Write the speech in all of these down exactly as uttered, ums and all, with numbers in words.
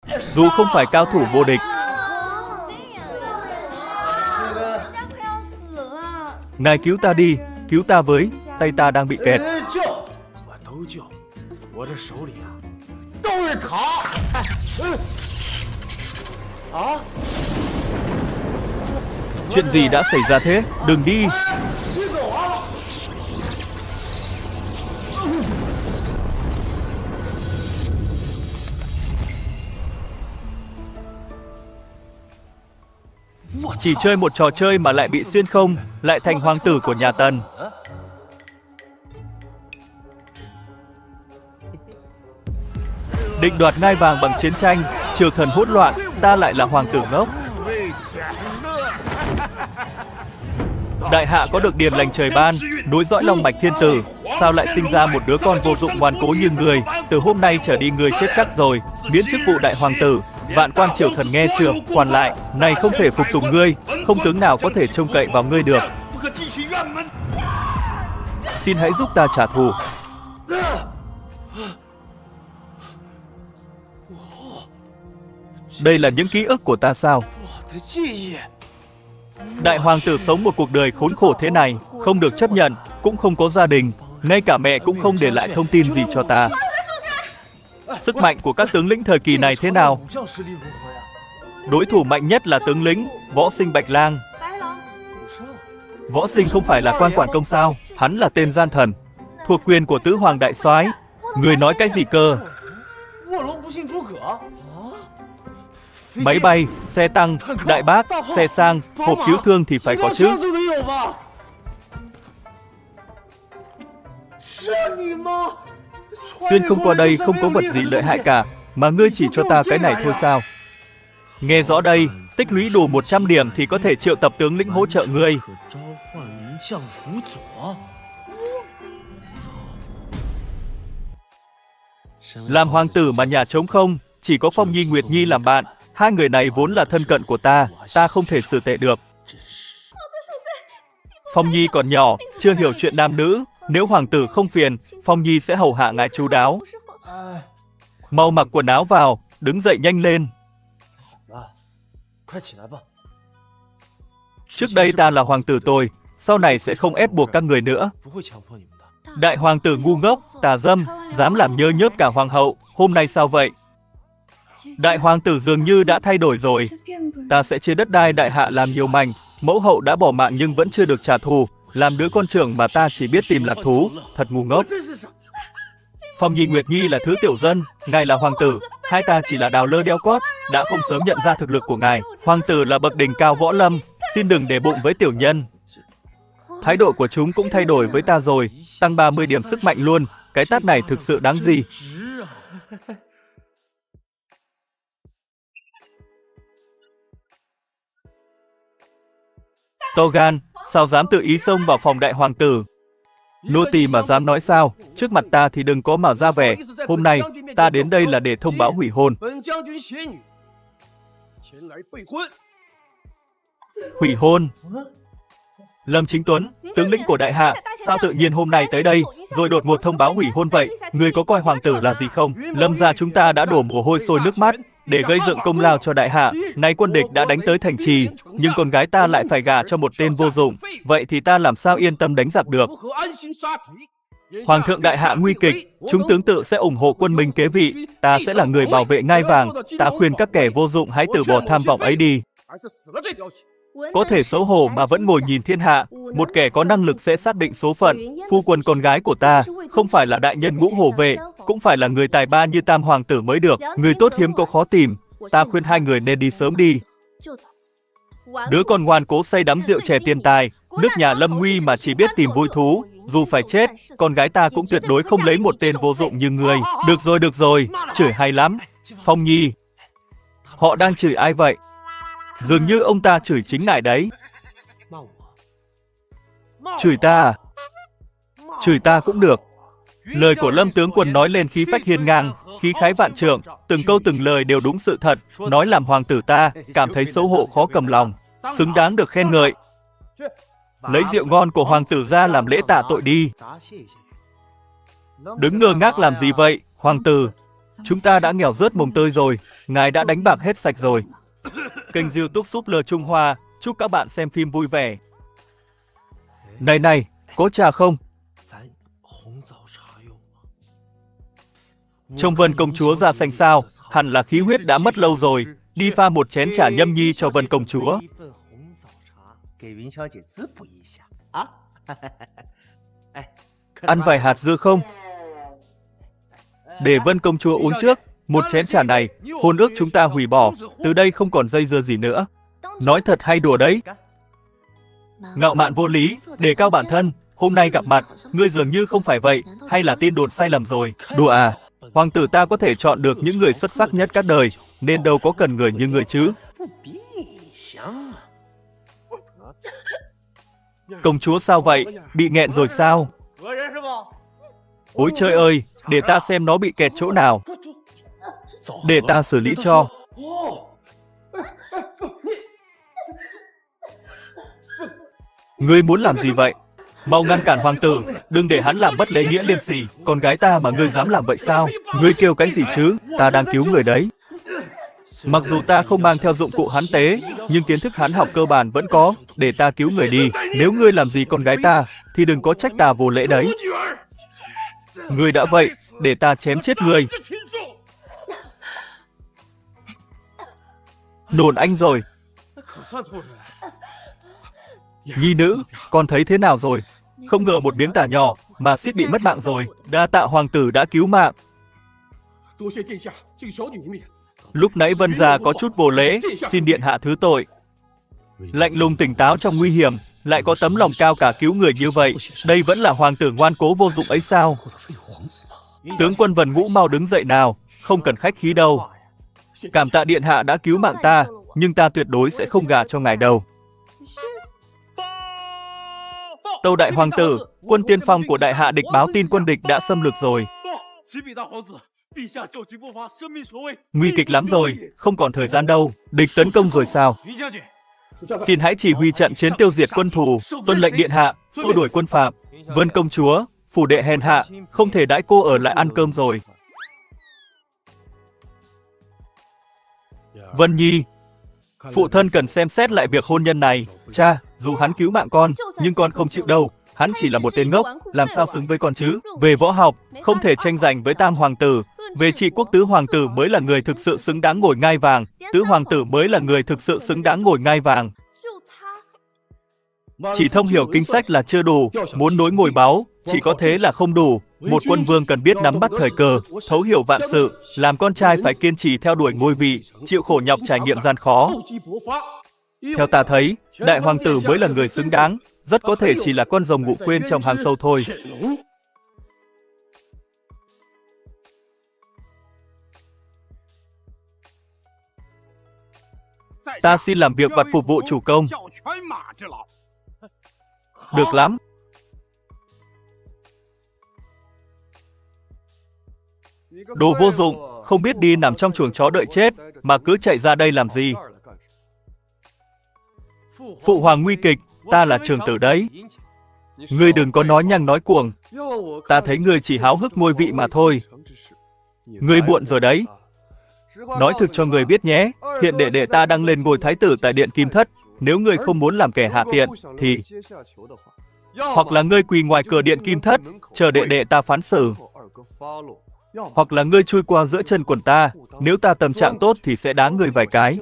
Dù không phải cao thủ vô địch. Ngài cứu ta đi, cứu ta với, tay ta đang bị kẹt. Chuyện gì đã xảy ra thế? Đừng đi! Chỉ chơi một trò chơi mà lại bị xuyên không, lại thành hoàng tử của nhà Tần. Định đoạt ngai vàng bằng chiến tranh, triều thần hỗn loạn, ta lại là hoàng tử ngốc. Đại hạ có được điềm lành trời ban, nối dõi long mạch thiên tử, sao lại sinh ra một đứa con vô dụng ngoan cố như người? Từ hôm nay trở đi người chết chắc rồi, miễn chức vụ đại hoàng tử. Vạn quan triều thần nghe chưa? Quản lại, này không thể phục tùng ngươi, không tướng nào có thể trông cậy vào ngươi được. Xin hãy giúp ta trả thù. Đây là những ký ức của ta sao? Đại hoàng tử sống một cuộc đời khốn khổ thế này, không được chấp nhận, cũng không có gia đình, ngay cả mẹ cũng không để lại thông tin gì cho ta. Sức mạnh của các tướng lĩnh thời kỳ này thế nào? Đối thủ mạnh nhất là tướng lĩnh Võ Sinh Bạch Lang. Võ Sinh không phải là quan quản công sao? Hắn là tên gian thần, thuộc quyền của tứ hoàng đại soái. Người nói cái gì cơ? Máy bay, xe tăng, đại bác, xe sang, hộp cứu thương thì phải có chứ. Xuyên không qua đây không có vật gì lợi hại cả, mà ngươi chỉ cho ta cái này thôi sao? Nghe rõ đây, tích lũy đủ một trăm điểm thì có thể triệu tập tướng lĩnh hỗ trợ ngươi. Làm hoàng tử mà nhà trống không, chỉ có Phong Nhi Nguyệt Nhi làm bạn. Hai người này vốn là thân cận của ta, ta không thể xử tệ được. Phong Nhi còn nhỏ, chưa hiểu chuyện nam nữ. Nếu hoàng tử không phiền, Phong Nhi sẽ hầu hạ ngài chu đáo. Mau mặc quần áo vào, đứng dậy nhanh lên. Trước đây ta là hoàng tử tôi, sau này sẽ không ép buộc các người nữa. Đại hoàng tử ngu ngốc, tà dâm, dám làm nhơ nhớp cả hoàng hậu, hôm nay sao vậy? Đại hoàng tử dường như đã thay đổi rồi. Ta sẽ chia đất đai đại hạ làm nhiều mảnh. Mẫu hậu đã bỏ mạng nhưng vẫn chưa được trả thù. Làm đứa con trưởng mà ta chỉ biết tìm lạc thú, thật ngu ngốc. Phong Nhi Nguyệt Nhi là thứ tiểu dân, ngài là hoàng tử, hai ta chỉ là đào lơ đeo cót, đã không sớm nhận ra thực lực của ngài. Hoàng tử là bậc đỉnh cao võ lâm, xin đừng để bụng với tiểu nhân. Thái độ của chúng cũng thay đổi với ta rồi, tăng ba mươi điểm sức mạnh luôn, cái tát này thực sự đáng gì. To gan, sao dám tự ý xông vào phòng đại hoàng tử? Nô tỳ mà dám nói sao, trước mặt ta thì đừng có mà ra vẻ. Hôm nay, ta đến đây là để thông báo hủy hôn. Hủy hôn? Lâm Chính Tuấn, tướng lĩnh của đại hạ, sao tự nhiên hôm nay tới đây, rồi đột ngột thông báo hủy hôn vậy? Người có coi hoàng tử là gì không? Lâm gia chúng ta đã đổ mồ hôi sôi nước mắt, để gây dựng công lao cho đại hạ. Nay quân địch đã đánh tới thành trì, nhưng con gái ta lại phải gả cho một tên vô dụng. Vậy thì ta làm sao yên tâm đánh giặc được? Hoàng thượng đại hạ nguy kịch, chúng tướng tự sẽ ủng hộ quân Minh kế vị. Ta sẽ là người bảo vệ ngai vàng. Ta khuyên các kẻ vô dụng hãy từ bỏ tham vọng ấy đi. Có thể xấu hổ mà vẫn ngồi nhìn thiên hạ. Một kẻ có năng lực sẽ xác định số phận. Phu quân con gái của ta không phải là đại nhân ngũ hổ vệ, cũng phải là người tài ba như tam hoàng tử mới được. Người tốt hiếm có khó tìm. Ta khuyên hai người nên đi sớm đi. Đứa con ngoan cố say đắm rượu chè tiền tài, nước nhà lâm nguy mà chỉ biết tìm vui thú. Dù phải chết, con gái ta cũng tuyệt đối không lấy một tên vô dụng như người. Được rồi, được rồi, chửi hay lắm. Phong Nhi. Họ đang chửi ai vậy? Dường như ông ta chửi chính ngài đấy. Chửi ta à? Chửi ta cũng được. Lời của Lâm tướng quân nói lên khí phách hiên ngang, khí khái vạn trượng, từng câu từng lời đều đúng sự thật, nói làm hoàng tử ta cảm thấy xấu hổ khó cầm lòng, xứng đáng được khen ngợi. Lấy rượu ngon của hoàng tử ra làm lễ tạ tội đi. Đứng ngơ ngác làm gì vậy, hoàng tử? Chúng ta đã nghèo rớt mồng tơi rồi, ngài đã đánh bạc hết sạch rồi. Kênh YouTube Súp Lơ Trung Hoa, chúc các bạn xem phim vui vẻ. Này này, có trà không? Trông Vân công chúa da xanh sao, hẳn là khí huyết đã mất lâu rồi. Đi pha một chén trà nhâm nhi cho Vân công chúa. Ăn vài hạt dưa không? Để Vân công chúa uống trước. Một chén trà này, hôn ước chúng ta hủy bỏ. Từ đây không còn dây dưa gì nữa. Nói thật hay đùa đấy? Ngạo mạn vô lý, đề cao bản thân. Hôm nay gặp mặt, ngươi dường như không phải vậy. Hay là tin đồn sai lầm rồi? Đùa à? Hoàng tử ta có thể chọn được những người xuất sắc nhất các đời, nên đâu có cần người như người chứ. Công chúa sao vậy? Bị nghẹn rồi sao? Ôi trời ơi, để ta xem nó bị kẹt chỗ nào. Để ta xử lý cho. Ngươi muốn làm gì vậy? Mau ngăn cản hoàng tử, đừng để hắn làm bất lễ nghĩa liêm sỉ. Con gái ta mà ngươi dám làm vậy sao? Ngươi kêu cái gì chứ? Ta đang cứu người đấy. Mặc dù ta không mang theo dụng cụ hắn tế, nhưng kiến thức hắn học cơ bản vẫn có. Để ta cứu người đi. Nếu ngươi làm gì con gái ta, thì đừng có trách ta vô lễ đấy. Ngươi đã vậy, để ta chém chết ngươi. Đồn anh rồi. Nhi nữ, con thấy thế nào rồi? Không ngờ một miếng tả nhỏ mà suýt bị mất mạng rồi. Đa tạ hoàng tử đã cứu mạng. Lúc nãy Vân gia có chút vô lễ, xin điện hạ thứ tội. Lạnh lùng tỉnh táo trong nguy hiểm, lại có tấm lòng cao cả cứu người như vậy. Đây vẫn là hoàng tử ngoan cố vô dụng ấy sao? Tướng quân Vân Ngũ mau đứng dậy nào, không cần khách khí đâu. Cảm tạ điện hạ đã cứu mạng ta, nhưng ta tuyệt đối sẽ không gả cho ngài đâu. Tâu đại hoàng tử, quân tiên phong của đại hạ địch báo tin quân địch đã xâm lược rồi. Nguy kịch lắm rồi, không còn thời gian đâu. Địch tấn công rồi sao? Xin hãy chỉ huy trận chiến tiêu diệt quân thù, tuân lệnh điện hạ, xua đuổi quân phạm. Vân công chúa, phủ đệ hèn hạ, không thể đãi cô ở lại ăn cơm rồi. Vân Nhi, phụ thân cần xem xét lại việc hôn nhân này. Cha, dù hắn cứu mạng con, nhưng con không chịu đâu. Hắn chỉ là một tên ngốc, làm sao xứng với con chứ? Về võ học, không thể tranh giành với tam hoàng tử. Về trị quốc, tứ hoàng tử mới là người thực sự xứng đáng ngồi ngai vàng. Tứ hoàng tử mới là người thực sự xứng đáng ngồi ngai vàng. Chỉ thông hiểu kinh sách là chưa đủ, muốn nối ngôi báu, chỉ có thế là không đủ. Một quân vương cần biết nắm bắt thời cơ, thấu hiểu vạn sự. Làm con trai phải kiên trì theo đuổi ngôi vị, chịu khổ nhọc trải nghiệm gian khó. Theo ta thấy, đại hoàng tử mới là người xứng đáng, rất có thể chỉ là con rồng ngủ quên trong hang sâu thôi. Ta xin làm việc vặt phục vụ chủ công. Được lắm. Đồ vô dụng, không biết đi nằm trong chuồng chó đợi chết, mà cứ chạy ra đây làm gì? Phụ hoàng nguy kịch, ta là trưởng tử đấy. Ngươi đừng có nói nhăng nói cuồng. Ta thấy ngươi chỉ háo hức ngôi vị mà thôi. Ngươi muộn rồi đấy. Nói thực cho ngươi biết nhé, hiện đệ đệ ta đang lên ngôi thái tử tại điện Kim Thất. Nếu ngươi không muốn làm kẻ hạ tiện, thì... Hoặc là ngươi quỳ ngoài cửa điện Kim Thất, chờ đệ đệ ta phán xử. Hoặc là ngươi chui qua giữa chân quần ta, nếu ta tâm trạng tốt thì sẽ đá ngươi vài cái.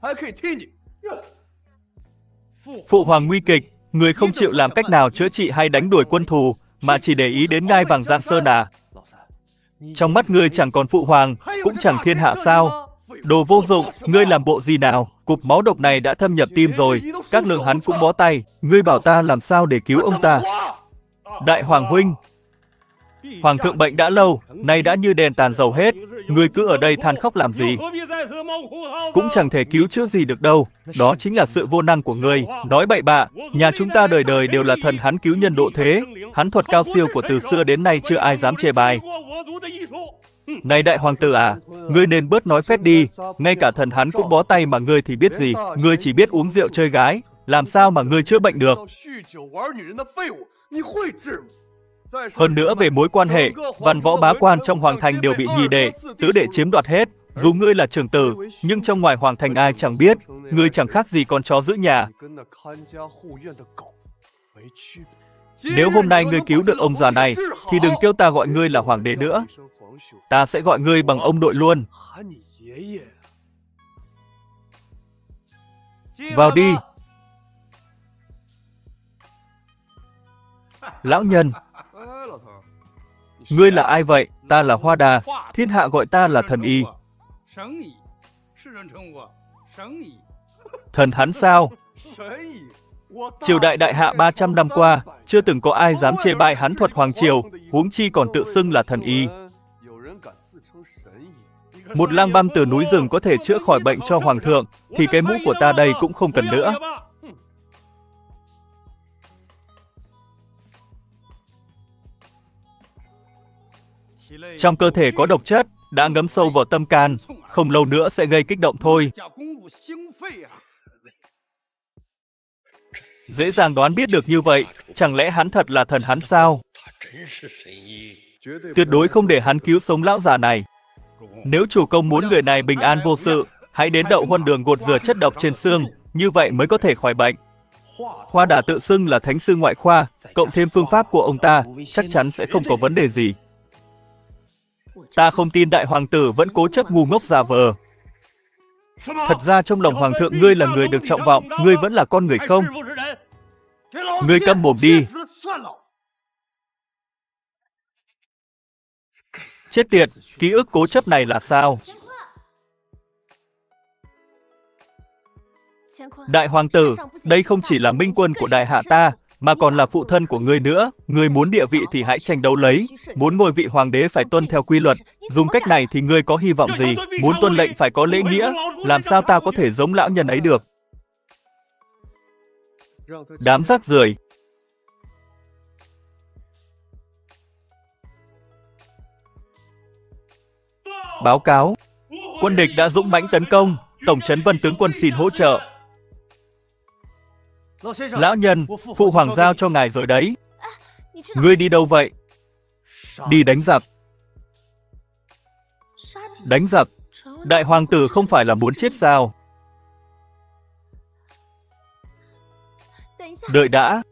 Phụ hoàng nguy kịch, người không chịu làm cách nào chữa trị hay đánh đuổi quân thù, mà chỉ để ý đến ngai vàng Giang Sơn à? Trong mắt ngươi chẳng còn phụ hoàng, cũng chẳng thiên hạ sao? Đồ vô dụng, ngươi làm bộ gì nào? Cục máu độc này đã thâm nhập tim rồi, các lượng hắn cũng bó tay. Ngươi bảo ta làm sao để cứu ông ta? Đại hoàng huynh, hoàng thượng bệnh đã lâu, nay đã như đèn tàn dầu hết. Ngươi cứ ở đây than khóc làm gì? Cũng chẳng thể cứu chữa gì được đâu. Đó chính là sự vô năng của ngươi. Nói bậy bạ, nhà chúng ta đời đời đều là thần hắn cứu nhân độ thế. Hắn thuật cao siêu của từ xưa đến nay chưa ai dám chê bai. Này đại hoàng tử à, ngươi nên bớt nói phét đi. Ngay cả thần hắn cũng bó tay mà ngươi thì biết gì? Ngươi chỉ biết uống rượu chơi gái, làm sao mà ngươi chữa bệnh được? Hơn nữa về mối quan hệ, văn võ bá quan trong hoàng thành đều bị nhị đệ, tứ đệ chiếm đoạt hết. Dù ngươi là trưởng tử, nhưng trong ngoài hoàng thành ai chẳng biết, ngươi chẳng khác gì con chó giữ nhà. Nếu hôm nay ngươi cứu được ông già này, thì đừng kêu ta gọi ngươi là hoàng đế nữa. Ta sẽ gọi ngươi bằng ông nội luôn. Vào đi. Lão nhân. Ngươi là ai vậy? Ta là Hoa Đà. Thiên hạ gọi ta là thần y. Thần hắn sao? Triều đại đại hạ ba trăm năm qua, chưa từng có ai dám chê bai hắn thuật hoàng triều, huống chi còn tự xưng là thần y. Một lang băm từ núi rừng có thể chữa khỏi bệnh cho hoàng thượng, thì cái mũ của ta đây cũng không cần nữa. Trong cơ thể có độc chất, đã ngấm sâu vào tâm can, không lâu nữa sẽ gây kích động thôi. Dễ dàng đoán biết được như vậy, chẳng lẽ hắn thật là thần hắn sao? Tuyệt đối không để hắn cứu sống lão già này. Nếu chủ công muốn người này bình an vô sự, hãy đến Đậu Huân Đường gột rửa chất độc trên xương, như vậy mới có thể khỏi bệnh. Hoa Đà tự xưng là thánh sư ngoại khoa, cộng thêm phương pháp của ông ta, chắc chắn sẽ không có vấn đề gì. Ta không tin đại hoàng tử vẫn cố chấp ngu ngốc giả vờ. Thật ra trong lòng hoàng thượng ngươi là người được trọng vọng, ngươi vẫn là con người không? Ngươi câm mồm đi. Chết tiệt, ký ức cố chấp này là sao? Đại hoàng tử, đây không chỉ là minh quân của đại hạ ta, mà còn là phụ thân của ngươi nữa. Ngươi muốn địa vị thì hãy tranh đấu lấy. Muốn ngôi vị hoàng đế phải tuân theo quy luật. Dùng cách này thì ngươi có hy vọng gì? Muốn tuân lệnh phải có lễ nghĩa. Làm sao ta có thể giống lão nhân ấy được? Đám rác rưởi. Báo cáo. Quân địch đã dũng mãnh tấn công. Tổng trấn Vân tướng quân xin hỗ trợ. Lão nhân, phụ hoàng giao cho ngài rồi đấy. Ngươi đi đâu vậy? Đi đánh giặc. Đánh giặc? Đại hoàng tử không phải là muốn chết sao? Đợi đã.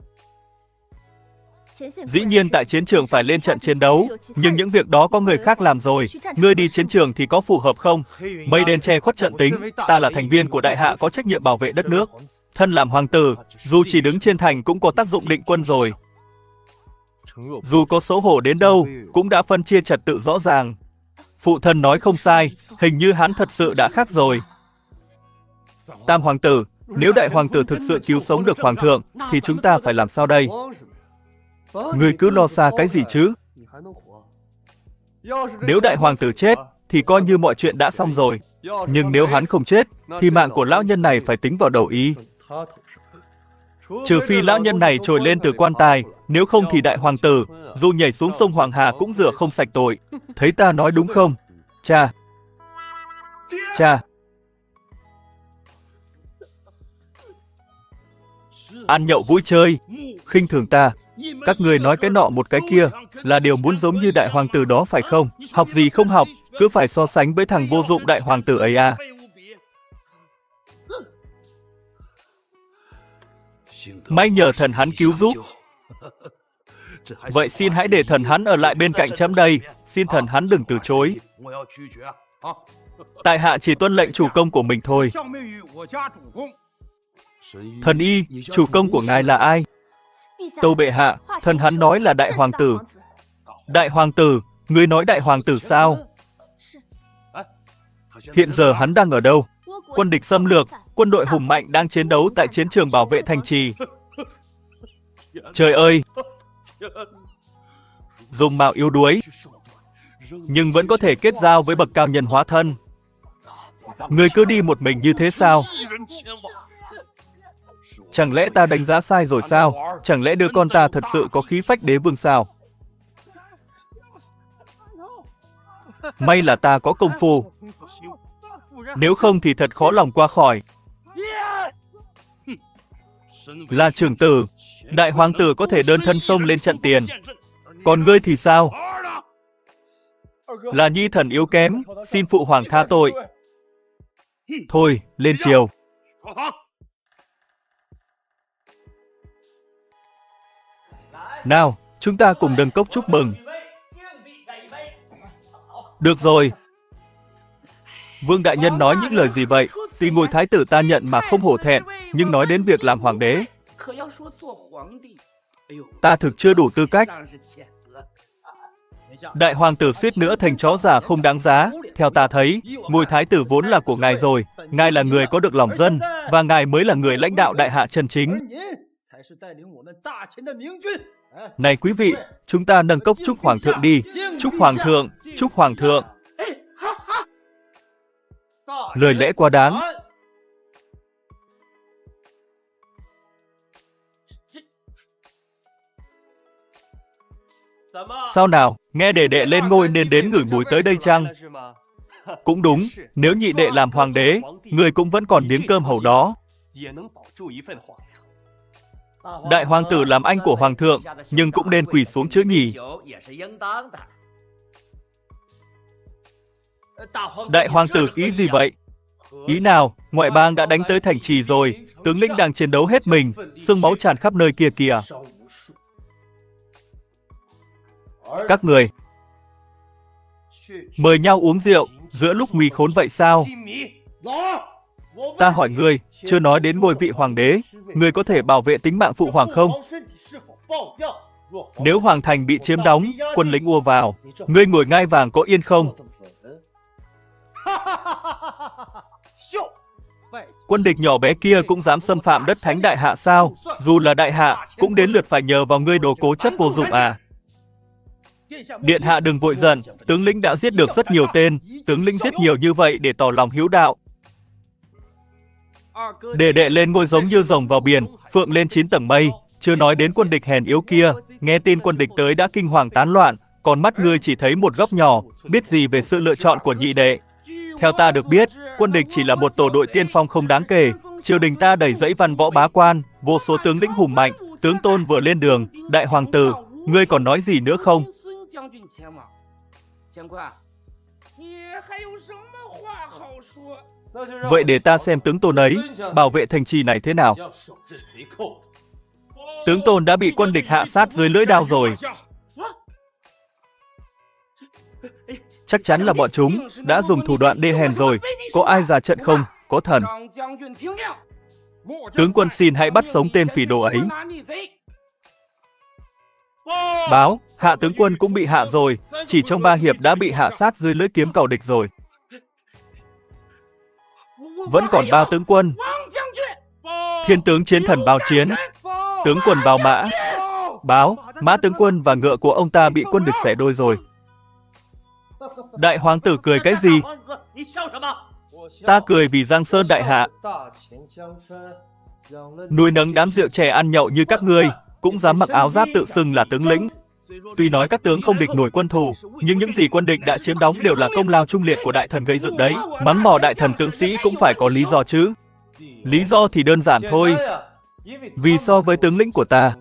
Dĩ nhiên tại chiến trường phải lên trận chiến đấu, nhưng những việc đó có người khác làm rồi. Ngươi đi chiến trường thì có phù hợp không? Mây đen che khuất trận tính, ta là thành viên của đại hạ có trách nhiệm bảo vệ đất nước. Thân làm hoàng tử, dù chỉ đứng trên thành cũng có tác dụng định quân rồi. Dù có xấu hổ đến đâu, cũng đã phân chia trật tự rõ ràng. Phụ thân nói không sai, hình như hắn thật sự đã khác rồi. Tam hoàng tử, nếu đại hoàng tử thực sự cứu sống được hoàng thượng, thì chúng ta phải làm sao đây? Ngươi cứ lo xa cái gì chứ? Nếu đại hoàng tử chết, thì coi như mọi chuyện đã xong rồi. Nhưng nếu hắn không chết, thì mạng của lão nhân này phải tính vào đầu ý. Trừ phi lão nhân này trồi lên từ quan tài, nếu không thì đại hoàng tử, dù nhảy xuống sông Hoàng Hà cũng rửa không sạch tội. Thấy ta nói đúng không? Cha! Cha! Ăn nhậu vui chơi, khinh thường ta. Các người nói cái nọ một cái kia, là điều muốn giống như đại hoàng tử đó phải không? Học gì không học, cứ phải so sánh với thằng vô dụng đại hoàng tử ấy à? May nhờ thần hắn cứu giúp. Vậy xin hãy để thần hắn ở lại bên cạnh chấm đây, xin thần hắn đừng từ chối. Tại hạ chỉ tuân lệnh chủ công của mình thôi. Thần y, chủ công của ngài là ai? Tâu bệ hạ, thần hắn nói là đại hoàng tử. Đại hoàng tử, ngươi nói đại hoàng tử sao? Hiện giờ hắn đang ở đâu? Quân địch xâm lược, quân đội hùng mạnh đang chiến đấu tại chiến trường bảo vệ thành trì. Trời ơi! Dung mạo yếu đuối, nhưng vẫn có thể kết giao với bậc cao nhân hóa thân. Ngươi cứ đi một mình như thế sao? Chẳng lẽ ta đánh giá sai rồi sao? Chẳng lẽ đứa con ta thật sự có khí phách đế vương sao? May là ta có công phu. Nếu không thì thật khó lòng qua khỏi. Là trưởng tử, đại hoàng tử có thể đơn thân xông lên trận tiền. Còn ngươi thì sao? Là nhi thần yếu kém, xin phụ hoàng tha tội. Thôi, lên triều. Nào, chúng ta cùng nâng cốc chúc mừng. Được rồi. Vương đại nhân nói những lời gì vậy? Tuy ngôi thái tử ta nhận mà không hổ thẹn, nhưng nói đến việc làm hoàng đế, ta thực chưa đủ tư cách. Đại hoàng tử suýt nữa thành chó già không đáng giá. Theo ta thấy, ngôi thái tử vốn là của ngài rồi. Ngài là người có được lòng dân, và ngài mới là người lãnh đạo đại hạ chân chính. Này quý vị, chúng ta nâng cốc chúc hoàng thượng đi. Chúc hoàng thượng, chúc hoàng thượng. Lời lẽ quá đáng. Sao nào, nghe đệ đệ lên ngôi nên đến ngửi mùi tới đây chăng? Cũng đúng, nếu nhị đệ làm hoàng đế, người cũng vẫn còn miếng cơm hầu đó. Đại hoàng tử làm anh của hoàng thượng, nhưng cũng nên quỳ xuống chứ nhỉ? Đại hoàng tử ý gì vậy? Ý nào, ngoại bang đã đánh tới thành trì rồi, tướng lĩnh đang chiến đấu hết mình, xương máu tràn khắp nơi kia kìa. Các người mời nhau uống rượu giữa lúc nguy khốn vậy sao? Ta hỏi ngươi, chưa nói đến ngôi vị hoàng đế, ngươi có thể bảo vệ tính mạng phụ hoàng không? Nếu hoàng thành bị chiếm đóng, quân lính ùa vào, ngươi ngồi ngai vàng có yên không? Quân địch nhỏ bé kia cũng dám xâm phạm đất thánh đại hạ sao? Dù là đại hạ, cũng đến lượt phải nhờ vào ngươi đồ cố chấp vô dụng à? Điện hạ đừng vội giận, tướng lĩnh đã giết được rất nhiều tên, tướng lĩnh giết nhiều như vậy để tỏ lòng hiếu đạo. Để đệ lên ngôi giống như rồng vào biển, phượng lên chín tầng mây, chưa nói đến quân địch hèn yếu kia, nghe tin quân địch tới đã kinh hoàng tán loạn, còn mắt ngươi chỉ thấy một góc nhỏ, biết gì về sự lựa chọn của nhị đệ. Theo ta được biết, quân địch chỉ là một tổ đội tiên phong không đáng kể, triều đình ta đầy dẫy văn võ bá quan, vô số tướng lĩnh hùng mạnh, tướng tôn vừa lên đường, đại hoàng tử, ngươi còn nói gì nữa không? Vậy để ta xem tướng tôn ấy bảo vệ thành trì này thế nào. Tướng tôn đã bị quân địch hạ sát dưới lưỡi đao rồi. Chắc chắn là bọn chúng đã dùng thủ đoạn đê hèn rồi. Có ai ra trận không? Có thần. Tướng quân xin hãy bắt sống tên phỉ đồ ấy. Báo, hạ tướng quân cũng bị hạ rồi. Chỉ trong ba hiệp đã bị hạ sát dưới lưỡi kiếm cầu địch rồi. Vẫn còn ba tướng quân. Thiên tướng chiến thần báo chiến. Tướng quân vào mã. Báo, mã tướng quân và ngựa của ông ta bị quân địch xẻ đôi rồi. Đại hoàng tử cười cái gì? Ta cười vì Giang Sơn đại hạ. Nuôi nấng đám rượu chè ăn nhậu như các ngươi, cũng dám mặc áo giáp tự xưng là tướng lĩnh. Tuy nói các tướng không địch nổi quân thù, nhưng những gì quân địch đã chiếm đóng đều là công lao trung liệt của đại thần gây dựng đấy. Mắng mỏ đại thần tướng sĩ cũng phải có lý do chứ. Lý do thì đơn giản thôi. Vì so với tướng lĩnh của ta,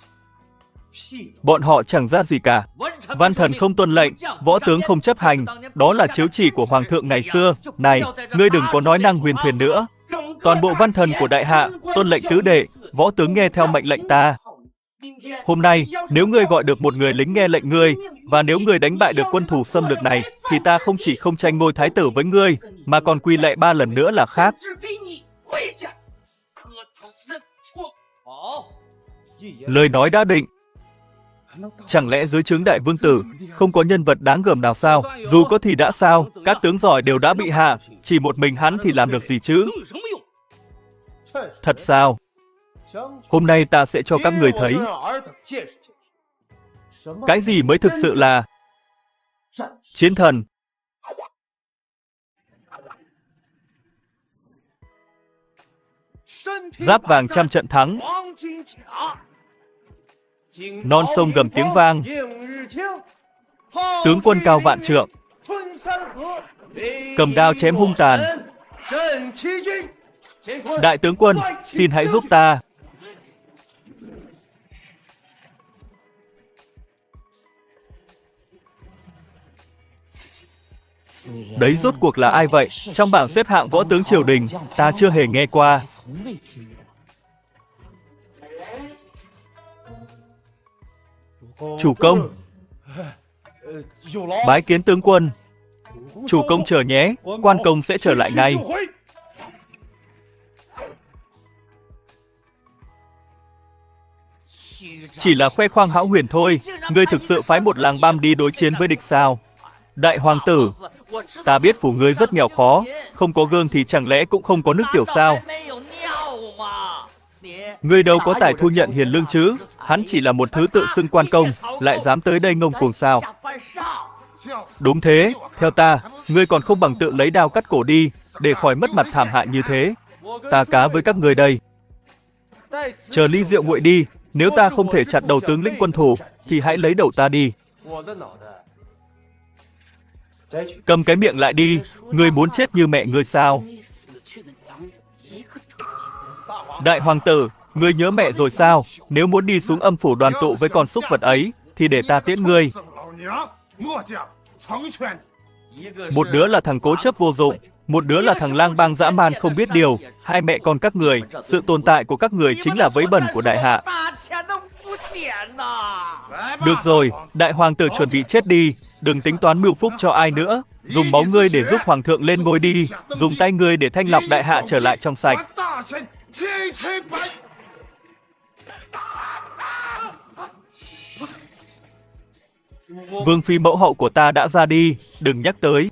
bọn họ chẳng ra gì cả. Văn thần không tuân lệnh, võ tướng không chấp hành, đó là chiếu chỉ của hoàng thượng ngày xưa. Này, ngươi đừng có nói năng huyền thuyền nữa. Toàn bộ văn thần của đại hạ tuân lệnh tứ đệ, võ tướng nghe theo mệnh lệnh ta. Hôm nay, nếu ngươi gọi được một người lính nghe lệnh ngươi, và nếu ngươi đánh bại được quân thù xâm lược này, thì ta không chỉ không tranh ngôi thái tử với ngươi, mà còn quy lệ ba lần nữa là khác. Lời nói đã định. Chẳng lẽ dưới trướng đại vương tử không có nhân vật đáng gờm nào sao? Dù có thì đã sao, các tướng giỏi đều đã bị hạ, chỉ một mình hắn thì làm được gì chứ? Thật sao? Hôm nay ta sẽ cho các người thấy cái gì mới thực sự là chiến thần. Giáp vàng trăm trận thắng, non sông gầm tiếng vang, tướng quân cao vạn trượng, cầm đao chém hung tàn. Đại tướng quân, xin hãy giúp ta. Đấy rốt cuộc là ai vậy? Trong bảng xếp hạng võ tướng triều đình, ta chưa hề nghe qua. Chủ công. Bái kiến tướng quân. Chủ công chờ nhé, quan công sẽ trở lại ngay. Chỉ là khoe khoang hão huyền thôi, ngươi thực sự phái một làng băm đi đối chiến với địch sao? Đại hoàng tử, ta biết phủ ngươi rất nghèo khó, không có gương thì chẳng lẽ cũng không có nước tiểu sao? Ngươi đâu có tài thu nhận hiền lương chứ, hắn chỉ là một thứ tự xưng quan công, lại dám tới đây ngông cuồng sao? Đúng thế, theo ta, ngươi còn không bằng tự lấy đao cắt cổ đi, để khỏi mất mặt thảm hại như thế. Ta cá với các ngươi đây. Chờ ly rượu nguội đi, nếu ta không thể chặt đầu tướng lĩnh quân thù, thì hãy lấy đầu ta đi. Cầm cái miệng lại đi, ngươi muốn chết như mẹ ngươi sao? Đại hoàng tử, ngươi nhớ mẹ rồi sao? Nếu muốn đi xuống âm phủ đoàn tụ với con súc vật ấy, thì để ta tiễn ngươi. Một đứa là thằng cố chấp vô dụng, một đứa là thằng lang bang dã man không biết điều. Hai mẹ con các người, sự tồn tại của các người chính là vấy bẩn của đại hạ. Được rồi, đại hoàng tử chuẩn bị chết đi, đừng tính toán mưu phúc cho ai nữa. Dùng máu ngươi để giúp hoàng thượng lên ngôi đi, dùng tay ngươi để thanh lọc đại hạ trở lại trong sạch. Vương phi mẫu hậu của ta đã ra đi, đừng nhắc tới.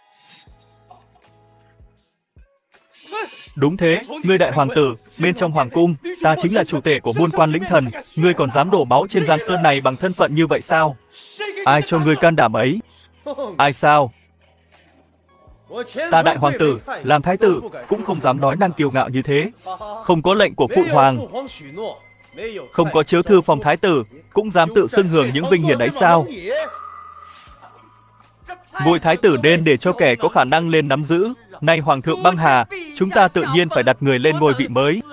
Đúng thế, ngươi đại hoàng tử, bên trong hoàng cung, ta chính là chủ tể của muôn quan lĩnh thần, ngươi còn dám đổ máu trên giang sơn này bằng thân phận như vậy sao? Ai cho ngươi can đảm ấy? Ai sao? Ta đại hoàng tử, làm thái tử, cũng không dám nói năng kiêu ngạo như thế. Không có lệnh của phụ hoàng, không có chiếu thư phòng thái tử, cũng dám tự xưng hưởng những vinh hiển ấy sao? Ngôi thái tử nên để cho kẻ có khả năng lên nắm giữ. Nay hoàng thượng băng hà, chúng ta tự nhiên phải đặt người lên ngôi vị mới.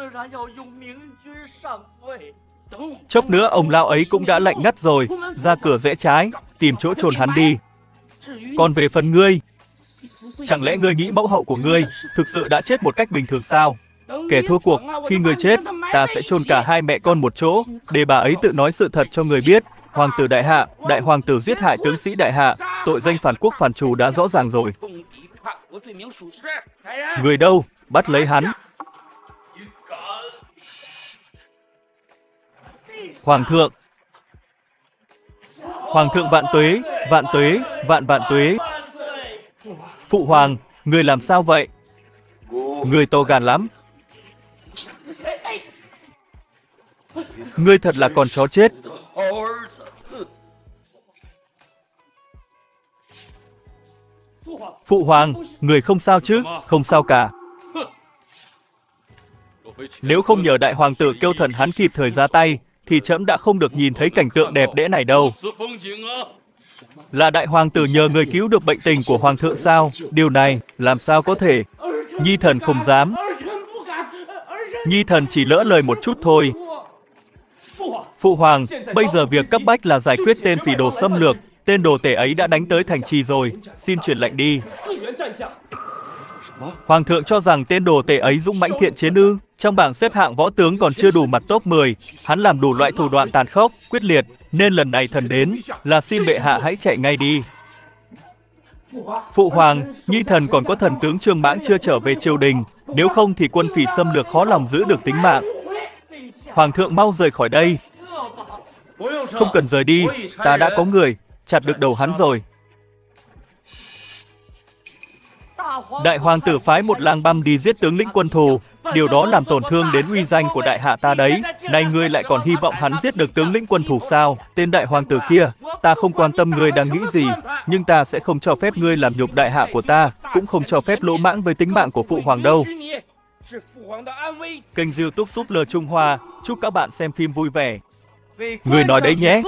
Chốc nữa ông lão ấy cũng đã lạnh ngắt rồi, ra cửa rẽ trái, tìm chỗ chôn hắn đi. Còn về phần ngươi, chẳng lẽ ngươi nghĩ mẫu hậu của ngươi thực sự đã chết một cách bình thường sao? Kẻ thua cuộc, khi ngươi chết, ta sẽ chôn cả hai mẹ con một chỗ, để bà ấy tự nói sự thật cho người biết. Hoàng tử đại hạ, đại hoàng tử giết hại tướng sĩ đại hạ, tội danh phản quốc phản trù đã rõ ràng rồi. Người đâu? Bắt lấy hắn. Hoàng thượng. Hoàng thượng vạn tuế, vạn tuế, vạn vạn tuế. Phụ hoàng, người làm sao vậy? Người to gan lắm. Ngươi thật là con chó chết. Phụ hoàng, người không sao chứ? Không sao cả. Nếu không nhờ đại hoàng tử kêu thần hắn kịp thời ra tay, thì trẫm đã không được nhìn thấy cảnh tượng đẹp đẽ này đâu. Là đại hoàng tử nhờ người cứu được bệnh tình của hoàng thượng sao? Điều này làm sao có thể? Nhi thần không dám. Nhi thần chỉ lỡ lời một chút thôi. Phụ hoàng, bây giờ việc cấp bách là giải quyết tên phỉ đồ xâm lược. Tên đồ tể ấy đã đánh tới thành trì rồi, xin truyền lệnh đi. Hoàng thượng cho rằng tên đồ tể ấy dũng mãnh thiện chiến ư? Trong bảng xếp hạng võ tướng còn chưa đủ mặt top mười, hắn làm đủ loại thủ đoạn tàn khốc, quyết liệt, nên lần này thần đến là xin bệ hạ hãy chạy ngay đi. Phụ hoàng, Nhi thần còn có thần tướng Trương Mãng chưa trở về triều đình, nếu không thì quân phỉ xâm lược khó lòng giữ được tính mạng. Hoàng thượng mau rời khỏi đây. Không cần rời đi, ta đã có người, chặt được đầu hắn rồi. Đại hoàng tử phái một lang băm đi giết tướng lĩnh quân thù, điều đó làm tổn thương đến uy danh của đại hạ ta đấy. Nay ngươi lại còn hy vọng hắn giết được tướng lĩnh quân thù sao? Tên đại hoàng tử kia, ta không quan tâm ngươi đang nghĩ gì, nhưng ta sẽ không cho phép ngươi làm nhục đại hạ của ta, cũng không cho phép lỗ mãng với tính mạng của phụ hoàng đâu. Kênh YouTube Súp Lơ Trung Hoa, chúc các bạn xem phim vui vẻ. Người nói đấy nhé.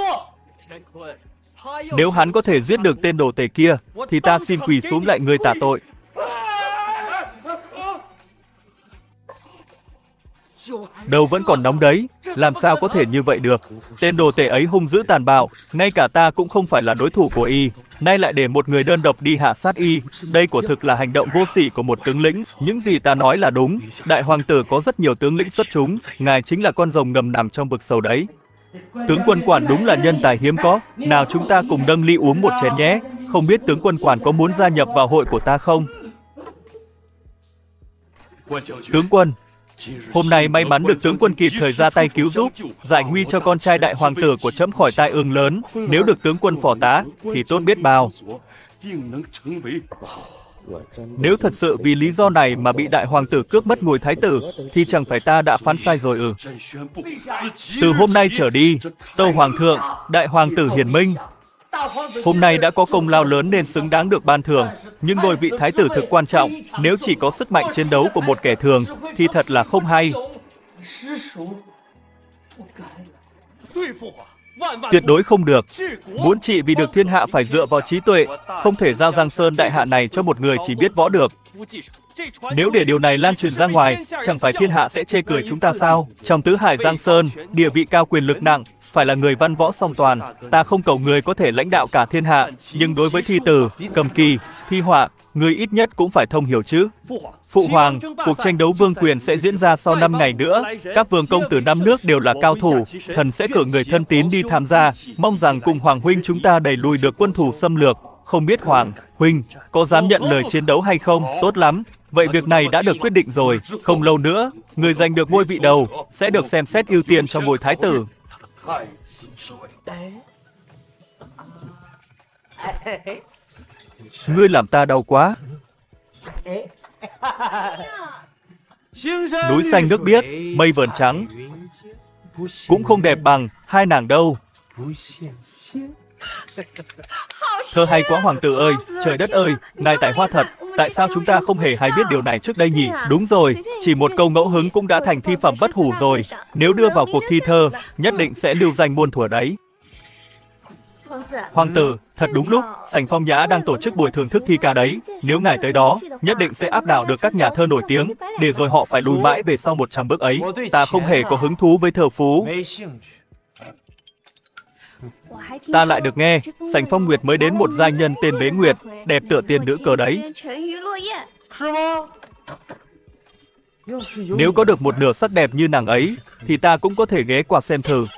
Nếu hắn có thể giết được tên đồ tể kia, thì ta xin quỳ xuống lại người tạ tội. Đầu vẫn còn nóng đấy, làm sao có thể như vậy được. Tên đồ tể ấy hung dữ tàn bạo, ngay cả ta cũng không phải là đối thủ của y, nay lại để một người đơn độc đi hạ sát y. Đây quả thực là hành động vô sỉ của một tướng lĩnh. Những gì ta nói là đúng, đại hoàng tử có rất nhiều tướng lĩnh xuất chúng, ngài chính là con rồng ngầm nằm trong vực sâu đấy. Tướng quân quản đúng là nhân tài hiếm có, nào chúng ta cùng nâng ly uống một chén nhé, không biết tướng quân quản có muốn gia nhập vào hội của ta không? Tướng quân, hôm nay may mắn được tướng quân kịp thời ra tay cứu giúp, giải nguy cho con trai đại hoàng tử của trẫm khỏi tai ương lớn. Nếu được tướng quân phò tá, thì tốt biết bao. Nếu thật sự vì lý do này mà bị đại hoàng tử cướp mất ngôi thái tử, thì chẳng phải ta đã phán sai rồi ư? Từ hôm nay trở đi, tâu hoàng thượng, đại hoàng tử hiển minh. Hôm nay đã có công lao lớn nên xứng đáng được ban thưởng, nhưng ngôi vị thái tử thực quan trọng, nếu chỉ có sức mạnh chiến đấu của một kẻ thường, thì thật là không hay. Tuyệt đối không được. Muốn trị vì được thiên hạ phải dựa vào trí tuệ, không thể giao Giang Sơn đại hạ này cho một người chỉ biết võ được. Nếu để điều này lan truyền ra ngoài, chẳng phải thiên hạ sẽ chê cười chúng ta sao? Trong tứ hải Giang Sơn, địa vị cao quyền lực nặng, phải là người văn võ song toàn. Ta không cầu người có thể lãnh đạo cả thiên hạ, nhưng đối với thi tử, cầm kỳ, thi họa, người ít nhất cũng phải thông hiểu chứ. Phụ hoàng, cuộc tranh đấu vương quyền sẽ diễn ra sau năm ngày nữa. Các vương công từ năm nước đều là cao thủ, thần sẽ cử người thân tín đi tham gia, mong rằng cùng hoàng huynh chúng ta đẩy lùi được quân thù xâm lược. Không biết hoàng huynh có dám nhận lời chiến đấu hay không? Tốt lắm. Vậy việc này đã được quyết định rồi. Không lâu nữa, người giành được ngôi vị đầu sẽ được xem xét ưu tiên cho ngôi thái tử. Ngươi làm ta đau quá. Núi xanh nước biếc, mây vờn trắng, cũng không đẹp bằng hai nàng đâu. Thơ hay quá hoàng tử ơi, trời đất ơi, ngài tài hoa thật. Tại sao chúng ta không hề hay biết điều này trước đây nhỉ? Đúng rồi, chỉ một câu ngẫu hứng cũng đã thành thi phẩm bất hủ rồi. Nếu đưa vào cuộc thi thơ, nhất định sẽ lưu danh muôn thuở đấy. Hoàng tử, thật đúng lúc, sảnh Phong Nhã đang tổ chức buổi thưởng thức thi ca đấy. Nếu ngài tới đó, nhất định sẽ áp đảo được các nhà thơ nổi tiếng, để rồi họ phải lùi mãi về sau một trăm bước ấy. Ta không hề có hứng thú với thơ phú. Ta lại được nghe, sảnh Phong Nguyệt mới đến một giai nhân tên Bế Nguyệt, đẹp tựa tiên nữ cờ đấy. Nếu có được một nửa sắc đẹp như nàng ấy, thì ta cũng có thể ghé qua xem thử.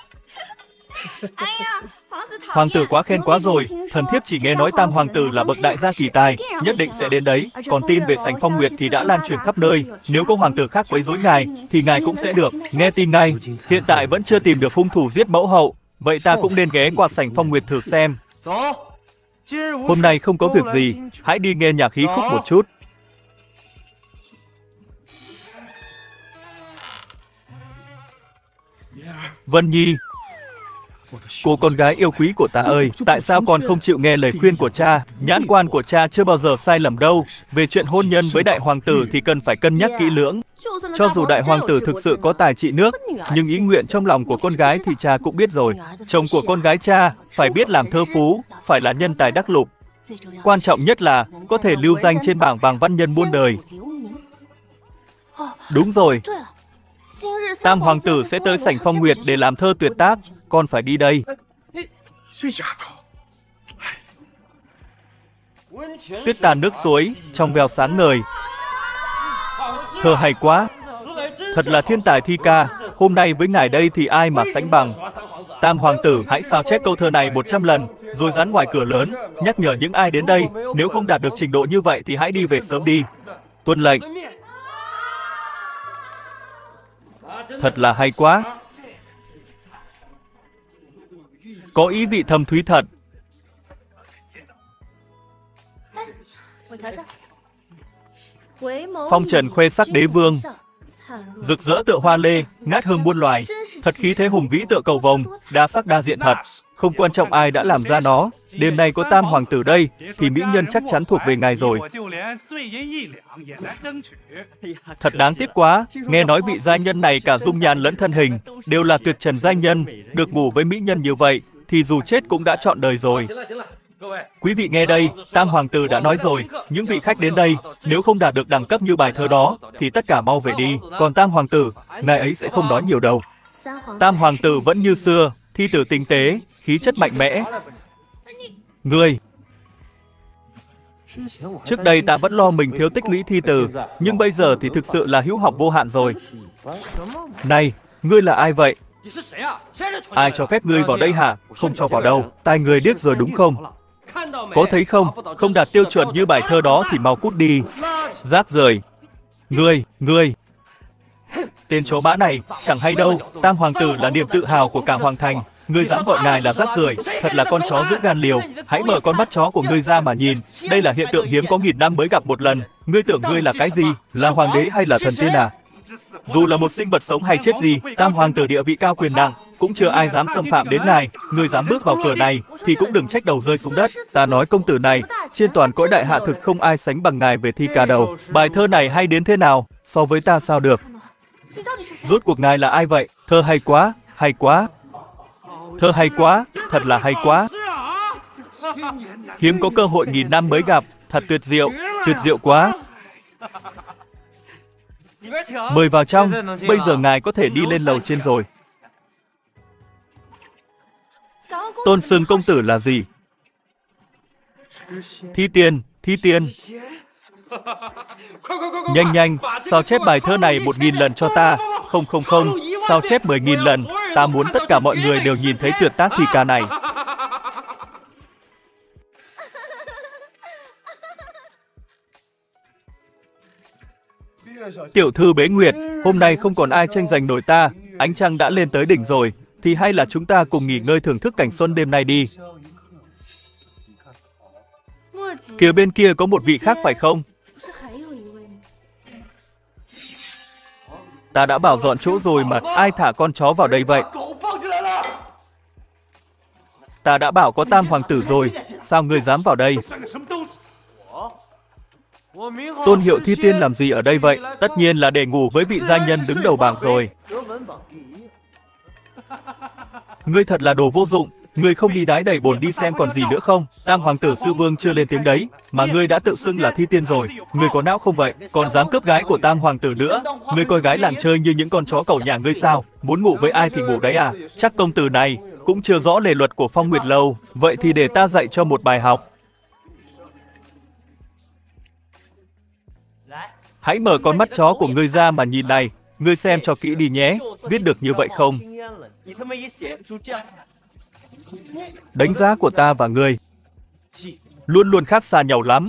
Hoàng tử quá khen quá rồi, thần thiếp chỉ nghe nói tam hoàng tử là bậc đại gia kỳ tài, nhất định sẽ đến đấy. Còn tin về sảnh Phong Nguyệt thì đã lan truyền khắp nơi, nếu có hoàng tử khác quấy rối ngài, thì ngài cũng sẽ được nghe tin ngay. Hiện tại vẫn chưa tìm được hung thủ giết mẫu hậu, vậy ta cũng nên ghé qua sảnh Phong Nguyệt thử xem. Hôm nay không có việc gì, hãy đi nghe nhạc khí khúc một chút. Vân Nhi, cô con gái yêu quý của ta ơi, tại sao con không chịu nghe lời khuyên của cha? Nhãn quan của cha chưa bao giờ sai lầm đâu. Về chuyện hôn nhân với đại hoàng tử thì cần phải cân nhắc kỹ lưỡng. Cho dù đại hoàng tử thực sự có tài trị nước, nhưng ý nguyện trong lòng của con gái thì cha cũng biết rồi. Chồng của con gái cha phải biết làm thơ phú, phải là nhân tài đắc lục. Quan trọng nhất là có thể lưu danh trên bảng vàng văn nhân muôn đời. Đúng rồi, tam hoàng tử sẽ tới sảnh Phong Nguyệt để làm thơ tuyệt tác, con phải đi đây. Tuyết tàn nước suối, trong veo sáng ngời. Thơ hay quá. Thật là thiên tài thi ca, hôm nay với ngài đây thì ai mà sánh bằng. Tam hoàng tử hãy sao chép câu thơ này một trăm lần, rồi dán ngoài cửa lớn, nhắc nhở những ai đến đây, nếu không đạt được trình độ như vậy thì hãy đi về sớm đi. Tuân lệnh. Thật là hay quá. Có ý vị thâm thúy thật. Phong trần khoe sắc đế vương, rực rỡ tựa hoa lê, ngát hương muôn loài, thật khí thế hùng vĩ tựa cầu vồng, đa sắc đa diện thật. Không quan trọng ai đã làm ra nó, đêm nay có tam hoàng tử đây, thì mỹ nhân chắc chắn thuộc về ngài rồi. Thật đáng tiếc quá, nghe nói vị giai nhân này cả dung nhan lẫn thân hình, đều là tuyệt trần giai nhân, được ngủ với mỹ nhân như vậy, thì dù chết cũng đã chọn đời rồi. Quý vị nghe đây, Tam Hoàng tử đã nói rồi, những vị khách đến đây, nếu không đạt được đẳng cấp như bài thơ đó, thì tất cả mau về đi. Còn Tam Hoàng tử, ngài ấy sẽ không nói nhiều đâu. Tam Hoàng tử vẫn như xưa, thi tử tinh tế, khí chất mạnh mẽ. Ngươi! Trước đây ta vẫn lo mình thiếu tích lũy thi tử, nhưng bây giờ thì thực sự là hữu học vô hạn rồi. Này, ngươi là ai vậy? Ai cho phép ngươi vào đây hả? Không cho vào đâu. Tai người điếc rồi đúng không? Có thấy không? Không đạt tiêu chuẩn như bài thơ đó thì mau cút đi. Rác rưởi. Ngươi, ngươi. Tên chó mã này, chẳng hay đâu. Tam Hoàng tử là niềm tự hào của cả Hoàng thành. Ngươi dám gọi ngài là rác rưởi, thật là con chó giữ gan liều. Hãy mở con mắt chó của ngươi ra mà nhìn. Đây là hiện tượng hiếm có nghìn năm mới gặp một lần. Ngươi tưởng ngươi là cái gì? Là hoàng đế hay là thần tiên à? Dù là một sinh vật sống hay chết gì, Tam Hoàng tử địa vị cao quyền nặng, cũng chưa ai dám xâm phạm đến ngài. Ngươi dám bước vào cửa này, thì cũng đừng trách đầu rơi xuống đất. Ta nói công tử này, trên toàn cõi đại hạ thực không ai sánh bằng ngài về thi ca đầu. Bài thơ này hay đến thế nào, so với ta sao được? Rốt cuộc ngài là ai vậy? Thơ hay quá, hay quá. Thơ hay quá, thật là hay quá. Hiếm có cơ hội nghìn năm mới gặp, thật tuyệt diệu, tuyệt diệu quá. Mời vào trong, bây giờ ngài có thể đi lên lầu trên rồi. Tôn xưng công tử là gì? Thi Tiên, Thi Tiên. Nhanh nhanh, sao chép bài thơ này một nghìn lần cho ta. Không không không, sao chép mười nghìn lần. Ta muốn tất cả mọi người đều nhìn thấy tuyệt tác thi ca này. Tiểu thư Bế Nguyệt, hôm nay không còn ai tranh giành nổi ta. Ánh trăng đã lên tới đỉnh rồi, thì hay là chúng ta cùng nghỉ ngơi thưởng thức cảnh xuân đêm nay đi. Kìa bên kia có một vị khác phải không? Ta đã bảo dọn chỗ rồi mà ai thả con chó vào đây vậy? Ta đã bảo có Tam Hoàng tử rồi, sao ngươi dám vào đây? Tôn hiệu Thi Tiên làm gì ở đây vậy? Tất nhiên là để ngủ với vị gia nhân đứng đầu bảng rồi. Ngươi thật là đồ vô dụng. Ngươi không đi đái đẩy bồn đi xem còn gì nữa không? Tam Hoàng tử sư vương chưa lên tiếng đấy, mà ngươi đã tự xưng là Thi Tiên rồi. Ngươi có não không vậy? Còn dám cướp gái của Tam Hoàng tử nữa? Ngươi coi gái làng chơi như những con chó cẩu nhà ngươi sao? Muốn ngủ với ai thì ngủ đấy à? Chắc công tử này cũng chưa rõ lề luật của Phong Nguyệt Lâu. Vậy thì để ta dạy cho một bài học. Hãy mở con mắt chó của ngươi ra mà nhìn này. Ngươi xem cho kỹ đi nhé. Viết được như vậy không? Đánh giá của ta và ngươi luôn luôn khác xa nhau lắm.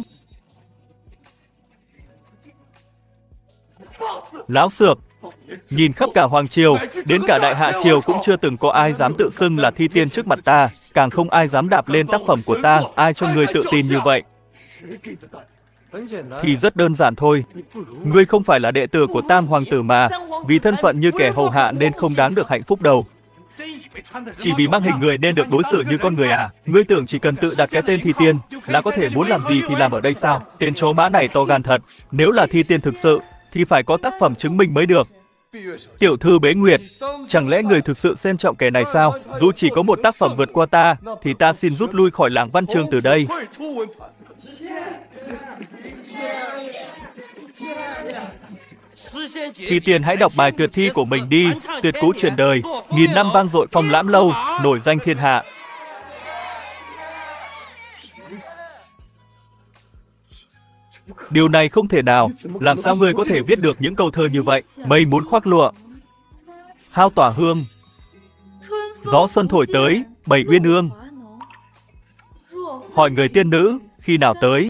Láo xược. Nhìn khắp cả Hoàng Triều, đến cả Đại Hạ Triều cũng chưa từng có ai dám tự xưng là Thi Tiên trước mặt ta. Càng không ai dám đạp lên tác phẩm của ta. Ai cho ngươi tự tin như vậy? Thì rất đơn giản thôi. Ngươi không phải là đệ tử của Tam Hoàng tử mà. Vì thân phận như kẻ hầu hạ nên không đáng được hạnh phúc đâu. Chỉ vì mang hình người nên được đối xử như con người à? Ngươi tưởng chỉ cần tự đặt cái tên Thi Tiên là có thể muốn làm gì thì làm ở đây sao? Tên chó mã này to gan thật. Nếu là Thi Tiên thực sự thì phải có tác phẩm chứng minh mới được. Tiểu thư Bế Nguyệt, chẳng lẽ người thực sự xem trọng kẻ này sao? Dù chỉ có một tác phẩm vượt qua ta thì ta xin rút lui khỏi làng văn chương từ đây. Thi Tiên hãy đọc bài tuyệt thi của mình đi. Tuyệt cú truyền đời, nghìn năm vang dội phong lãm lâu, nổi danh thiên hạ. Điều này không thể nào. Làm sao ngươi có thể viết được những câu thơ như vậy? Mây muốn khoác lụa, hao tỏa hương. Gió xuân thổi tới, bảy uyên ương. Hỏi người tiên nữ, khi nào tới?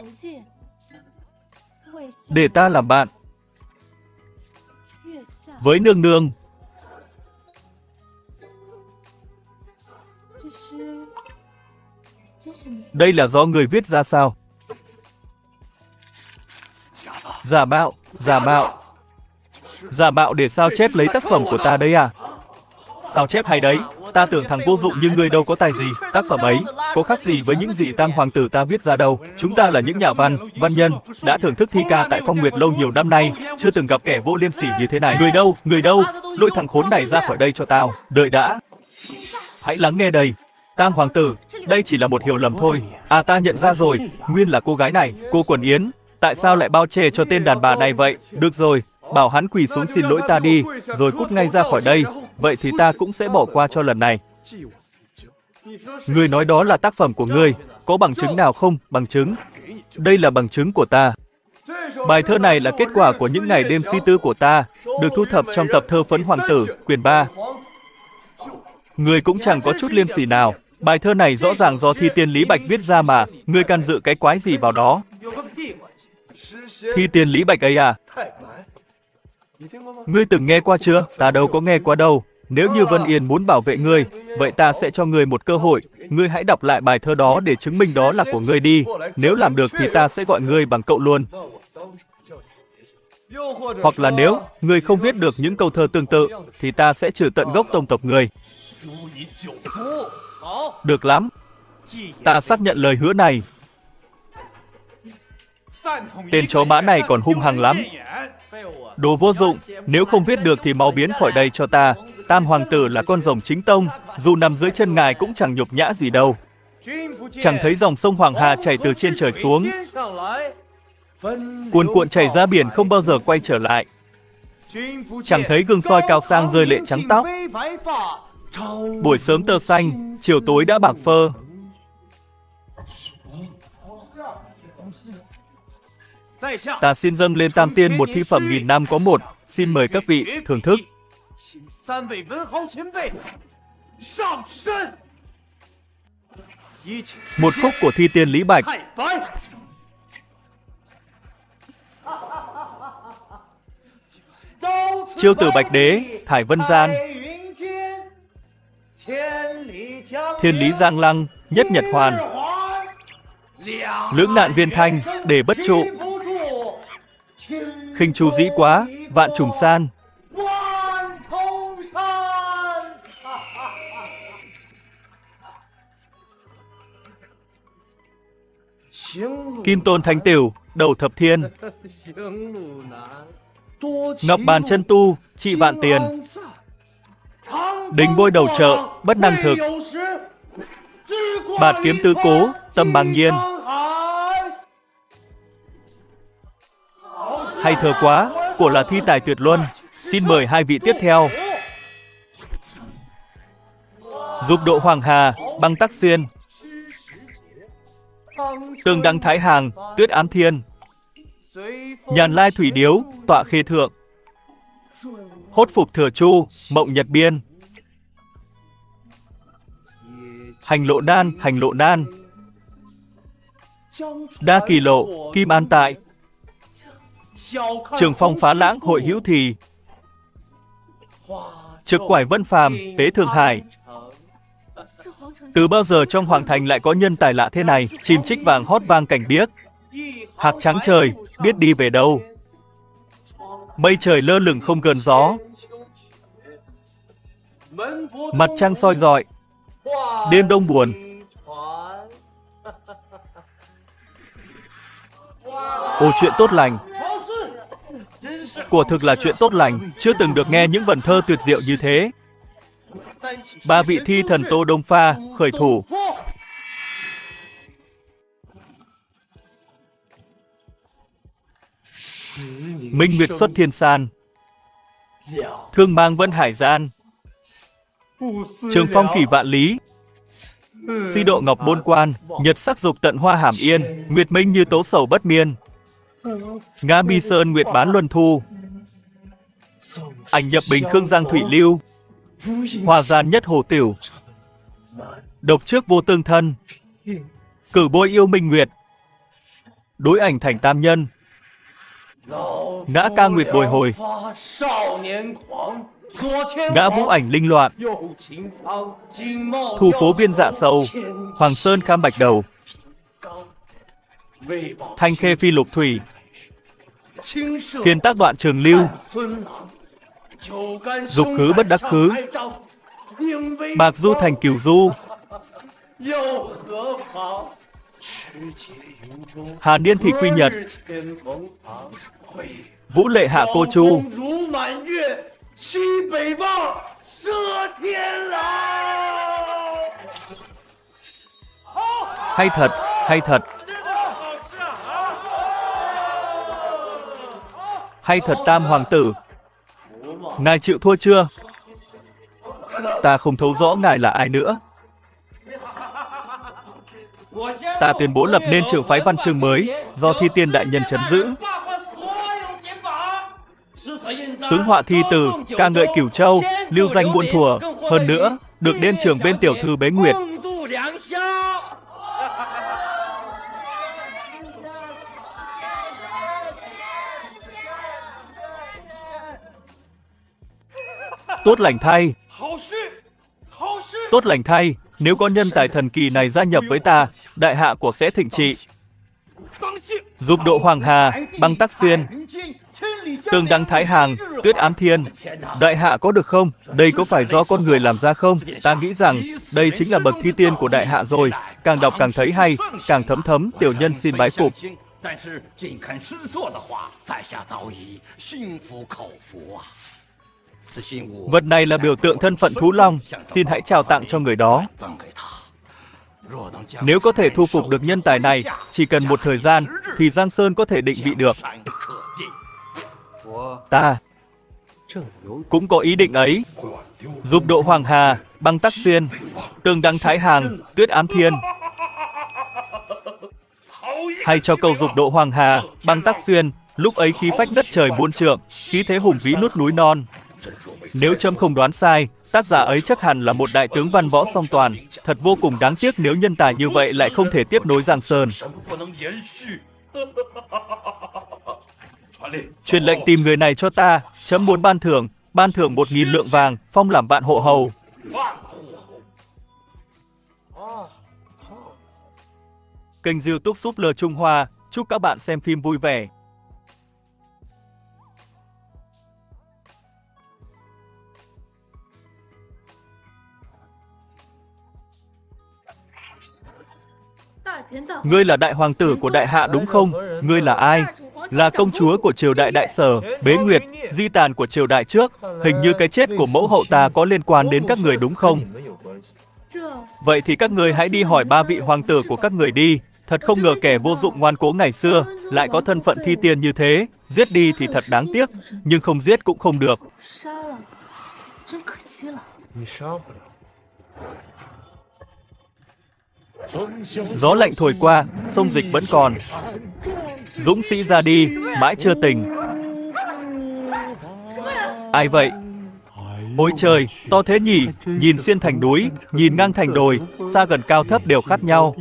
Để ta làm bạn với nương nương. Đây là do người viết ra sao? Giả mạo, giả mạo. Giả mạo để sao chép lấy tác phẩm của ta đấy à? Sao chép hay đấy. Ta tưởng thằng vô dụng như ngươi đâu có tài gì. Tác phẩm ấy có khác gì với những gì Tam Hoàng tử ta viết ra đâu. Chúng ta là những nhà văn, văn nhân, đã thưởng thức thi ca tại Phong Nguyệt Lâu nhiều năm nay, chưa từng gặp kẻ vô liêm sỉ như thế này. Người đâu, người đâu? Lôi thằng khốn này ra khỏi đây cho tao. Đợi đã. Hãy lắng nghe đây. Tam hoàng tử, đây chỉ là một hiểu lầm thôi. À ta nhận ra rồi, nguyên là cô gái này, cô Quần Yến. Tại sao lại bao che cho tên đàn bà này vậy? Được rồi, bảo hắn quỳ xuống xin lỗi ta đi, rồi cút ngay ra khỏi đây. Vậy thì ta cũng sẽ bỏ qua cho lần này. Ngươi nói đó là tác phẩm của ngươi, có bằng chứng nào không? Bằng chứng? Đây là bằng chứng của ta. Bài thơ này là kết quả của những ngày đêm suy tư của ta, được thu thập trong tập thơ Phấn Hoàng tử, quyển ba. Ngươi cũng chẳng có chút liêm sỉ nào. Bài thơ này rõ ràng do Thi Tiên Lý Bạch viết ra mà, ngươi can dự cái quái gì vào đó? Thi Tiên Lý Bạch ấy à? Ngươi từng nghe qua chưa? Ta đâu có nghe qua đâu. Nếu như Vân Yên muốn bảo vệ ngươi, vậy ta sẽ cho ngươi một cơ hội. Ngươi hãy đọc lại bài thơ đó để chứng minh đó là của ngươi đi. Nếu làm được thì ta sẽ gọi ngươi bằng cậu luôn. Hoặc là nếu ngươi không viết được những câu thơ tương tự, thì ta sẽ trừ tận gốc tông tộc ngươi. Được lắm. Ta xác nhận lời hứa này. Tên chó mã này còn hung hăng lắm. Đồ vô dụng, nếu không viết được thì mau biến khỏi đây cho ta. Tam hoàng tử là con rồng chính tông, dù nằm dưới chân ngài cũng chẳng nhục nhã gì đâu. Chẳng thấy dòng sông Hoàng Hà chảy từ trên trời xuống, cuồn cuộn chảy ra biển không bao giờ quay trở lại. Chẳng thấy gương soi cao sang rơi lệ trắng tóc. Buổi sớm tơ xanh, chiều tối đã bạc phơ. Ta xin dâng lên Tam Tiên một thi phẩm nghìn năm có một. Xin mời các vị thưởng thức. Một khúc của Thi Tiên Lý Bạch. Chiêu tử Bạch Đế, thải vân gian. Thiên lý giang lăng, nhất nhật hoàn. Lưỡng nạn viên thanh, để bất trụ. Khinh chu dĩ quá, vạn trùng san. Kim tôn thánh tiểu, đầu thập thiên. Ngọc bàn chân tu, trị vạn tiền. Đình bôi đầu chợ, bất năng thực. Bạt kiếm tứ cố, tâm bằng nhiên. Hay thơ quá, của là thi tài tuyệt luân. Xin mời hai vị tiếp theo. Dục độ Hoàng Hà, băng tắc xuyên. Tương đăng Thái Hàng, tuyết ám thiên. Nhàn lai thủy điếu, tọa khê thượng. Hốt phục thừa chu, mộng nhật biên. Hành lộ nan, hành lộ nan. Đa kỳ lộ, kim an tại. Trường phong phá lãng, hội hữu thì. Trực quải vân phàm, tế Thượng Hải. Từ bao giờ trong hoàng thành lại có nhân tài lạ thế này? Chim trích vàng hót vang cảnh biếc. Hạc trắng trời, biết đi về đâu. Mây trời lơ lửng không gợn gió. Mặt trăng soi rọi. Đêm đông buồn. Ồ, chuyện tốt lành. Quả thực là chuyện tốt lành. Chưa từng được nghe những vần thơ tuyệt diệu như thế. Ba vị thi thần Tô Đông Pha, khởi thủ. Minh Nguyệt xuất thiên san. Thương mang vân hải gian. Trường phong kỷ vạn lý. Si độ ngọc bôn quan. Nhật sắc dục tận hoa hàm yên. Nguyệt minh như tố sầu bất miên. Nga mi sơn nguyệt bán luân thu. Ảnh nhập bình khương giang thủy lưu. Hòa gian nhất hồ tiểu. Độc trước vô tương thân. Cử bôi yêu minh nguyệt. Đối ảnh thành tam nhân. Ngã ca nguyệt bồi hồi. Ngã vũ ảnh linh loạn. Thu phố viên dạ sầu. Hoàng sơn kham bạch đầu. Thanh khê phi lục thủy. Phiên tác đoạn trường lưu. Dục khứ bất đắc khứ. Bạc du thành cửu du. Hà niên thị quy nhật. Vũ lệ hạ cô chu. Hay thật, hay thật. Hay thật Tam Hoàng tử. Ngài chịu thua chưa? Ta không thấu rõ ngài là ai nữa. Ta tuyên bố lập nên trường phái văn chương mới, do Thi Tiên đại nhân trấn giữ. Xướng họa thi từ, ca ngợi Cửu Châu, lưu danh muôn thuở. Hơn nữa, được đến trường bên tiểu thư Bế Nguyệt. Tốt lành thay. Tốt lành thay, nếu có nhân tài thần kỳ này gia nhập với ta, đại hạ của sẽ thịnh trị. Dục độ Hoàng Hà, băng Tắc Xuyên, tương đăng Thái Hàng, tuyết ám thiên. Đại hạ có được không? Đây có phải do con người làm ra không? Ta nghĩ rằng đây chính là bậc thi tiên của đại hạ rồi. Càng đọc càng thấy hay, càng thấm thấm, tiểu nhân xin bái phục. Vật này là biểu tượng thân phận thú long, xin hãy trao tặng cho người đó. Nếu có thể thu phục được nhân tài này, chỉ cần một thời gian, thì Giang Sơn có thể định vị được. Ta cũng có ý định ấy. Dục độ Hoàng Hà, băng Tắc Xuyên, tương đăng Thái Hàng, tuyết ám thiên. Hay cho câu dục độ Hoàng Hà, băng Tắc Xuyên, lúc ấy khí phách đất trời muôn trượng, khí thế hùng vĩ nuốt núi non. Nếu Trâm không đoán sai, tác giả ấy chắc hẳn là một đại tướng văn võ song toàn. Thật vô cùng đáng tiếc nếu nhân tài như vậy lại không thể tiếp nối Giang Sơn. Truyền lệnh tìm người này cho ta, Trẫm muốn ban thưởng, ban thưởng một nghìn lượng vàng, phong làm vạn hộ hầu. Kênh YouTube Súp Lơ Trung Hoa, chúc các bạn xem phim vui vẻ. Ngươi là đại hoàng tử của đại hạ đúng không? Ngươi là ai? Là công chúa của triều đại Đại Sở, Bế Nguyệt, di tàn của triều đại trước. Hình như cái chết của mẫu hậu ta có liên quan đến các người đúng không? Vậy thì các người hãy đi hỏi ba vị hoàng tử của các người đi. Thật không ngờ kẻ vô dụng ngoan cố ngày xưa lại có thân phận thi tiên như thế. Giết đi thì thật đáng tiếc, nhưng không giết cũng không được. Gió lạnh thổi qua, sông dịch vẫn còn. Dũng sĩ ra đi, mãi chưa tỉnh. Ai vậy? Ôi trời, to thế nhỉ, nhìn xuyên thành núi, nhìn ngang thành đồi, xa gần cao thấp đều khác nhau.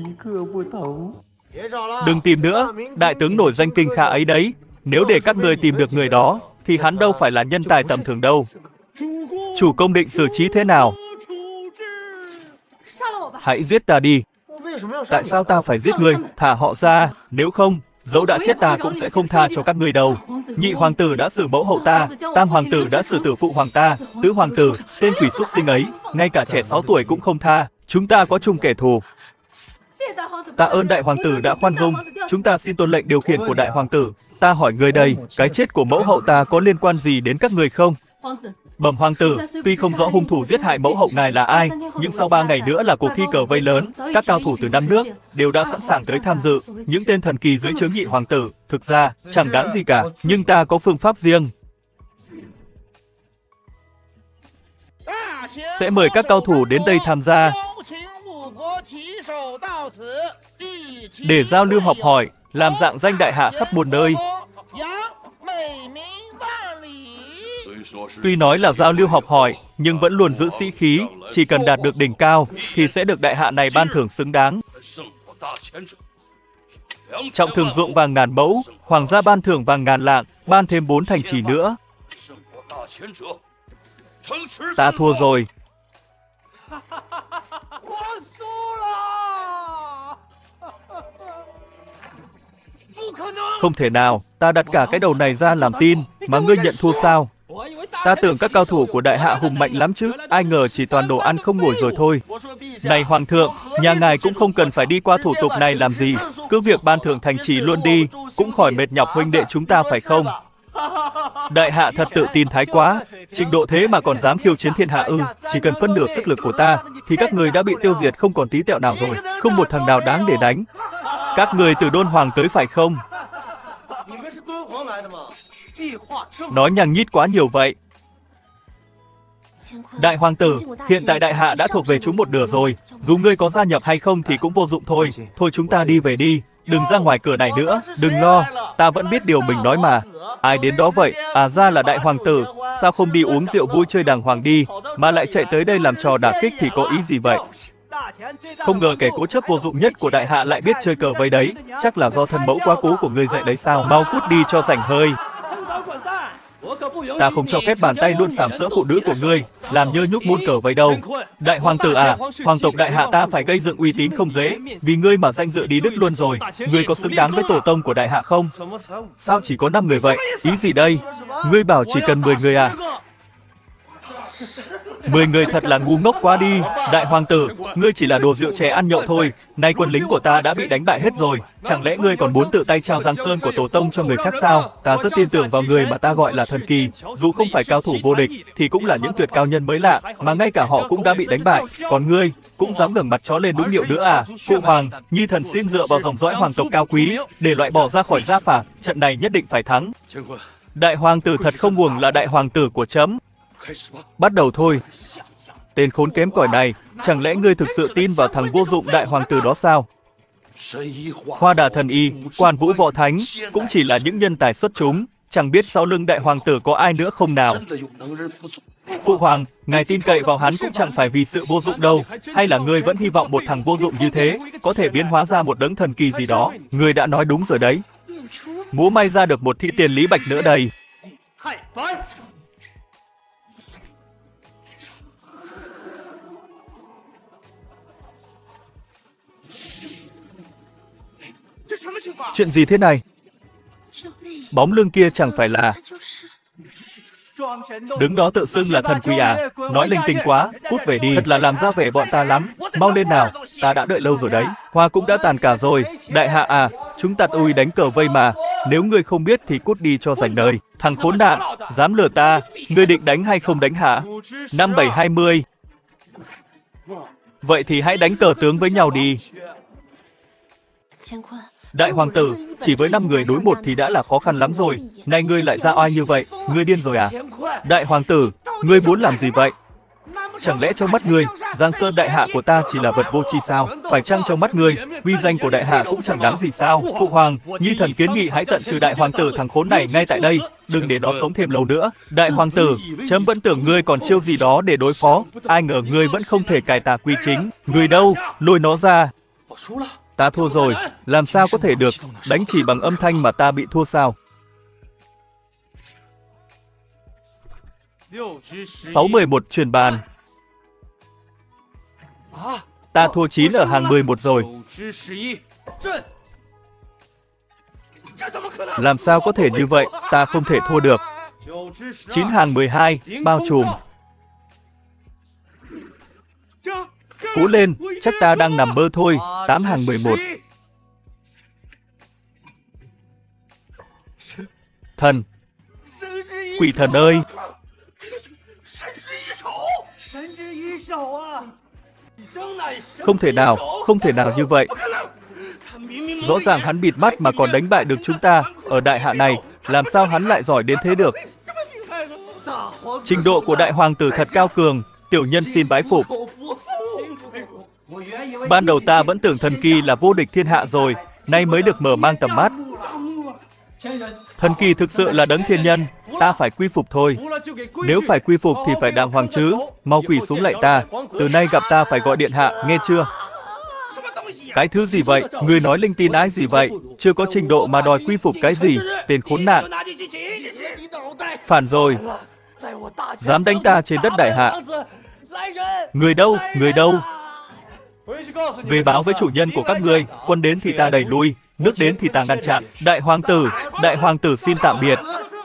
Đừng tìm nữa, đại tướng nổi danh kinh kha ấy đấy. Nếu để các người tìm được người đó, thì hắn đâu phải là nhân tài tầm thường đâu. Chủ công định xử trí thế nào? Hãy giết ta đi. Tại sao ta phải giết ngươi? Thả họ ra, nếu không, dẫu đã chết ta cũng sẽ không tha cho các ngươi đâu. Nhị hoàng tử đã xử mẫu hậu ta, tam hoàng tử đã xử tử phụ hoàng ta, tứ hoàng tử, tên quỷ súc sinh ấy, ngay cả trẻ sáu tuổi cũng không tha. Chúng ta có chung kẻ thù. Tạ ơn đại hoàng tử đã khoan dung, chúng ta xin tuân lệnh điều khiển của đại hoàng tử. Ta hỏi người đây, cái chết của mẫu hậu ta có liên quan gì đến các người không? Bẩm hoàng tử, tuy không rõ hung thủ giết hại mẫu hậu ngài là ai, nhưng sau ba ngày nữa là cuộc thi cờ vây lớn, các cao thủ từ năm nước đều đã sẵn sàng tới tham dự. Những tên thần kỳ dưới trướng nhị hoàng tử, thực ra chẳng đáng gì cả, nhưng ta có phương pháp riêng. Sẽ mời các cao thủ đến đây tham gia để giao lưu học hỏi, làm rạng danh đại hạ khắp muôn nơi. Tuy nói là giao lưu học hỏi, nhưng vẫn luôn giữ sĩ khí, chỉ cần đạt được đỉnh cao, thì sẽ được đại hạ này ban thưởng xứng đáng. Trọng thưởng dụng vàng ngàn mẫu, hoàng gia ban thưởng vàng ngàn lạng, ban thêm bốn thành trì nữa. Ta thua rồi. Không thể nào, ta đặt cả cái đầu này ra làm tin, mà ngươi nhận thua sao? Ta tưởng các cao thủ của đại hạ hùng mạnh lắm chứ, ai ngờ chỉ toàn đồ ăn không ngồi rồi thôi. Này hoàng thượng, nhà ngài cũng không cần phải đi qua thủ tục này làm gì, cứ việc ban thưởng thành trì luôn đi, cũng khỏi mệt nhọc huynh đệ chúng ta phải không? Đại hạ thật tự tin thái quá, trình độ thế mà còn dám khiêu chiến thiên hạ ư? Chỉ cần phân nửa sức lực của ta, thì các người đã bị tiêu diệt không còn tí tẹo nào rồi, không một thằng nào đáng để đánh. Các người từ Đôn Hoàng tới phải không? Nói nhằng nhít quá nhiều vậy. Đại hoàng tử, hiện tại đại hạ đã thuộc về chúng một nửa rồi, dù ngươi có gia nhập hay không thì cũng vô dụng thôi. Thôi chúng ta đi về đi, đừng ra ngoài cửa này nữa, đừng lo, ta vẫn biết điều mình nói mà. Ai đến đó vậy? À ra là đại hoàng tử, sao không đi uống rượu vui chơi đàng hoàng đi, mà lại chạy tới đây làm trò đả kích thì có ý gì vậy? Không ngờ kẻ cố chấp vô dụng nhất của đại hạ lại biết chơi cờ vây đấy, chắc là do thân mẫu quá cố của ngươi dạy đấy sao? Mau cút đi cho rảnh hơi. Ta không cho phép bàn tay luôn sàm sỡ phụ nữ của ngươi, làm nhơ nhúc môn cờ vây đâu. Đại hoàng tử à, hoàng tộc đại hạ ta phải gây dựng uy tín không dễ, vì ngươi mà danh dự đi đứt luôn rồi. Ngươi có xứng đáng với tổ tông của đại hạ không? Sao chỉ có năm người vậy? Ý gì đây? Ngươi bảo chỉ cần mười người à? Mười người thật là ngu ngốc quá đi. Đại hoàng tử, ngươi chỉ là đồ rượu chè ăn nhậu thôi. Nay quân lính của ta đã bị đánh bại hết rồi, chẳng lẽ ngươi còn muốn tự tay trao Giang Sơn của tổ tông cho người khác sao? Ta rất tin tưởng vào người mà ta gọi là thần kỳ, dù không phải cao thủ vô địch thì cũng là những tuyệt cao nhân mới lạ, mà ngay cả họ cũng đã bị đánh bại. Còn ngươi cũng dám ngẩng mặt chó lên đúng điệu nữa à? Phụ hoàng, nhi thần xin dựa vào dòng dõi hoàng tộc cao quý để loại bỏ ra khỏi gia phả, trận này nhất định phải thắng. Đại hoàng tử thật không uổng là đại hoàng tử của trẫm. Bắt đầu thôi. Tên khốn kém cỏi này, chẳng lẽ ngươi thực sự tin vào thằng vô dụng đại hoàng tử đó sao? Hoa Đà thần y, Quan Vũ võ thánh cũng chỉ là những nhân tài xuất chúng, chẳng biết sau lưng đại hoàng tử có ai nữa không nào? Phụ hoàng, ngài tin cậy vào hắn cũng chẳng phải vì sự vô dụng đâu, hay là ngươi vẫn hy vọng một thằng vô dụng như thế có thể biến hóa ra một đấng thần kỳ gì đó? Ngươi đã nói đúng rồi đấy. Múa may ra được một thị tiền Lý Bạch nữa đây. Chuyện gì thế này? Bóng lưng kia chẳng phải là... Đứng đó tự xưng là thần quỷ à? Nói linh tinh quá, cút về đi. Thật là làm ra vẻ bọn ta lắm. Mau lên nào, ta đã đợi lâu rồi đấy. Hoa cũng đã tàn cả rồi. Đại hạ à, chúng ta ui đánh cờ vây mà. Nếu ngươi không biết thì cút đi cho rảnh đời. Thằng khốn nạn, dám lừa ta. Ngươi định đánh hay không đánh hả? Năm bảy hai mươi. Vậy thì hãy đánh cờ tướng với nhau đi. Đại hoàng tử, chỉ với năm người đối một thì đã là khó khăn lắm rồi. Nay ngươi lại ra oai như vậy, ngươi điên rồi à? Đại hoàng tử, ngươi muốn làm gì vậy? Chẳng lẽ trong mắt ngươi, Giang Sơn đại hạ của ta chỉ là vật vô tri sao? Phải chăng trong mắt ngươi, uy danh của đại hạ cũng chẳng đáng gì sao? Phụ hoàng, nhi thần kiến nghị hãy tận trừ đại hoàng tử thằng khốn này ngay tại đây, đừng để nó sống thêm lâu nữa. Đại hoàng tử, chấm vẫn tưởng ngươi còn chiêu gì đó để đối phó, ai ngờ ngươi vẫn không thể cài tà quy chính. Người đâu, lôi nó ra. Ta thua rồi, làm sao có thể được, đánh chỉ bằng âm thanh mà ta bị thua sao? Sáu mười một chuyển bàn. Ta thua chín ở hàng mười một rồi. Làm sao có thể như vậy, ta không thể thua được. Chín hàng mười hai, bao trùm. Cố lên, chắc ta đang nằm mơ thôi. Tám hàng mười một. Thần. Quỷ thần ơi. Không thể nào, không thể nào như vậy. Rõ ràng hắn bịt mắt mà còn đánh bại được chúng ta. Ở đại hạ này, làm sao hắn lại giỏi đến thế được? Trình độ của đại hoàng tử thật cao cường. Tiểu nhân xin bái phục. Ban đầu ta vẫn tưởng thần kỳ là vô địch thiên hạ rồi, nay mới được mở mang tầm mắt. Thần kỳ thực sự là đấng thiên nhân, ta phải quy phục thôi. Nếu phải quy phục thì phải đàng hoàng chứ. Mau quỳ xuống lạy ta, từ nay gặp ta phải gọi điện hạ, nghe chưa? Cái thứ gì vậy? Người nói linh tin ái gì vậy? Chưa có trình độ mà đòi quy phục cái gì? Tên khốn nạn. Phản rồi. Dám đánh ta trên đất đại hạ. Người đâu? Người đâu? Về báo với chủ nhân của các ngươi, quân đến thì ta đẩy lui, nước đến thì ta ngăn chặn. Đại hoàng tử, đại hoàng tử xin tạm biệt.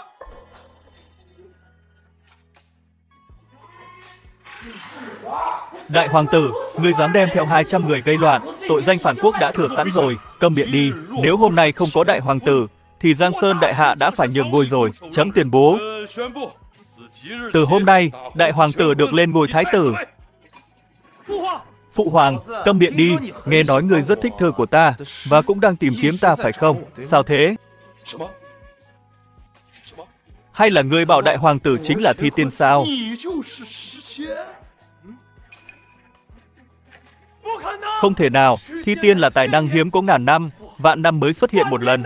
Đại hoàng tử, ngươi dám đem theo hai trăm người gây loạn, tội danh phản quốc đã thừa sẵn rồi, câm miệng đi. Nếu hôm nay không có đại hoàng tử, thì Giang Sơn đại hạ đã phải nhường ngôi rồi. Chấm tuyên bố, từ hôm nay, đại hoàng tử được lên ngôi thái tử. Phụ hoàng, câm miệng đi, nghe nói ngươi rất thích thơ của ta, và cũng đang tìm kiếm ta phải không? Sao thế? Hay là ngươi bảo đại hoàng tử chính là Thi Tiên sao? Không thể nào, Thi Tiên là tài năng hiếm có ngàn năm, vạn năm mới xuất hiện một lần.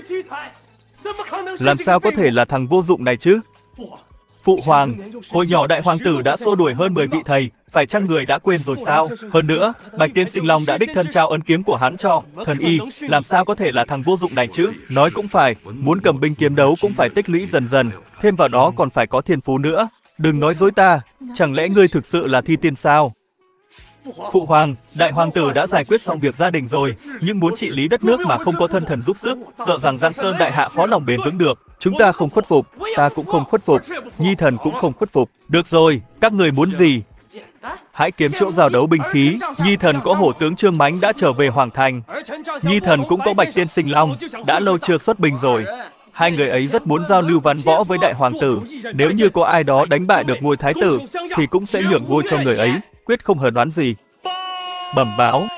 Làm sao có thể là thằng vô dụng này chứ? Phụ hoàng, hồi nhỏ đại hoàng tử đã xua đuổi hơn mười vị thầy, phải chăng người đã quên rồi sao? Hơn nữa, Bạch Tiên Sinh Long đã đích thân trao ấn kiếm của hắn cho thần y, làm sao có thể là thằng vô dụng này chứ? Nói cũng phải, muốn cầm binh kiếm đấu cũng phải tích lũy dần dần, thêm vào đó còn phải có thiên phú nữa. Đừng nói dối ta, chẳng lẽ ngươi thực sự là Thi Tiên sao? Phụ hoàng, đại hoàng tử đã giải quyết xong việc gia đình rồi, nhưng muốn trị lý đất nước mà không có thân thần giúp sức, sợ rằng Giang Sơn đại hạ khó lòng bền vững được. Chúng ta không khuất phục, ta cũng không khuất phục, Nhi thần cũng không khuất phục. Được rồi, các người muốn gì? Hãy kiếm chỗ giao đấu binh khí. Nhi thần có hổ tướng Trương Mánh đã trở về hoàng thành. Nhi thần cũng có Bạch Tiên Sinh Long, đã lâu chưa xuất binh rồi. Hai người ấy rất muốn giao lưu văn võ với đại hoàng tử. Nếu như có ai đó đánh bại được ngôi thái tử, thì cũng sẽ nhường ngôi cho người ấy, quyết không hờn đoán gì. Bẩm báo.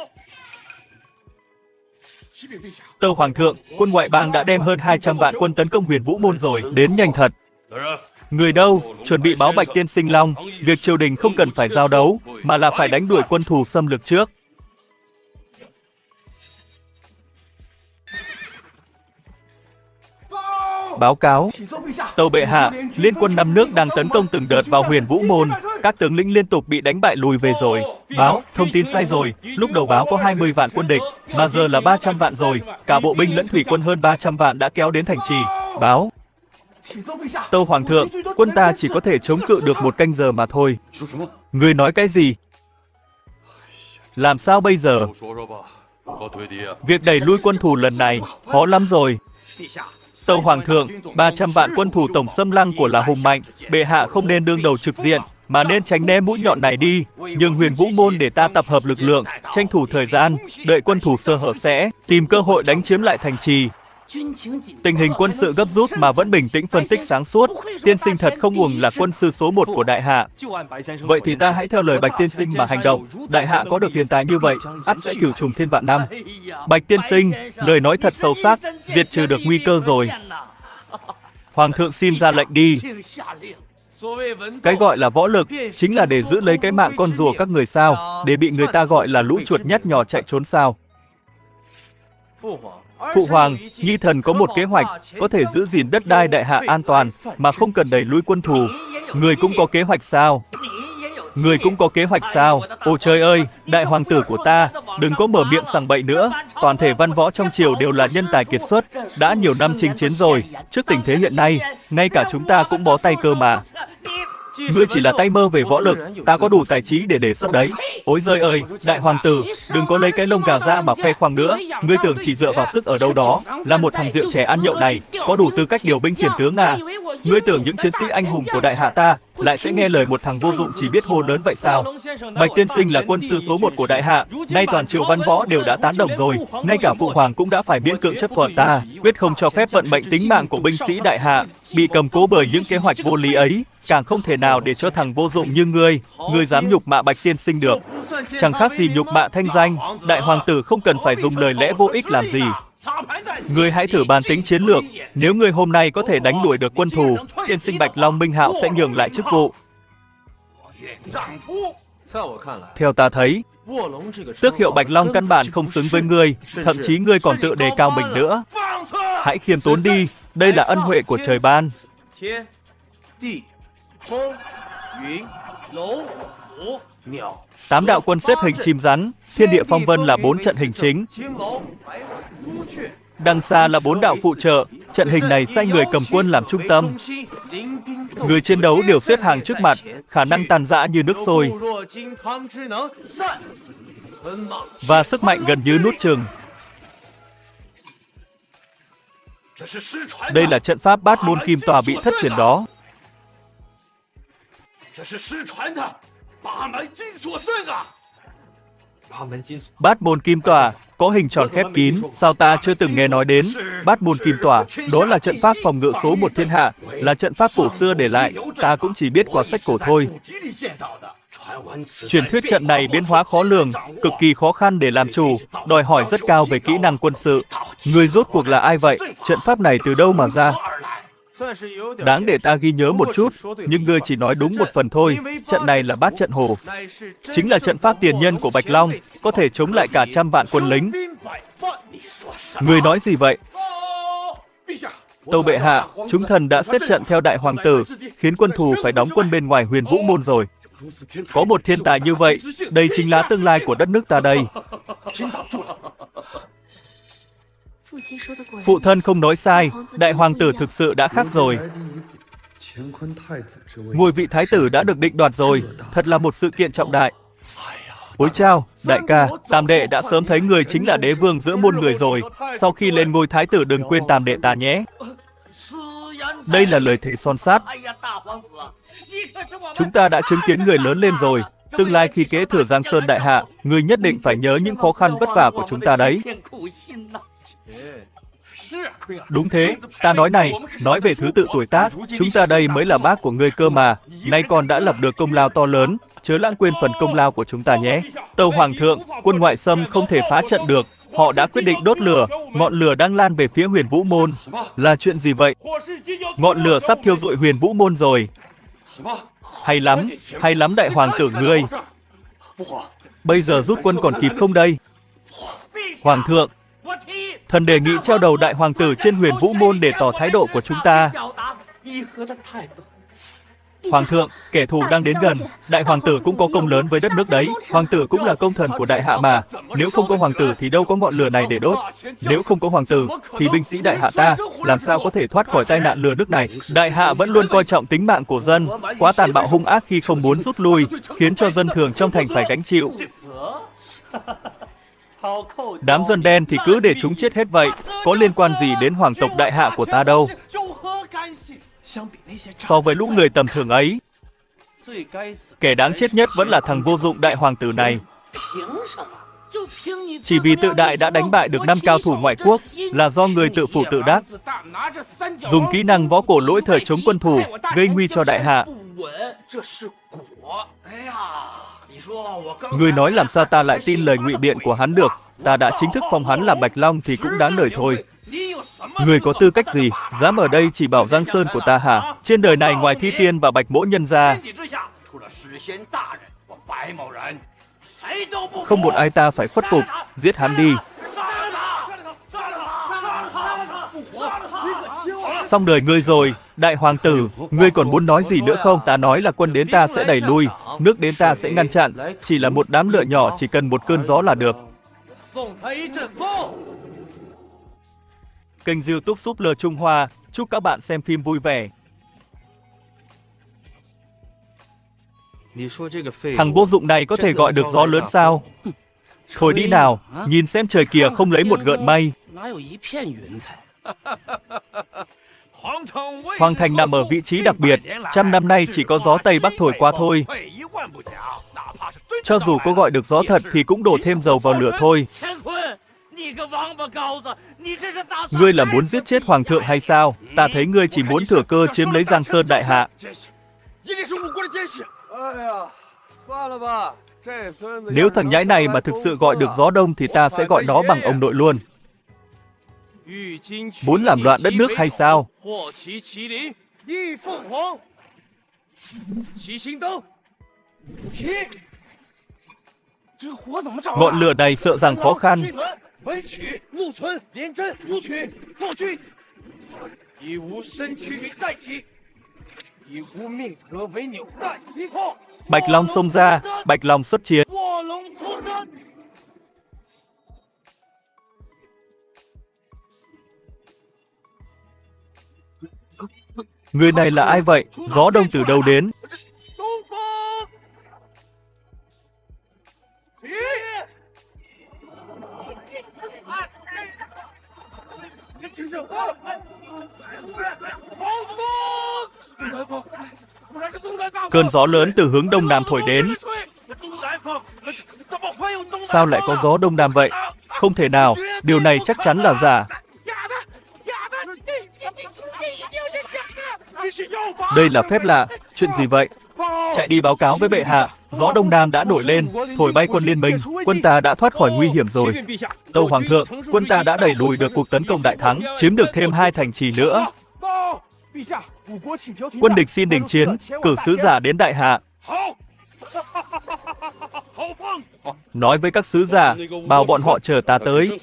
Tâu hoàng thượng, quân ngoại bang đã đem hơn hai trăm vạn quân tấn công Huyền Vũ Môn rồi, đến nhanh thật. Người đâu? Chuẩn bị báo Bạch Tiên Sinh Long, việc triều đình không cần phải giao đấu, mà là phải đánh đuổi quân thù xâm lược trước. Báo cáo. Tâu bệ hạ, liên quân năm nước đang tấn công từng đợt vào Huyền Vũ Môn, các tướng lĩnh liên tục bị đánh bại lùi về rồi. Báo, thông tin sai rồi, lúc đầu báo có hai mươi vạn quân địch, mà giờ là ba trăm vạn rồi, cả bộ binh lẫn thủy quân hơn ba trăm vạn đã kéo đến thành trì. Báo. Tâu hoàng thượng, quân ta chỉ có thể chống cự được một canh giờ mà thôi. Người nói cái gì? Làm sao bây giờ? Việc đẩy lui quân thù lần này khó lắm rồi. Tâu hoàng thượng, ba trăm vạn quân thù tổng xâm lăng của là hùng mạnh, bệ hạ không nên đương đầu trực diện, mà nên tránh né mũi nhọn này đi, nhường Huyền Vũ Môn để ta tập hợp lực lượng, tranh thủ thời gian, đợi quân thù sơ hở sẽ tìm cơ hội đánh chiếm lại thành trì. Tình hình quân sự gấp rút mà vẫn bình tĩnh phân tích sáng suốt, tiên sinh thật không uổng là quân sư số một của đại hạ. Vậy thì ta hãy theo lời Bạch tiên sinh mà hành động, đại hạ có được hiện tại như vậy, ắt sẽ cửu trùng thiên vạn năm. Bạch tiên sinh, lời nói thật sâu sắc, diệt trừ được nguy cơ rồi. Hoàng thượng xin ra lệnh đi. Cái gọi là võ lực chính là để giữ lấy cái mạng con rùa các người sao, để bị người ta gọi là lũ chuột nhắt nhò chạy trốn sao. Phụ hoàng, Nhi thần có một kế hoạch có thể giữ gìn đất đai đại hạ an toàn mà không cần đẩy lui quân thù. Người cũng có kế hoạch sao? Người cũng có kế hoạch sao? Ôi trời ơi, đại hoàng tử của ta, đừng có mở miệng sằng bậy nữa. Toàn thể văn võ trong triều đều là nhân tài kiệt xuất, đã nhiều năm chinh chiến rồi. Trước tình thế hiện nay, ngay cả chúng ta cũng bó tay cơ mà. Ngươi chỉ là tay mơ về võ lực, ta có đủ tài trí để đề xuất đấy. Ôi giời ơi, đại hoàng tử, đừng có lấy cái lông gà ra mà khoe khoang nữa. Ngươi tưởng chỉ dựa vào sức ở đâu đó, là một thằng rượu trẻ ăn nhậu này, có đủ tư cách điều binh khiển tướng à? Ngươi tưởng những chiến sĩ anh hùng của đại hạ ta lại sẽ nghe lời một thằng vô dụng chỉ biết hô lớn vậy sao? Bạch tiên sinh là quân sư số một của đại hạ, nay toàn triều văn võ đều đã tán đồng rồi, ngay cả phụ hoàng cũng đã phải miễn cưỡng chấp thuận ta, quyết không cho phép vận mệnh tính mạng của binh sĩ đại hạ bị cầm cố bởi những kế hoạch vô lý ấy, càng không thể nào để cho thằng vô dụng như ngươi, ngươi dám nhục mạ Bạch tiên sinh được. Chẳng khác gì nhục mạ thanh danh, đại hoàng tử không cần phải dùng lời lẽ vô ích làm gì. Ngươi hãy thử bàn tính chiến lược, nếu ngươi hôm nay có thể đánh đuổi được quân thù, tiên sinh Bạch Long Minh Hạo sẽ nhường lại chức vụ. Theo ta thấy, tước hiệu Bạch Long căn bản không xứng với ngươi, thậm chí ngươi còn tự đề cao mình nữa. Hãy khiêm tốn đi, đây là ân huệ của trời ban. Tám đạo quân xếp hình chim rắn, thiên địa phong vân là bốn trận hình chính. Đằng xa là bốn đạo phụ trợ, trận hình này xoay người cầm quân làm trung tâm. Người chiến đấu đều xếp hàng trước mặt, khả năng tàn rã như nước sôi. Và sức mạnh gần như nuốt chừng. Đây là trận pháp bát môn kim tòa bị thất truyền đó. Bát môn kim tỏa, có hình tròn khép kín, sao ta chưa từng nghe nói đến. Bát môn kim tỏa, đó là trận pháp phòng ngự số một thiên hạ, là trận pháp cổ xưa để lại, ta cũng chỉ biết qua sách cổ thôi. Truyền thuyết trận này biến hóa khó lường, cực kỳ khó khăn để làm chủ, đòi hỏi rất cao về kỹ năng quân sự. Người rốt cuộc là ai vậy? Trận pháp này từ đâu mà ra? Đáng để ta ghi nhớ một chút, nhưng ngươi chỉ nói đúng một phần thôi. Trận này là bát trận hồ, chính là trận pháp tiền nhân của Bạch Long, có thể chống lại cả trăm vạn quân lính. Ngươi nói gì vậy? Tâu bệ hạ, chúng thần đã xếp trận theo đại hoàng tử, khiến quân thù phải đóng quân bên ngoài Huyền Vũ môn rồi. Có một thiên tài như vậy, đây chính là tương lai của đất nước ta đây. Phụ thân không nói sai, đại hoàng tử thực sự đã khác rồi. Ngôi vị thái tử đã được định đoạt rồi, thật là một sự kiện trọng đại. Ôi chao, đại ca, Tam đệ đã sớm thấy người chính là đế vương giữa môn người rồi. Sau khi lên ngôi thái tử đừng quên Tam đệ ta nhé. Đây là lời thề son sắt. Chúng ta đã chứng kiến người lớn lên rồi. Tương lai khi kế thừa Giang Sơn đại hạ, người nhất định phải nhớ những khó khăn vất vả của chúng ta đấy. Đúng thế, ta nói này, nói về thứ tự tuổi tác, chúng ta đây mới là bác của ngươi cơ mà, nay còn đã lập được công lao to lớn, chớ lãng quên phần công lao của chúng ta nhé. Tâu Hoàng thượng, quân ngoại xâm không thể phá trận được, họ đã quyết định đốt lửa, ngọn lửa đang lan về phía Huyền Vũ môn. Là chuyện gì vậy? Ngọn lửa sắp thiêu rụi Huyền Vũ môn rồi. Hay lắm, hay lắm đại hoàng tử ngươi. Bây giờ rút quân còn kịp không đây? Hoàng thượng, thần đề nghị treo đầu đại hoàng tử trên Huyền Vũ môn để tỏ thái độ của chúng ta. Hoàng thượng, kẻ thù đang đến gần, đại hoàng tử cũng có công lớn với đất nước đấy. Hoàng tử cũng là công thần của đại hạ mà. Nếu không có hoàng tử thì đâu có ngọn lửa này để đốt. Nếu không có hoàng tử thì binh sĩ đại hạ ta làm sao có thể thoát khỏi tai nạn lừa nước này. Đại hạ vẫn luôn coi trọng tính mạng của dân, quá tàn bạo hung ác khi không muốn rút lui, khiến cho dân thường trong thành phải gánh chịu. Đám dân đen thì cứ để chúng chết hết vậy, có liên quan gì đến hoàng tộc đại hạ của ta đâu. So với lũ người tầm thường ấy, kẻ đáng chết nhất vẫn là thằng vô dụng đại hoàng tử này. Chỉ vì tự đại đã đánh bại được năm cao thủ ngoại quốc là do người tự phủ tự đắc, dùng kỹ năng võ cổ lỗi thời chống quân thù, gây nguy cho đại hạ. Người nói làm sao ta lại tin lời ngụy biện của hắn được. Ta đã chính thức phong hắn là Bạch Long thì cũng đáng đời thôi. Người có tư cách gì dám ở đây chỉ bảo Giang Sơn của ta hả? Trên đời này ngoài Thi Tiên và Bạch Mỗ nhân ra, không một ai ta phải khuất phục. Giết hắn đi. Xong đời ngươi rồi, đại hoàng tử, ngươi còn muốn nói gì nữa không? Ta nói là quân đến ta sẽ đẩy lui, nước đến ta sẽ ngăn chặn, chỉ là một đám lửa nhỏ, chỉ cần một cơn gió là được. Kênh YouTube Súp Lơ Trung Hoa, chúc các bạn xem phim vui vẻ. Thằng vô dụng này có thể gọi được gió lớn sao? Thôi đi nào, nhìn xem trời kìa không lấy một gợn mây. Hoàng thành nằm ở vị trí đặc biệt, trăm năm nay chỉ có gió Tây Bắc thổi qua thôi. Cho dù có gọi được gió thật thì cũng đổ thêm dầu vào lửa thôi. Ngươi là muốn giết chết hoàng thượng hay sao? Ta thấy ngươi chỉ muốn thừa cơ chiếm lấy Giang Sơn đại hạ. Nếu thằng nhãi này mà thực sự gọi được gió đông thì ta sẽ gọi nó bằng ông nội luôn. Muốn làm loạn đất nước hay sao? Ngọn lửa này sợ rằng khó khăn. Bạch Long xông ra, Bạch Long xuất chiến. Người này là ai vậy? Gió đông từ đâu đến? Cơn gió lớn từ hướng đông nam thổi đến. Sao lại có gió đông nam vậy? Không thể nào, điều này chắc chắn là giả. Đây là phép lạ, chuyện gì vậy? Chạy đi báo cáo với bệ hạ, gió đông nam đã nổi lên, thổi bay quân liên minh, quân ta đã thoát khỏi nguy hiểm rồi. Tâu hoàng thượng, quân ta đã đẩy lùi được cuộc tấn công đại thắng, chiếm được thêm hai thành trì nữa. Quân địch xin đình chiến, cử sứ giả đến đại hạ. Nói với các sứ giả, bảo bọn họ chờ ta tới.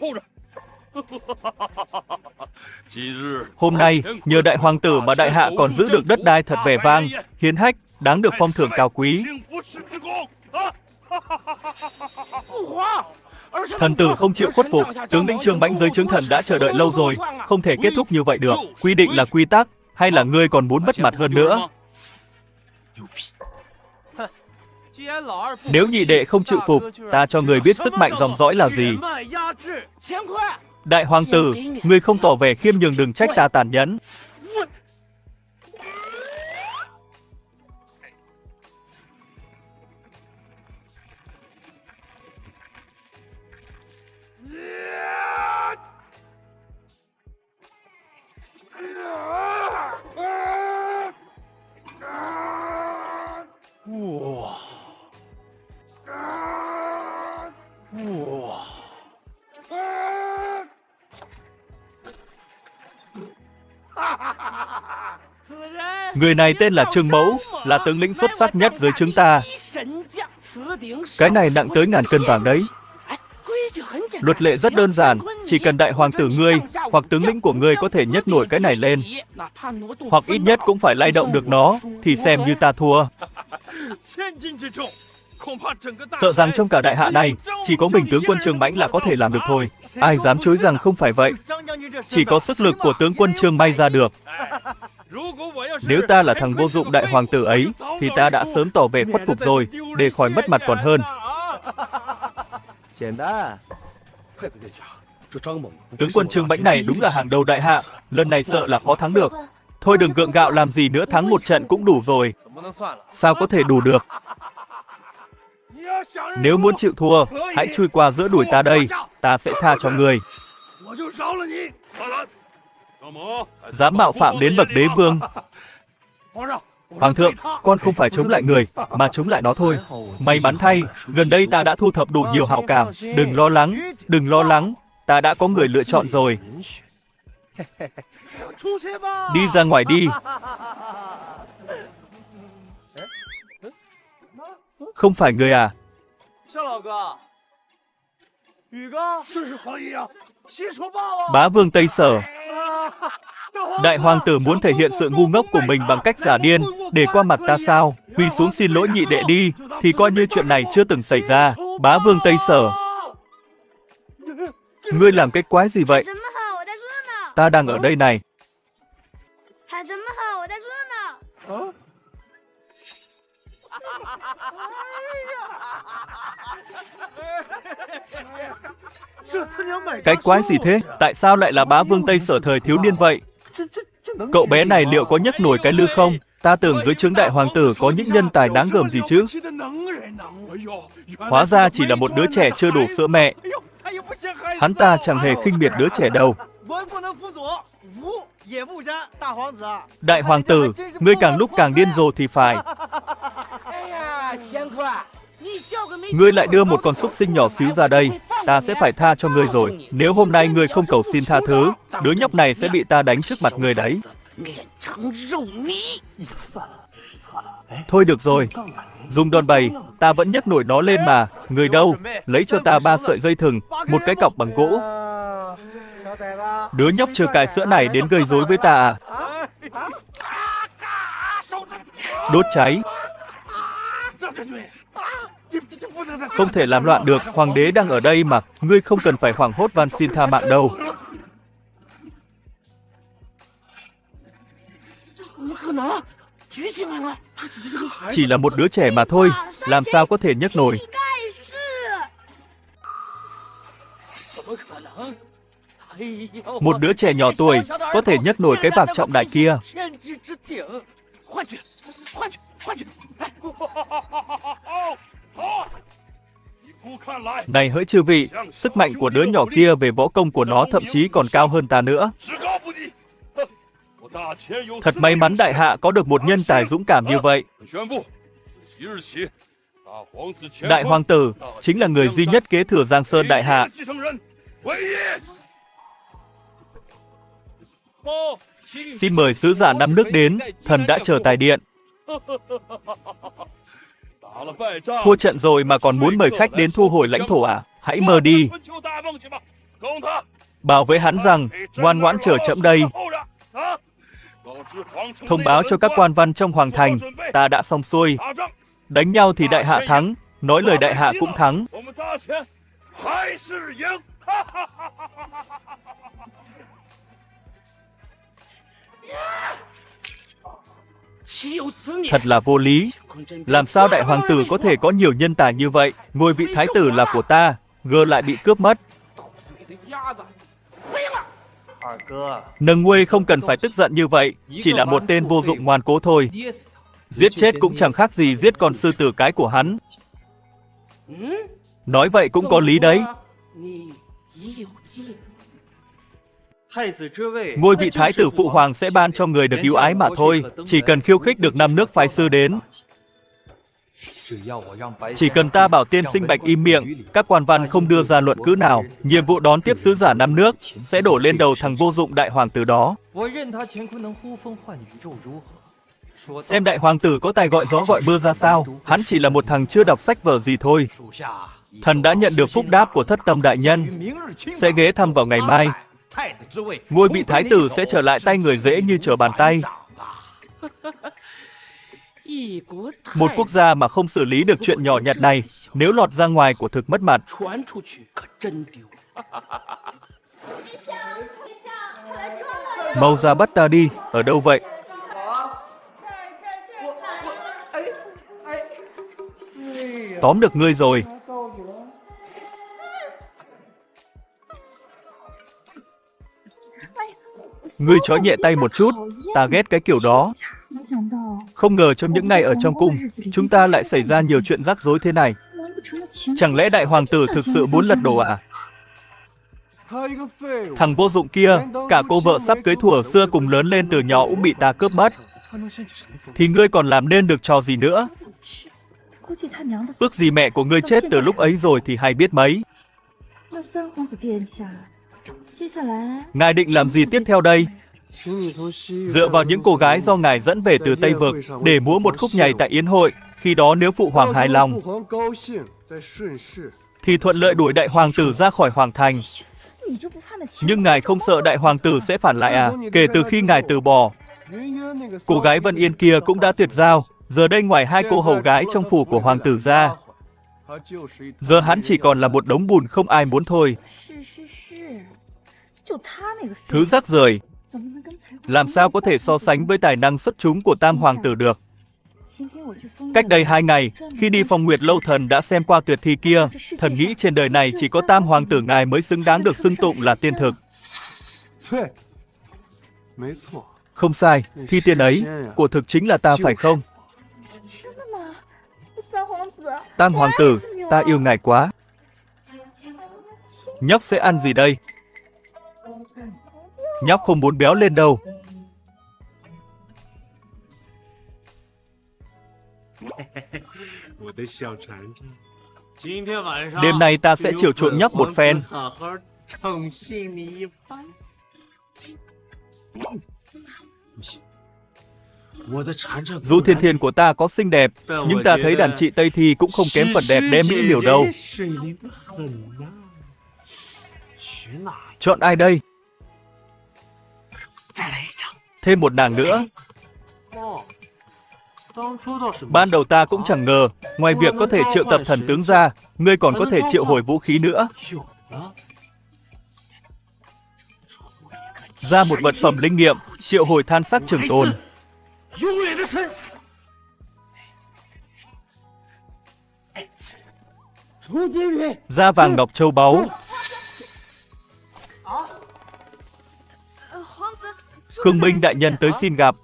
Hôm nay, nhờ đại hoàng tử mà đại hạ còn giữ được đất đai thật vẻ vang, hiến hách, đáng được phong thưởng cao quý. Thần tử không chịu khuất phục, tướng lĩnh Trương Bãnh dưới trướng thần đã chờ đợi lâu rồi, không thể kết thúc như vậy được. Quy định là quy tắc, hay là ngươi còn muốn mất mặt hơn nữa? Nếu nhị đệ không chịu phục, ta cho người biết sức mạnh dòng dõi là gì. Đại hoàng tử, ngươi không tỏ vẻ khiêm nhường đừng trách ta tàn nhẫn. Người này tên là Trương Mẫu, là tướng lĩnh xuất sắc nhất dưới chúng ta. Cái này nặng tới ngàn cân vàng đấy. Luật lệ rất đơn giản, chỉ cần đại hoàng tử ngươi hoặc tướng lĩnh của ngươi có thể nhấc nổi cái này lên, hoặc ít nhất cũng phải lay động được nó, thì xem như ta thua. Sợ rằng trong cả đại hạ này, chỉ có mình tướng quân Trương Bãnh là có thể làm được thôi. Ai dám chối rằng không phải vậy. Chỉ có sức lực của tướng quân Trương may ra được. Nếu ta là thằng vô dụng đại hoàng tử ấy, thì ta đã sớm tỏ vẻ khuất phục rồi, để khỏi mất mặt còn hơn. Tướng quân Trương Bãnh này đúng là hàng đầu đại hạ, lần này sợ là khó thắng được. Thôi đừng gượng gạo làm gì nữa, thắng một trận cũng đủ rồi. Sao có thể đủ được? Nếu muốn chịu thua, hãy chui qua giữa đuổi ta đây, ta sẽ tha cho người. Dám mạo phạm đến bậc đế vương. Hoàng thượng, con không phải chống lại người, mà chống lại nó thôi. May mắn thay, gần đây ta đã thu thập đủ nhiều hảo cảm. Đừng lo lắng, đừng lo lắng, ta đã có người lựa chọn rồi. Đi ra ngoài đi. Không phải người à? Bá vương Tây Sở. Đại hoàng tử muốn thể hiện sự ngu ngốc của mình bằng cách giả điên, để qua mặt ta sao? Quỳ xuống xin lỗi nhị đệ đi, thì coi như chuyện này chưa từng xảy ra. Bá vương Tây Sở. Ngươi làm cái quái gì vậy? Ta đang ở đây này. Cái quái gì thế? Tại sao lại là bá vương Tây Sở thời thiếu niên vậy? Cậu bé này liệu có nhấc nổi cái lư không? Ta tưởng dưới trướng đại hoàng tử có những nhân tài đáng gờm gì chứ. Hóa ra chỉ là một đứa trẻ chưa đủ sữa mẹ. Hắn ta chẳng hề khinh miệt đứa trẻ đâu. Đại hoàng tử, ngươi càng lúc càng điên rồ thì phải. Ngươi lại đưa một con súc sinh nhỏ xíu ra đây, ta sẽ phải tha cho ngươi rồi. Nếu hôm nay ngươi không cầu xin tha thứ, đứa nhóc này sẽ bị ta đánh trước mặt ngươi đấy. Thôi được rồi, dùng đòn bẩy, ta vẫn nhấc nổi nó lên mà. Người đâu, lấy cho ta ba sợi dây thừng, một cái cọc bằng gỗ. Đứa nhóc chưa cài sữa này đến gây rối với ta à? Đốt cháy. Không thể làm loạn được, hoàng đế đang ở đây mà. Ngươi không cần phải hoảng hốt van xin tha mạng đâu. Chỉ là một đứa trẻ mà thôi, làm sao có thể nhấc nổi. Một đứa trẻ nhỏ tuổi có thể nhấc nổi cái vạc trọng đại kia. Này hỡi chư vị, sức mạnh của đứa nhỏ kia về võ công của nó thậm chí còn cao hơn ta nữa. Thật may mắn đại hạ có được một nhân tài dũng cảm như vậy. Đại hoàng tử chính là người duy nhất kế thừa Giang Sơn đại hạ. Xin mời sứ giả năm nước đến, thần đã chờ tại điện. Thua trận rồi mà còn muốn mời khách đến thu hồi lãnh thổ à? Hãy mơ đi. Bảo với hắn rằng, ngoan ngoãn chờ trẫm đây. Thông báo cho các quan văn trong hoàng thành, ta đã xong xuôi. Đánh nhau thì đại hạ thắng, nói lời đại hạ cũng thắng. Thật là vô lý. Làm sao đại hoàng tử có thể có nhiều nhân tài như vậy? Ngôi vị thái tử là của ta, gơ lại bị cướp mất. Nâng Nguê không cần phải tức giận như vậy, chỉ là một tên vô dụng ngoan cố thôi. Giết chết cũng chẳng khác gì giết con sư tử cái của hắn. Nói vậy cũng có lý đấy. Ngôi vị thái tử phụ hoàng sẽ ban cho người được ưu ái mà thôi, chỉ cần khiêu khích được năm nước phái sư đến. Chỉ cần ta bảo tiên sinh Bạch im miệng, các quan văn không đưa ra luận cứ nào, nhiệm vụ đón tiếp sứ giả năm nước sẽ đổ lên đầu thằng vô dụng đại hoàng tử đó. Xem đại hoàng tử có tài gọi gió gọi mưa ra sao, hắn chỉ là một thằng chưa đọc sách vở gì thôi. Thần đã nhận được phúc đáp của thất tâm đại nhân, sẽ ghé thăm vào ngày mai. Ngôi vị thái tử sẽ trở lại tay người dễ như trở bàn tay. Một quốc gia mà không xử lý được chuyện nhỏ nhặt này, nếu lọt ra ngoài của thực mất mặt. Mau ra bắt ta đi, ở đâu vậy? Tóm được ngươi rồi. Ngươi chó nhẹ tay một chút, ta ghét cái kiểu đó. Không ngờ trong những ngày ở trong cung, chúng ta lại xảy ra nhiều chuyện rắc rối thế này. Chẳng lẽ đại hoàng tử thực sự muốn lật đổ à? Thằng vô dụng kia, cả cô vợ sắp cưới thuở xưa cùng lớn lên từ nhỏ cũng bị ta cướp mất. Thì ngươi còn làm nên được trò gì nữa? Ước gì mẹ của ngươi chết từ lúc ấy rồi thì hay biết mấy. Ngài định làm gì tiếp theo đây? Dựa vào những cô gái do ngài dẫn về từ Tây Vực để múa một khúc nhảy tại yến hội, khi đó nếu phụ hoàng hài lòng thì thuận lợi đuổi đại hoàng tử ra khỏi hoàng thành. Nhưng ngài không sợ đại hoàng tử sẽ phản lại à? Kể từ khi ngài từ bỏ, cô gái Vân Yên kia cũng đã tuyệt giao. Giờ đây ngoài hai cô hầu gái trong phủ của hoàng tử ra, giờ hắn chỉ còn là một đống bùn không ai muốn thôi. Thứ rác rưởi, làm sao có thể so sánh với tài năng xuất chúng của tam hoàng tử được. Cách đây hai ngày, khi đi Phong Nguyệt Lâu thần đã xem qua tuyệt thi kia, thần nghĩ trên đời này chỉ có tam hoàng tử ngài mới xứng đáng được xưng tụng là tiên thực. Không sai, thi tiên ấy, của thực chính là ta phải không? Tam hoàng tử, ta yêu ngài quá. Nhóc sẽ ăn gì đây? Nhóc không muốn béo lên đâu. Đêm nay ta sẽ chiều chuộng nhóc một phen. Dù thiên thiên của ta có xinh đẹp, nhưng ta thấy đàn chị Tây Thi cũng không kém phần đẹp đẽ mỹ miều đâu. Chọn ai đây? Thêm một nàng nữa. Ban đầu ta cũng chẳng ngờ, ngoài việc có thể triệu tập thần tướng ra, ngươi còn có thể triệu hồi vũ khí nữa. Ra một vật phẩm linh nghiệm, triệu hồi than sắc trường tồn. Da vàng ngọc châu báu. Khương Minh đại nhân tới xin gặp.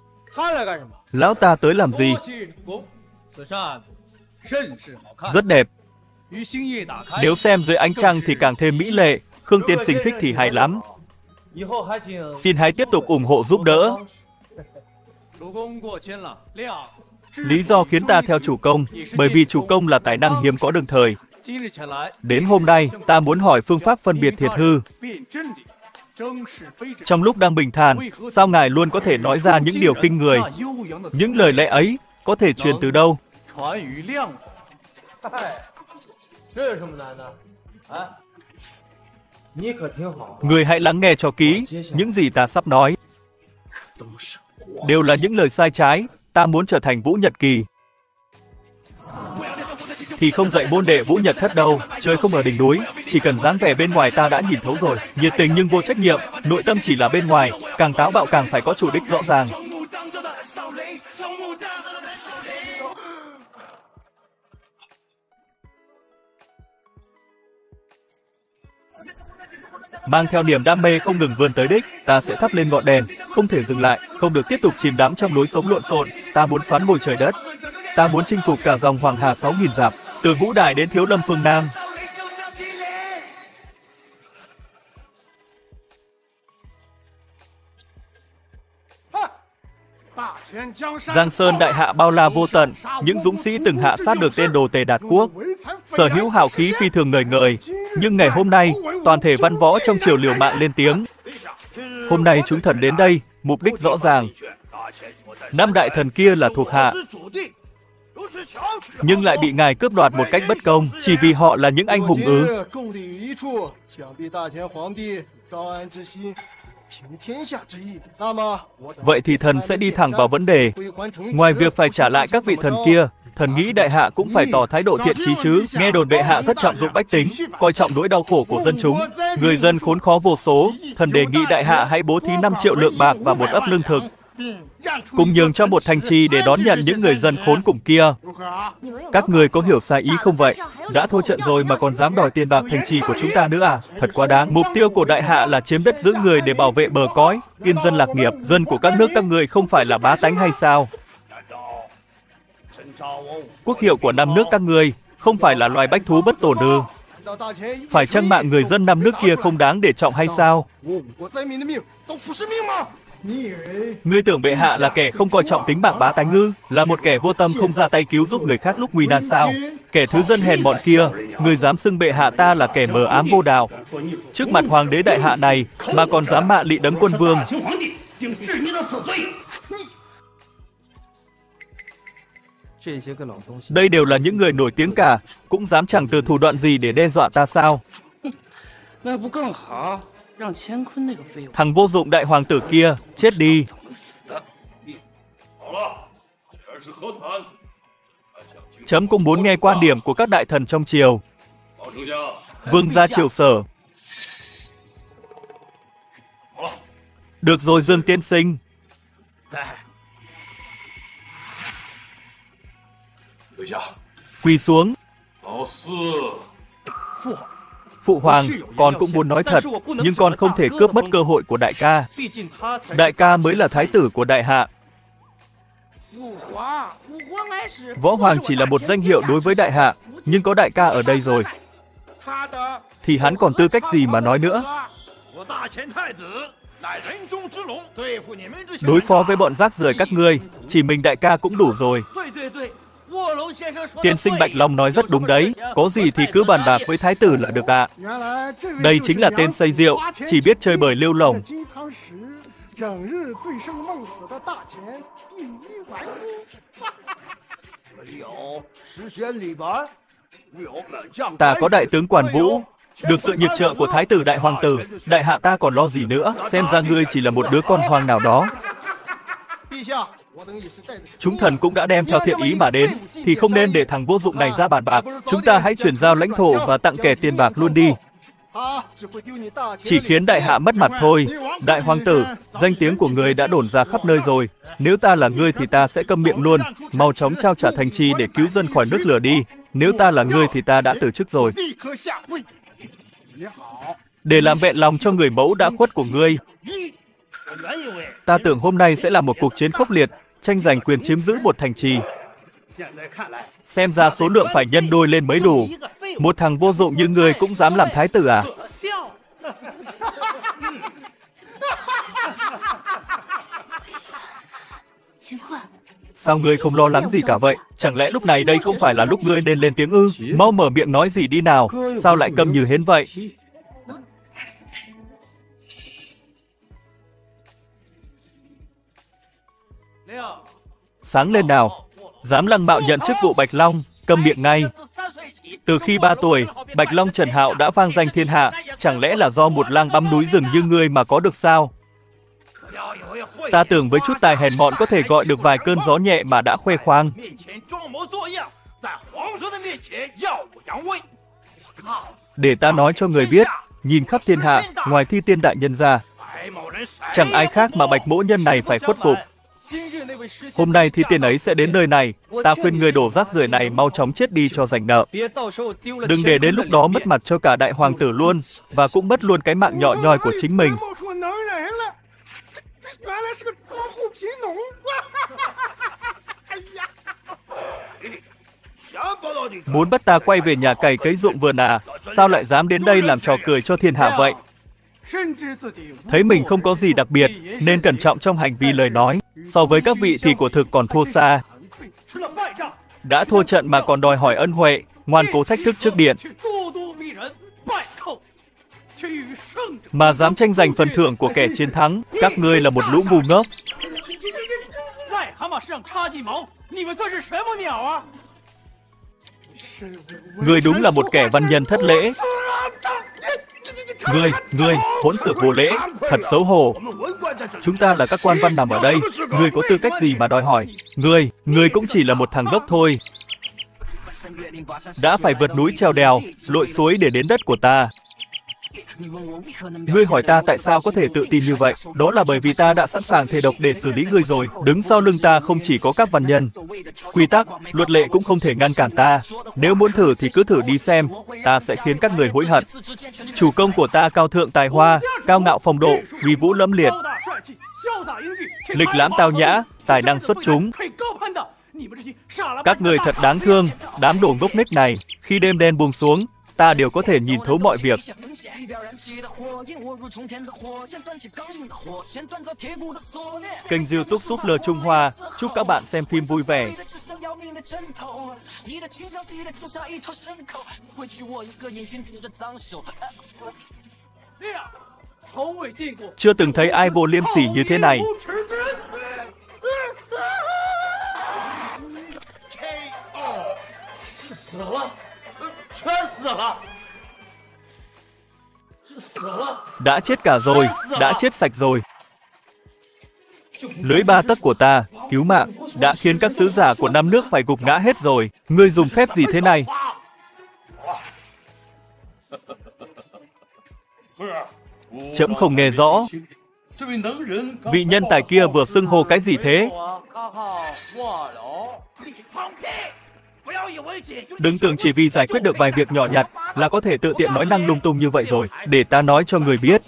Lão ta tới làm gì? Rất đẹp. Nếu xem dưới ánh trăng thì càng thêm mỹ lệ. Khương tiên sinh thích thì hay lắm. Xin hãy tiếp tục ủng hộ giúp đỡ. Lý do khiến ta theo chủ công, bởi vì chủ công là tài năng hiếm có đương thời. Đến hôm nay, ta muốn hỏi phương pháp phân biệt thiệt hư. Trong lúc đang bình thản, sao ngài luôn có thể nói ra những điều kinh người? Những lời lẽ ấy có thể truyền từ đâu? Người hãy lắng nghe cho kỹ, những gì ta sắp nói đều là những lời sai trái. Ta muốn trở thành Vũ Nhật Kỳ thì không dạy môn đệ Vũ Nhật Thất đâu. Chơi không ở đỉnh núi, chỉ cần dáng vẻ bên ngoài ta đã nhìn thấu rồi. Nhiệt tình nhưng vô trách nhiệm, nội tâm chỉ là bên ngoài. Càng táo bạo càng phải có chủ đích rõ ràng. Mang theo niềm đam mê không ngừng vươn tới đích, ta sẽ thắp lên ngọn đèn, không thể dừng lại, không được tiếp tục chìm đắm trong lối sống lộn xộn. Ta muốn xoán ngôi trời đất, ta muốn chinh phục cả dòng Hoàng Hà sáu nghìn dặm, từ Vũ Đài đến Thiếu Lâm phương Nam. Giang Sơn đại hạ bao la vô tận, những dũng sĩ từng hạ sát được tên Đồ Tề Đạt Quốc, sở hữu hào khí phi thường ngời ngời. Nhưng ngày hôm nay, toàn thể văn võ trong triều liều mạng lên tiếng. Hôm nay chúng thần đến đây, mục đích rõ ràng. Năm đại thần kia là thuộc hạ, nhưng lại bị ngài cướp đoạt một cách bất công, chỉ vì họ là những anh hùng ư? Vậy thì thần sẽ đi thẳng vào vấn đề. Ngoài việc phải trả lại các vị thần kia, thần nghĩ đại hạ cũng phải tỏ thái độ thiện chí chứ. Nghe đồn bệ hạ rất trọng dụng bách tính, coi trọng nỗi đau khổ của dân chúng. Người dân khốn khó vô số, thần đề nghị đại hạ hãy bố thí năm triệu lượng bạc và một ấp lương thực, cùng nhường cho một thành trì để đón nhận những người dân khốn cùng kia. Các người có hiểu sai ý không vậy? Đã thua trận rồi mà còn dám đòi tiền bạc thành trì của chúng ta nữa à? Thật quá đáng. Mục tiêu của đại hạ là chiếm đất giữ người để bảo vệ bờ cõi, yên dân lạc nghiệp. Dân của các nước các người không phải là bá tánh hay sao? Quốc hiệu của năm nước các người không phải là loài bách thú bất tổn ư? Phải chăng mạng người dân năm nước kia không đáng để trọng hay sao? Ngươi tưởng bệ hạ là kẻ không coi trọng tính mạng bá tánh ư? Là một kẻ vô tâm không ra tay cứu giúp người khác lúc nguy nan sao? Kẻ thứ dân hèn mọn kia, ngươi dám xưng bệ hạ ta là kẻ mờ ám vô đạo. Trước mặt hoàng đế đại hạ này mà còn dám mạ lị Đấng Quân Vương. Đây đều là những người nổi tiếng cả, cũng dám chẳng từ thủ đoạn gì để đe dọa ta sao? Thằng vô dụng đại hoàng tử kia, chết đi! Chấm cũng muốn nghe quan điểm của các đại thần trong triều. Vương gia triều Sở. Được rồi Dương tiên sinh. Quỳ xuống. Phụ hoàng, con cũng muốn nói thật, nhưng con không thể cướp mất cơ hội của đại ca. Đại ca mới là thái tử của đại hạ. Võ hoàng chỉ là một danh hiệu đối với đại hạ, nhưng có đại ca ở đây rồi, thì hắn còn tư cách gì mà nói nữa? Đối phó với bọn rác rưởi các ngươi, chỉ mình đại ca cũng đủ rồi. Tiên sinh Bạch Long nói rất đúng đấy, có gì thì cứ bàn bạc với thái tử là được ạ. Đây chính là tên say rượu, chỉ biết chơi bời lêu lổng. Ta có đại tướng Quản Vũ, được sự nhiệt trợ của thái tử đại hoàng tử, đại hạ ta còn lo gì nữa? Xem ra ngươi chỉ là một đứa con hoang nào đó. Chúng thần cũng đã đem theo thiện ý mà đến, thì không nên để thằng vô dụng này ra bàn bạc. Chúng ta hãy chuyển giao lãnh thổ và tặng kẻ tiền bạc luôn đi. Chỉ khiến đại hạ mất mặt thôi. Đại hoàng tử, danh tiếng của người đã đồn ra khắp nơi rồi. Nếu ta là ngươi thì ta sẽ câm miệng luôn. Mau chóng trao trả thành trì để cứu dân khỏi nước lửa đi. Nếu ta là ngươi thì ta đã từ chức rồi. Để làm vẹn lòng cho người mẫu đã khuất của ngươi. Ta tưởng hôm nay sẽ là một cuộc chiến khốc liệt, tranh giành quyền chiếm giữ một thành trì. Xem ra số lượng phải nhân đôi lên mới đủ. Một thằng vô dụng như ngươi cũng dám làm thái tử à? Sao ngươi không lo lắng gì cả vậy? Chẳng lẽ lúc này đây không phải là lúc ngươi nên lên tiếng ư? Mau mở miệng nói gì đi nào, sao lại câm như hến vậy? Sáng lên nào, dám lăng mạo nhận chức vụ Bạch Long, câm miệng ngay. Từ khi ba tuổi, Bạch Long Trần Hạo đã vang danh thiên hạ, chẳng lẽ là do một lang băm núi rừng như ngươi mà có được sao? Ta tưởng với chút tài hèn mọn có thể gọi được vài cơn gió nhẹ mà đã khoe khoang. Để ta nói cho người biết, nhìn khắp thiên hạ, ngoài Thi Tiên đại nhân ra, chẳng ai khác mà Bạch mỗ nhân này phải khuất phục. Hôm nay Thi Tiên ấy sẽ đến nơi này, ta khuyên người đổ rác rưởi này mau chóng chết đi cho rảnh nợ. Đừng để đến lúc đó mất mặt cho cả đại hoàng tử luôn, và cũng mất luôn cái mạng nhỏ nhoi của chính mình. Muốn bắt ta quay về nhà cày cấy ruộng vườn à? Sao lại dám đến đây làm trò cười cho thiên hạ vậy? Thấy mình không có gì đặc biệt, nên cẩn trọng trong hành vi lời nói. So với các vị thì của thực còn thua xa. Đã thua trận mà còn đòi hỏi ân huệ, ngoan cố thách thức trước điện. Mà dám tranh giành phần thưởng của kẻ chiến thắng, các ngươi là một lũ ngu ngốc. Ngươi đúng là một kẻ văn nhân thất lễ. Ngươi, ngươi, hỗn xược vô lễ, thật xấu hổ. Chúng ta là các quan văn nằm ở đây, ngươi có tư cách gì mà đòi hỏi? Ngươi, ngươi cũng chỉ là một thằng ngốc thôi. Đã phải vượt núi trèo đèo, lội suối để đến đất của ta. Ngươi hỏi ta tại sao có thể tự tin như vậy? Đó là bởi vì ta đã sẵn sàng thề độc để xử lý ngươi rồi. Đứng sau lưng ta không chỉ có các văn nhân. Quy tắc, luật lệ cũng không thể ngăn cản ta. Nếu muốn thử thì cứ thử đi xem. Ta sẽ khiến các người hối hận. Chủ công của ta cao thượng tài hoa, cao ngạo phong độ, uy vũ lẫm liệt, lịch lãm tao nhã, tài năng xuất chúng. Các người thật đáng thương, đám đồ ngốc nghếch này. Khi đêm đen buông xuống, ta đều có thể nhìn thấu mọi việc. Kênh YouTube Súp Lơ Trung Hoa chúc các bạn xem phim vui vẻ. Chưa từng thấy ai vô liêm sỉ như thế này. Đã chết cả rồi, đã chết sạch rồi. Lưới ba tấc của ta, cứu mạng, đã khiến các sứ giả của năm nước phải gục ngã hết rồi. Ngươi dùng phép gì thế này? Chấm không nghe rõ. Vị nhân tài kia vừa xưng hô cái gì thế? Đừng tưởng chỉ vì giải quyết được vài việc nhỏ nhặt là có thể tự tiện nói năng lung tung như vậy rồi. Để ta nói cho người biết.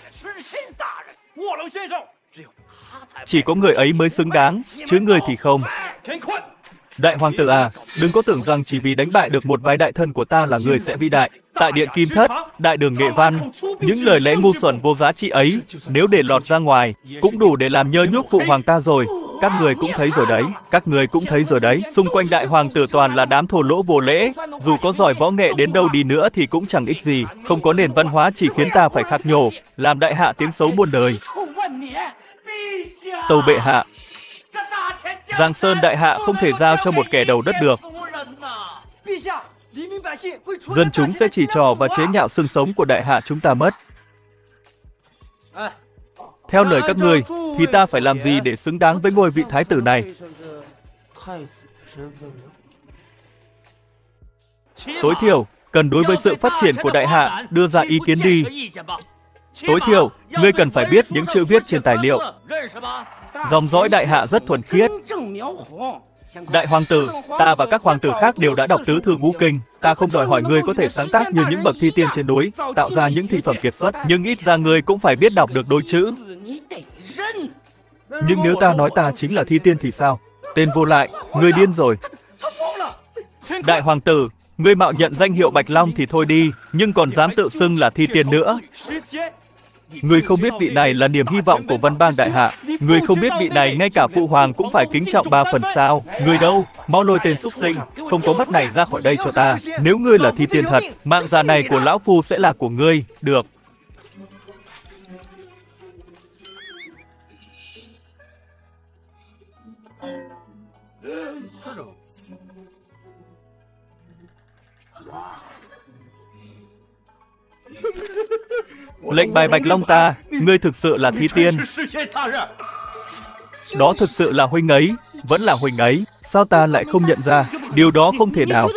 Chỉ có người ấy mới xứng đáng, chứ người thì không. Đại hoàng tử à, đừng có tưởng rằng chỉ vì đánh bại được một vài đại thân của ta là người sẽ vĩ đại. Tại điện Kim Thất, đại đường Nghệ Văn, những lời lẽ ngu xuẩn vô giá trị ấy, nếu để lọt ra ngoài, cũng đủ để làm nhơ nhuốc phụ hoàng ta rồi. Các người cũng thấy rồi đấy, các người cũng thấy rồi đấy. Xung quanh đại hoàng tử toàn là đám thô lỗ vô lễ. Dù có giỏi võ nghệ đến đâu đi nữa thì cũng chẳng ích gì. Không có nền văn hóa chỉ khiến ta phải khạc nhổ, làm đại hạ tiếng xấu muôn đời. Tâu bệ hạ, Giang Sơn đại hạ không thể giao cho một kẻ đầu đất được. Dân chúng sẽ chỉ trò và chế nhạo xương sống của đại hạ chúng ta mất. Theo lời các ngươi, thì ta phải làm gì để xứng đáng với ngôi vị thái tử này? Tối thiểu, cần đối với sự phát triển của đại hạ đưa ra ý kiến đi. Tối thiểu, ngươi cần phải biết những chữ viết trên tài liệu. Dòng dõi đại hạ rất thuần khiết. Đại hoàng tử, ta và các hoàng tử khác đều đã đọc tứ thư ngũ kinh. Ta không đòi hỏi ngươi có thể sáng tác như những bậc thi tiên trên núi, tạo ra những thi phẩm kiệt xuất, nhưng ít ra ngươi cũng phải biết đọc được đôi chữ. Nhưng nếu ta nói ta chính là thi tiên thì sao? Tên vô lại, ngươi điên rồi. Đại hoàng tử, Ngươi mạo nhận danh hiệu Bạch Long thì thôi đi, nhưng còn dám tự xưng là thi tiên nữa. Ngươi không biết vị này là niềm hy vọng của Vân Bang đại hạ. Ngươi không biết vị này ngay cả phụ hoàng cũng phải kính trọng ba phần sao. Ngươi đâu? Mau lôi tên xúc sinh, không có mắt này ra khỏi đây cho ta. Nếu ngươi là thi tiên thật, mạng già này của lão phu sẽ là của ngươi. Được. Lệnh bài Bạch Long ta, ngươi thực sự là thi tiên. Đó thực sự là huynh ấy, vẫn là huynh ấy. Sao ta lại không nhận ra? Điều đó không thể nào.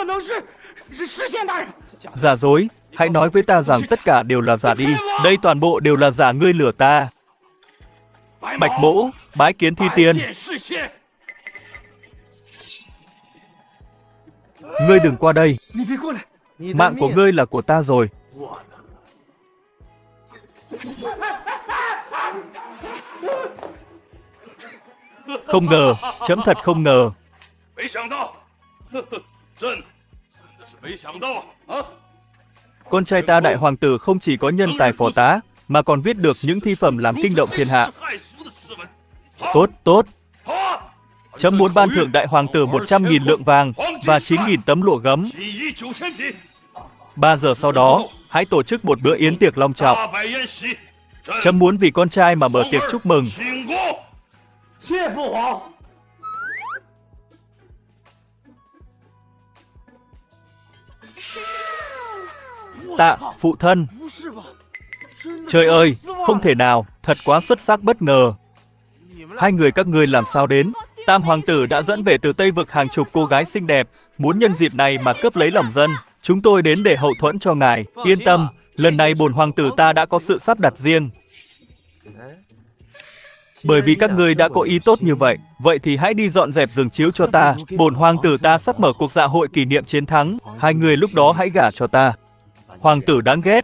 Giả dối, hãy nói với ta rằng tất cả đều là giả đi. Đây toàn bộ đều là giả, ngươi lừa ta. Bạch Mỗ, bái kiến thi tiên. Ngươi đừng qua đây. Mạng của ngươi là của ta rồi. Không ngờ, chấm thật không ngờ. Con trai ta đại hoàng tử không chỉ có nhân tài phò tá, mà còn viết được những thi phẩm làm kinh động thiên hạ. Tốt, tốt. Chấm muốn ban thưởng đại hoàng tử một trăm nghìn lượng vàng và chín nghìn tấm lụa gấm. Ba giờ sau đó, hãy tổ chức một bữa yến tiệc long trọng. Chấm muốn vì con trai mà mở tiệc chúc mừng. Tạ, phụ thân. Trời ơi, không thể nào, thật quá xuất sắc bất ngờ. Hai người các ngươi làm sao đến? Tam hoàng tử đã dẫn về từ Tây Vực hàng chục cô gái xinh đẹp, muốn nhân dịp này mà cướp lấy lòng dân. Chúng tôi đến để hậu thuẫn cho ngài. Yên tâm, lần này bổn hoàng tử ta đã có sự sắp đặt riêng. Bởi vì các ngươi đã có ý tốt như vậy, vậy thì hãy đi dọn dẹp giường chiếu cho ta. Bổn hoàng tử ta sắp mở cuộc dạ hội kỷ niệm chiến thắng. Hai người lúc đó hãy gả cho ta. Hoàng tử đáng ghét.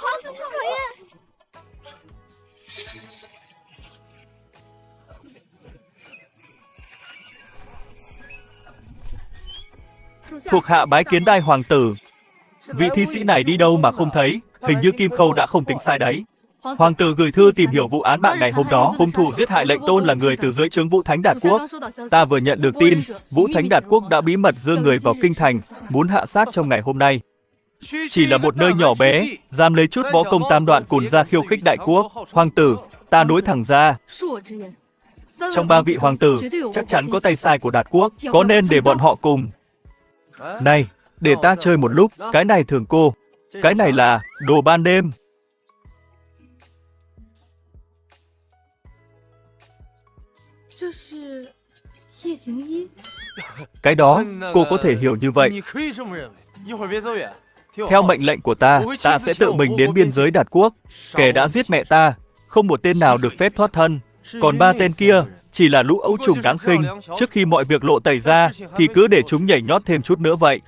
Thuộc hạ bái kiến đại hoàng tử. Vị thi sĩ này đi đâu mà không thấy? Hình như Kim Khâu đã không tính sai đấy. Hoàng tử gửi thư tìm hiểu vụ án mạng ngày hôm đó. Hung thủ giết hại lệnh tôn là người từ dưới trướng Vũ Thánh Đạt Quốc. Ta vừa nhận được tin, Vũ Thánh Đạt Quốc đã bí mật đưa người vào kinh thành, muốn hạ sát trong ngày hôm nay. Chỉ là một nơi nhỏ bé, dám lấy chút võ công tam đoạn cùn ra khiêu khích đại quốc. Hoàng tử, ta nối thẳng ra. Trong ba vị hoàng tử, chắc chắn có tay sai của Đạt Quốc, có nên để bọn họ cùng. Này, để ta chơi một lúc, cái này thưởng cô. Cái này là đồ ban đêm. Cái đó, cô có thể hiểu như vậy. Theo mệnh lệnh của ta, ta sẽ tự mình đến biên giới Đạt Quốc. Kẻ đã giết mẹ ta, không một tên nào được phép thoát thân. Còn ba tên kia, chỉ là lũ ấu trùng đáng khinh. Trước khi mọi việc lộ tẩy ra, thì cứ để chúng nhảy nhót thêm chút nữa vậy.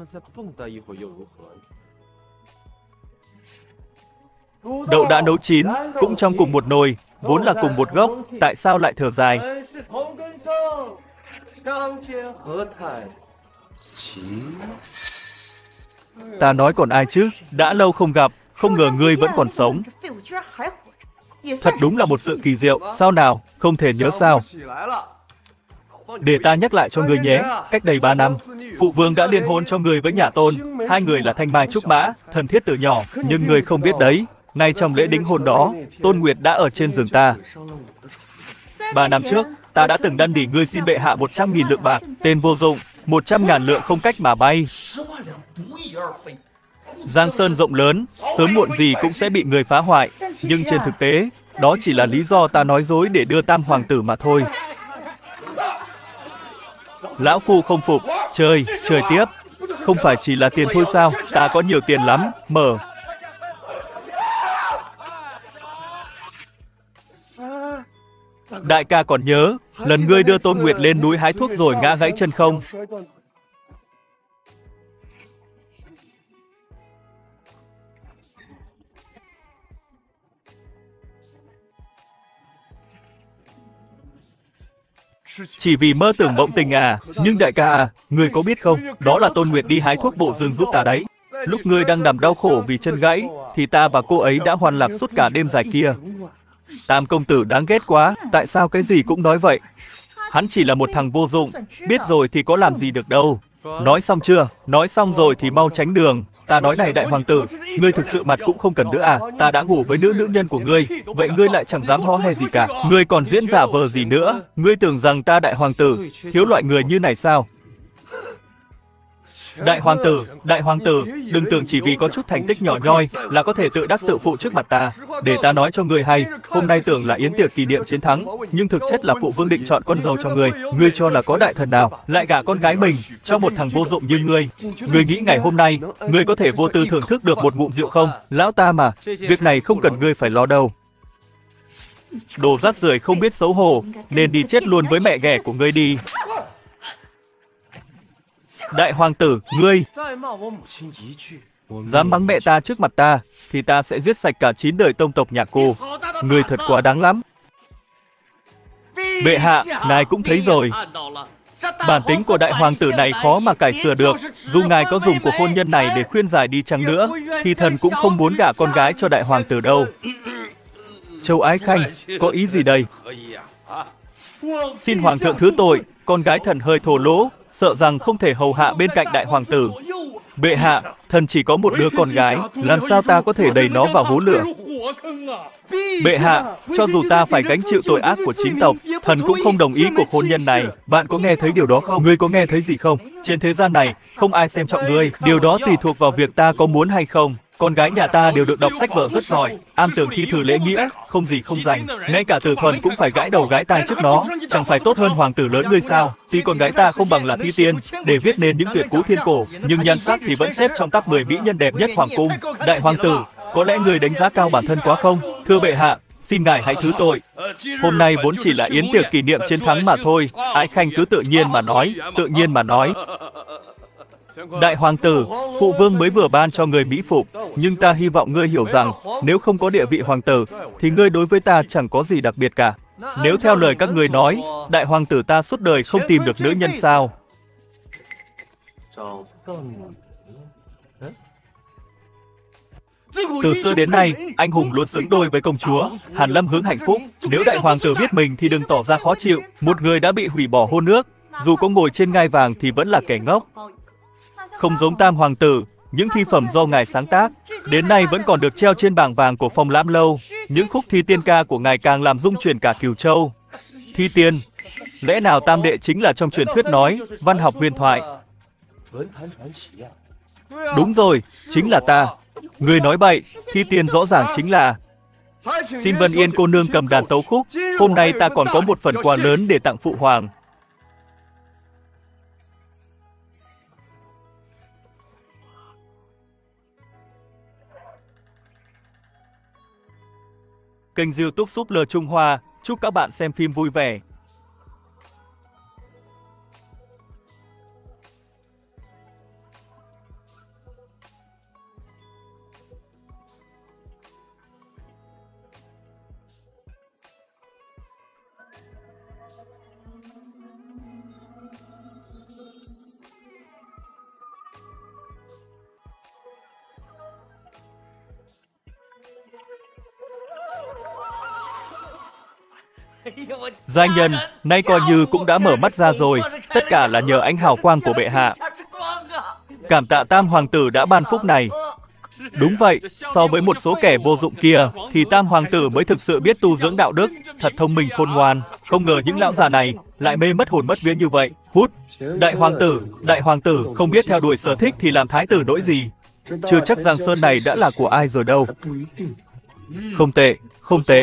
Đậu đã nấu chín, cũng trong cùng một nồi, vốn là cùng một gốc, tại sao lại thở dài? Ta nói còn ai chứ? Đã lâu không gặp, không ngờ ngươi vẫn còn sống. Thật đúng là một sự kỳ diệu. Sao nào, không thể nhớ sao? Để ta nhắc lại cho ngươi nhé. Cách đây ba năm, phụ vương đã liên hôn cho ngươi với nhà Tôn. Hai người là thanh mai trúc mã, thân thiết từ nhỏ. Nhưng ngươi không biết đấy, ngay trong lễ đính hôn đó, Tôn Nguyệt đã ở trên giường ta. Ba năm trước, ta đã từng năn nỉ ngươi xin bệ hạ một trăm nghìn lượng bạc. Tên vô dụng, một trăm ngàn lượng không cách mà bay. Giang sơn rộng lớn, sớm muộn gì cũng sẽ bị người phá hoại. Nhưng trên thực tế, đó chỉ là lý do ta nói dối để đưa tam hoàng tử mà thôi. Lão phu không phục, chơi, chơi tiếp. Không phải chỉ là tiền thôi sao? Ta có nhiều tiền lắm, mở. Đại ca còn nhớ, lần ngươi đưa Tôn Nguyệt lên núi hái thuốc rồi ngã gãy chân không? Chỉ vì mơ tưởng mộng tình à? Nhưng đại ca à, ngươi có biết không, đó là Tôn Nguyệt đi hái thuốc bổ rừng giúp ta đấy. Lúc ngươi đang nằm đau khổ vì chân gãy, thì ta và cô ấy đã hoàn lạc suốt cả đêm dài kia. Tam công tử đáng ghét quá, tại sao cái gì cũng nói vậy? Hắn chỉ là một thằng vô dụng, biết rồi thì có làm gì được đâu. Nói xong chưa? Nói xong rồi thì mau tránh đường. Ta nói này đại hoàng tử, ngươi thực sự mặt cũng không cần nữa à? Ta đã ngủ với nữ nữ nhân của ngươi, vậy ngươi lại chẳng dám hó he gì cả. Ngươi còn diễn giả vờ gì nữa? Ngươi tưởng rằng ta đại hoàng tử thiếu loại người như này sao? Đại hoàng tử, đại hoàng tử, đừng tưởng chỉ vì có chút thành tích nhỏ nhoi là có thể tự đắc tự phụ trước mặt ta. Để ta nói cho ngươi hay, hôm nay tưởng là yến tiệc kỷ niệm chiến thắng, nhưng thực chất là phụ vương định chọn con dâu cho ngươi. Ngươi cho là có đại thần nào lại gả con gái mình cho một thằng vô dụng như ngươi? Ngươi nghĩ ngày hôm nay ngươi có thể vô tư thưởng thức được một ngụm rượu không? Lão ta mà, việc này không cần ngươi phải lo đâu. Đồ rác rưởi không biết xấu hổ, nên đi chết luôn với mẹ ghẻ của ngươi đi. Đại hoàng tử, ngươi dám mắng mẹ ta trước mặt ta, thì ta sẽ giết sạch cả chín đời tông tộc nhà cô. Ngươi thật quá đáng lắm. Bệ hạ, ngài cũng thấy rồi. Bản tính của đại hoàng tử này khó mà cải sửa được. Dù ngài có dùng cuộc hôn nhân này để khuyên giải đi chăng nữa, thì thần cũng không muốn gả con gái cho đại hoàng tử đâu. Châu Ái Khanh, có ý gì đây? Xin hoàng thượng thứ tội, con gái thần hơi thổ lỗ, sợ rằng không thể hầu hạ bên cạnh đại hoàng tử. Bệ hạ, thần chỉ có một đứa con gái, làm sao ta có thể đẩy nó vào hố lửa? Bệ hạ, cho dù ta phải gánh chịu tội ác của chính tộc, thần cũng không đồng ý cuộc hôn nhân này. Bạn có nghe thấy điều đó không? Ngươi có nghe thấy gì không? Trên thế gian này, không ai xem trọng ngươi. Điều đó tùy thuộc vào việc ta có muốn hay không. Con gái nhà ta đều được đọc sách vở rất giỏi, am tường thi thử lễ nghĩa, không gì không dành. Ngay cả Từ Thuần cũng phải gãi đầu gãi tai trước nó. Chẳng phải tốt hơn hoàng tử lớn ngươi sao? Tuy con gái ta không bằng là thi tiên để viết nên những tuyệt cú thiên cổ, nhưng nhan sắc thì vẫn xếp trong top mười mỹ nhân đẹp nhất hoàng cung. Đại hoàng tử, có lẽ người đánh giá cao bản thân quá không? Thưa bệ hạ, xin ngài hãy thứ tội. Hôm nay vốn chỉ là yến tiệc kỷ niệm chiến thắng mà thôi. Ái Khanh cứ tự nhiên mà nói, tự nhiên mà nói. Đại hoàng tử, phụ vương mới vừa ban cho người mỹ phục, nhưng ta hy vọng ngươi hiểu rằng, nếu không có địa vị hoàng tử, thì ngươi đối với ta chẳng có gì đặc biệt cả. Nếu theo lời các ngươi nói, đại hoàng tử ta suốt đời không tìm được nữ nhân sao? Từ xưa đến nay, anh hùng luôn xứng đôi với công chúa. Hàn Lâm hướng hạnh phúc. Nếu đại hoàng tử biết mình thì đừng tỏ ra khó chịu. Một người đã bị hủy bỏ hôn ước, dù có ngồi trên ngai vàng thì vẫn là kẻ ngốc. Không giống Tam hoàng tử, những thi phẩm do ngài sáng tác, đến nay vẫn còn được treo trên bảng vàng của Phong Lam lâu. Những khúc thi tiên ca của ngài càng làm rung chuyển cả Cửu Châu. Thi tiên, lẽ nào Tam đệ chính là trong truyền thuyết nói, văn học huyền thoại? Đúng rồi, chính là ta. Người nói bậy, thi tiên rõ ràng chính là... Xin Vân Yên cô nương cầm đàn tấu khúc, hôm nay ta còn có một phần quà lớn để tặng phụ hoàng. Kênh YouTube Súp Lơ Trung Hoa, chúc các bạn xem phim vui vẻ. Gia nhân, nay coi như cũng đã mở mắt ra rồi, tất cả là nhờ ánh hào quang của bệ hạ. Cảm tạ Tam hoàng tử đã ban phúc này. Đúng vậy, so với một số kẻ vô dụng kia, thì Tam hoàng tử mới thực sự biết tu dưỡng đạo đức, thật thông minh khôn ngoan. Không ngờ những lão già này lại mê mất hồn mất vía như vậy. Hút, đại hoàng tử, đại hoàng tử không biết theo đuổi sở thích thì làm thái tử nỗi gì. Chưa chắc Giang Sơn này đã là của ai rồi đâu. Không tệ, không tệ.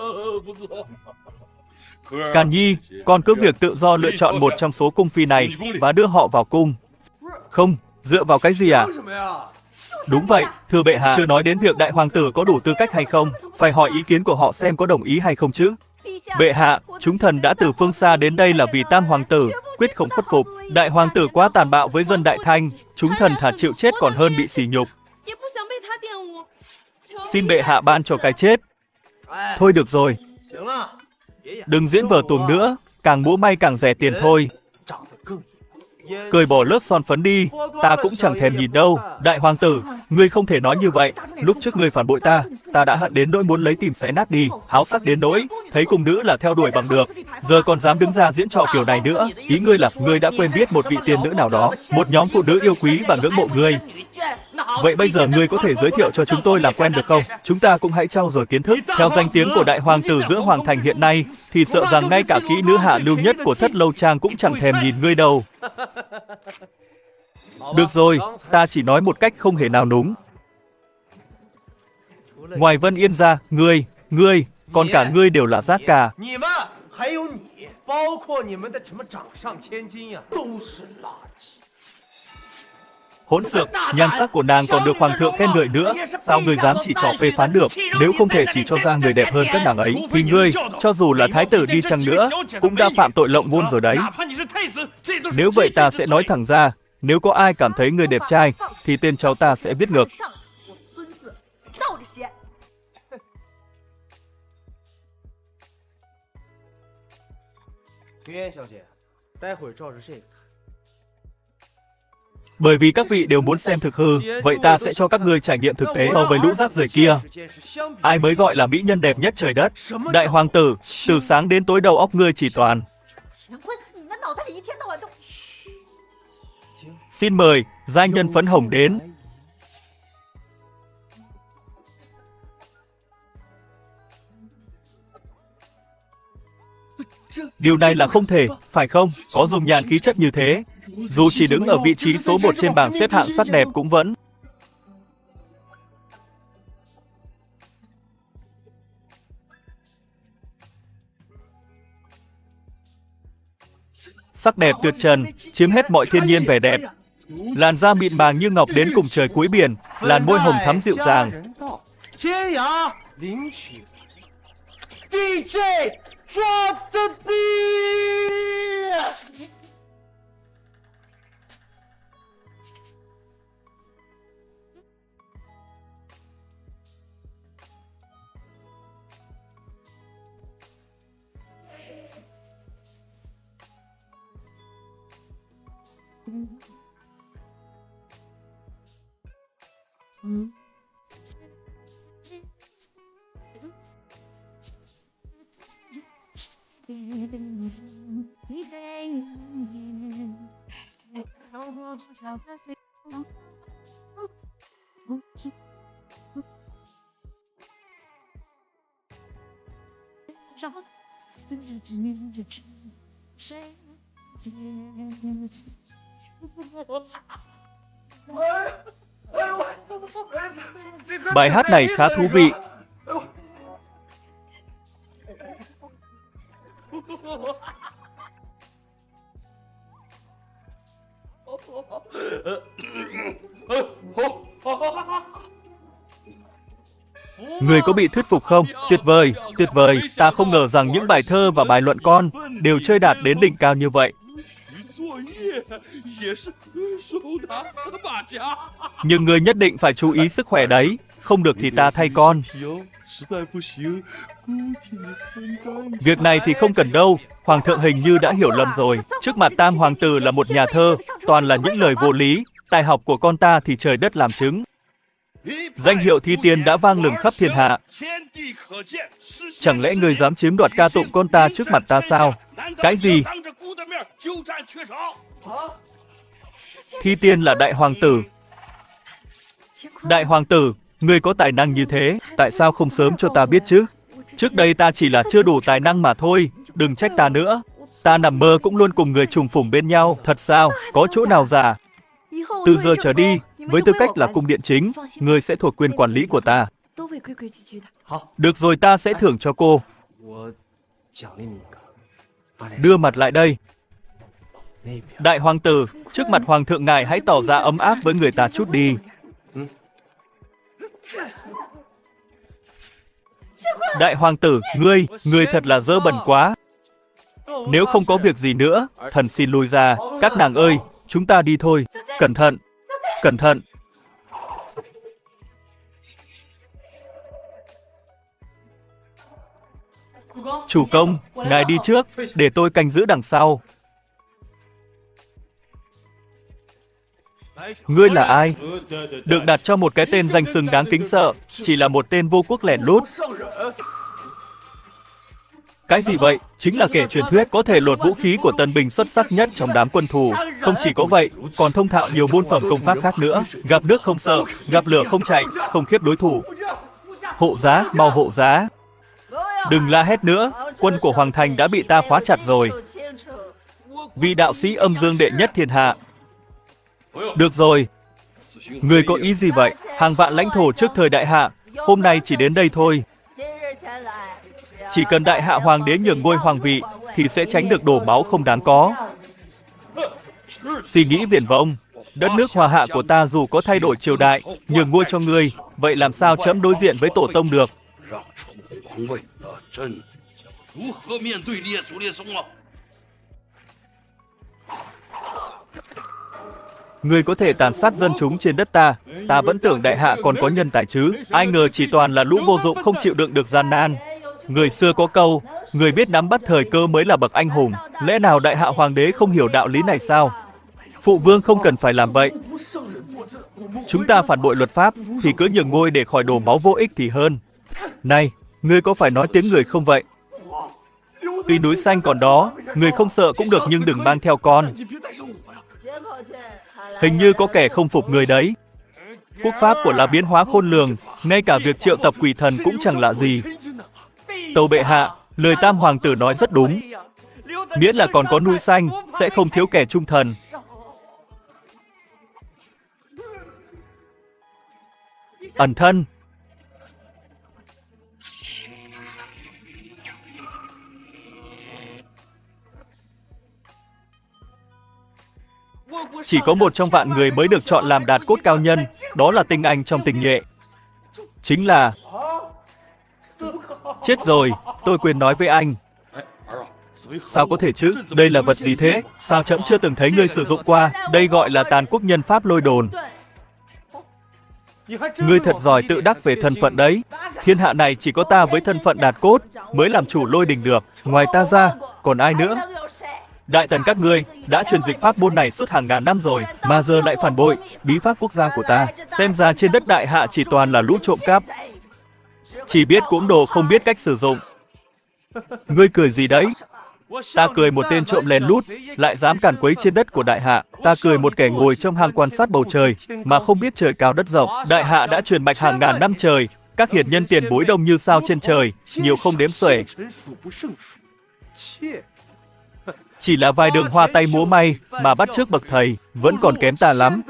Càn Nhi, con cứ việc tự do lựa chọn một trong số cung phi này và đưa họ vào cung. Không, dựa vào cái gì à? Đúng vậy, thưa bệ hạ, chưa nói đến việc đại hoàng tử có đủ tư cách hay không, phải hỏi ý kiến của họ xem có đồng ý hay không chứ. Bệ hạ, chúng thần đã từ phương xa đến đây là vì Tam hoàng tử, quyết không khuất phục. Đại hoàng tử quá tàn bạo với dân Đại Thanh, chúng thần thà chịu chết còn hơn bị sỉ nhục. Xin bệ hạ ban cho cái chết. Thôi được rồi. Đừng diễn vở tuồng nữa, càng múa may càng rẻ tiền thôi. Cởi bỏ lớp son phấn đi, ta cũng chẳng thèm nhìn đâu. Đại hoàng tử, ngươi không thể nói như vậy. Lúc trước ngươi phản bội ta, ta đã hận đến nỗi muốn lấy tìm xé nát đi, háo sắc đến nỗi thấy cung nữ là theo đuổi bằng được. Giờ còn dám đứng ra diễn trò kiểu này nữa. Ý ngươi là ngươi đã quen biết một vị tiên nữ nào đó, một nhóm phụ nữ yêu quý và ngưỡng mộ ngươi. Vậy bây giờ ngươi có thể giới thiệu cho chúng tôi làm quen được không? Chúng ta cũng hãy trau dồi kiến thức. Theo danh tiếng của đại hoàng tử giữa hoàng thành hiện nay, thì sợ rằng ngay cả kỹ nữ hạ lưu nhất của Thất Lâu Trang cũng chẳng thèm nhìn ngươi đâu. Được rồi, ta chỉ nói một cách không hề nào núng. Ngoài Vân Yên ra, ngươi, ngươi, còn cả ngươi đều là rác cả. Hỗn xược, nhan sắc của nàng còn được hoàng thượng khen ngợi nữa, sao ngươi dám chỉ trỏ phê phán được? Nếu không thể chỉ cho ra người đẹp hơn các nàng ấy, thì ngươi, cho dù là thái tử đi chăng nữa, cũng đã phạm tội lộng ngôn rồi đấy. Nếu vậy ta sẽ nói thẳng ra, nếu có ai cảm thấy ngươi đẹp trai, thì tên cháu ta sẽ viết ngược. Bởi vì các vị đều muốn xem thực hư, vậy ta sẽ cho các ngươi trải nghiệm thực tế so với lũ rác rưởi kia. Ai mới gọi là mỹ nhân đẹp nhất trời đất? Đại hoàng tử, từ sáng đến tối đầu óc ngươi chỉ toàn. Xin mời, giai nhân phấn hồng đến. Điều này là không thể, phải không? Có dùng nhàn khí chất như thế, dù chỉ đứng ở vị trí số một trên bảng xếp hạng sắc đẹp cũng vẫn. Sắc đẹp tuyệt trần, chiếm hết mọi thiên nhiên vẻ đẹp. Làn da mịn màng như ngọc đến cùng trời cuối biển, làn môi hồng thắm dịu dàng. Bài hát này khá thú vị. Người có bị thuyết phục không? Tuyệt vời, tuyệt vời. Ta không ngờ rằng những bài thơ và bài luận con đều chơi đạt đến đỉnh cao như vậy. Nhưng người nhất định phải chú ý sức khỏe đấy. Không được thì ta thay con. Việc này thì không cần đâu. Hoàng thượng hình như đã hiểu lầm rồi. Trước mặt tam hoàng tử là một nhà thơ, toàn là những lời vô lý. Tài học của con ta thì trời đất làm chứng. Danh hiệu thi tiên đã vang lừng khắp thiên hạ. Chẳng lẽ người dám chiếm đoạt ca tụng con ta trước mặt ta sao? Cái gì? Thi tiên là đại hoàng tử. Đại hoàng tử, người có tài năng như thế, tại sao không sớm cho ta biết chứ? Trước đây ta chỉ là chưa đủ tài năng mà thôi, đừng trách ta nữa. Ta nằm mơ cũng luôn cùng người trùng phủng bên nhau, thật sao? Có chỗ nào giả? Từ giờ trở đi, với tư cách là cung điện chính, người sẽ thuộc quyền quản lý của ta. Được rồi, ta sẽ thưởng cho cô. Đưa mặt lại đây. Đại hoàng tử, trước mặt hoàng thượng ngài hãy tỏ ra ấm áp với người ta chút đi. Đại hoàng tử, ngươi, ngươi thật là dơ bẩn quá. Nếu không có việc gì nữa, thần xin lui ra. Các nàng ơi, chúng ta đi thôi. Cẩn thận, cẩn thận. Chủ công, ngài đi trước, để tôi canh giữ đằng sau. Ngươi là ai? Được đặt cho một cái tên danh xưng đáng kính sợ, chỉ là một tên vô quốc lẻn lút. Cái gì vậy? Chính là kẻ truyền thuyết có thể lột vũ khí của tân binh xuất sắc nhất trong đám quân thù. Không chỉ có vậy, còn thông thạo nhiều môn phẩm công pháp khác nữa. Gặp nước không sợ, gặp lửa không chạy, không khiếp đối thủ. Hộ giá, mau hộ giá. Đừng la hét nữa, quân của Hoàng Thành đã bị ta khóa chặt rồi. Vị đạo sĩ âm dương đệ nhất thiên hạ. Được rồi. Người có ý gì vậy? Hàng vạn lãnh thổ trước thời đại hạ, hôm nay chỉ đến đây thôi. Chỉ cần đại hạ hoàng đế nhường ngôi hoàng vị, thì sẽ tránh được đổ máu không đáng có. Suy nghĩ viển vông, đất nước Hoa Hạ của ta dù có thay đổi triều đại, nhường ngôi cho ngươi, vậy làm sao trẫm đối diện với tổ tông được? Ngươi có thể tàn sát dân chúng trên đất ta, ta vẫn tưởng đại hạ còn có nhân tài chứ, ai ngờ chỉ toàn là lũ vô dụng không chịu đựng được gian nan. Người xưa có câu, người biết nắm bắt thời cơ mới là bậc anh hùng, lẽ nào đại hạ hoàng đế không hiểu đạo lý này sao? Phụ vương không cần phải làm vậy. Chúng ta phản bội luật pháp, thì cứ nhường ngôi để khỏi đổ máu vô ích thì hơn. Này, ngươi có phải nói tiếng người không vậy? Tuy núi xanh còn đó, người không sợ cũng được nhưng đừng mang theo con. Hình như có kẻ không phục người đấy. Quốc pháp của là biến hóa khôn lường, ngay cả việc triệu tập quỷ thần cũng chẳng lạ gì. Tâu bệ hạ, lời tam hoàng tử nói rất đúng. Miễn là còn có núi xanh, sẽ không thiếu kẻ trung thần. Ẩn thân. Chỉ có một trong vạn người mới được chọn làm đạt cốt cao nhân, đó là tinh anh trong tình nhuệ. Chính là... Chết rồi, tôi quên nói với anh. Sao có thể chứ? Đây là vật gì thế? Sao trẫm chưa từng thấy ngươi sử dụng qua? Đây gọi là tàn quốc nhân pháp lôi đồn. Ngươi thật giỏi tự đắc về thân phận đấy. Thiên hạ này chỉ có ta với thân phận đạt cốt mới làm chủ lôi đình được. Ngoài ta ra, còn ai nữa? Đại tần các ngươi đã truyền dịch pháp môn này suốt hàng ngàn năm rồi, mà giờ lại phản bội bí pháp quốc gia của ta. Xem ra trên đất đại hạ chỉ toàn là lũ trộm cắp, chỉ biết cuỗng đồ không biết cách sử dụng. Ngươi cười gì đấy? Ta cười một tên trộm lén lút lại dám càn quấy trên đất của đại hạ. Ta cười một kẻ ngồi trong hang quan sát bầu trời mà không biết trời cao đất rộng. Đại hạ đã truyền mạch hàng ngàn năm trời, các hiền nhân tiền bối đông như sao trên trời, nhiều không đếm xuể. Chỉ là vài đường hoa tay múa may mà bắt chước bậc thầy, vẫn còn kém ta lắm.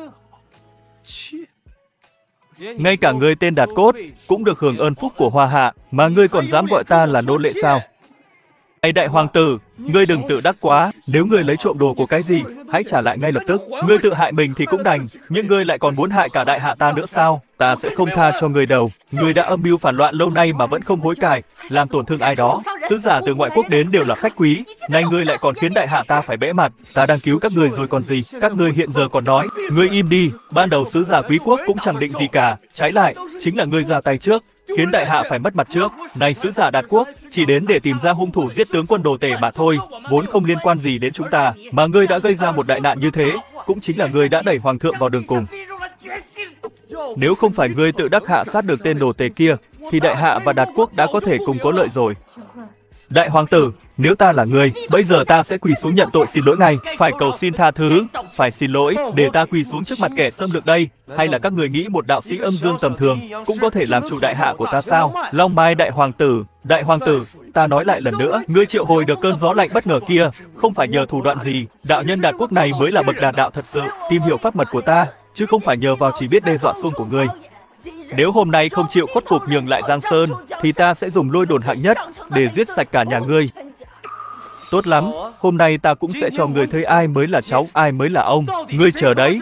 Ngay cả ngươi tên Đạt Cốt cũng được hưởng ơn phúc của Hoa Hạ, mà ngươi còn dám gọi ta là nô lệ sao? Này đại hoàng tử, ngươi đừng tự đắc quá, nếu ngươi lấy trộm đồ của cái gì, hãy trả lại ngay lập tức. Ngươi tự hại mình thì cũng đành, nhưng ngươi lại còn muốn hại cả đại hạ ta nữa sao? Ta sẽ không tha cho ngươi đâu. Ngươi đã âm mưu phản loạn lâu nay mà vẫn không hối cải, làm tổn thương ai đó. Sứ giả từ ngoại quốc đến đều là khách quý, nay ngươi lại còn khiến đại hạ ta phải bẽ mặt. Ta đang cứu các ngươi rồi còn gì? Các ngươi hiện giờ còn nói, ngươi im đi. Ban đầu sứ giả quý quốc cũng chẳng định gì cả, trái lại chính là ngươi ra tay trước, khiến đại hạ phải mất mặt trước. Này sứ giả Đạt Quốc chỉ đến để tìm ra hung thủ giết tướng quân Đồ Tể mà thôi, vốn không liên quan gì đến chúng ta, mà ngươi đã gây ra một đại nạn như thế, cũng chính là ngươi đã đẩy hoàng thượng vào đường cùng. Nếu không phải ngươi tự đắc hạ sát được tên Đồ Tể kia, thì đại hạ và Đạt Quốc đã có thể cùng có lợi rồi. Đại hoàng tử, nếu ta là ngươi, bây giờ ta sẽ quỳ xuống nhận tội xin lỗi ngay, phải cầu xin tha thứ, phải xin lỗi, để ta quỳ xuống trước mặt kẻ xâm lược đây. Hay là các người nghĩ một đạo sĩ âm dương tầm thường cũng có thể làm chủ đại hạ của ta sao? Long Mai đại hoàng tử, đại hoàng tử, ta nói lại lần nữa, ngươi triệu hồi được cơn gió lạnh bất ngờ kia, không phải nhờ thủ đoạn gì, đạo nhân Đạt Quốc này mới là bậc đạt đạo thật sự, tìm hiểu pháp mật của ta, chứ không phải nhờ vào chỉ biết đe dọa xuông của ngươi. Nếu hôm nay không chịu khuất phục nhường lại Giang Sơn, thì ta sẽ dùng lôi đồn hạng nhất để giết sạch cả nhà ngươi. Tốt lắm, hôm nay ta cũng sẽ cho ngươi thấy ai mới là cháu, ai mới là ông. Ngươi chờ đấy.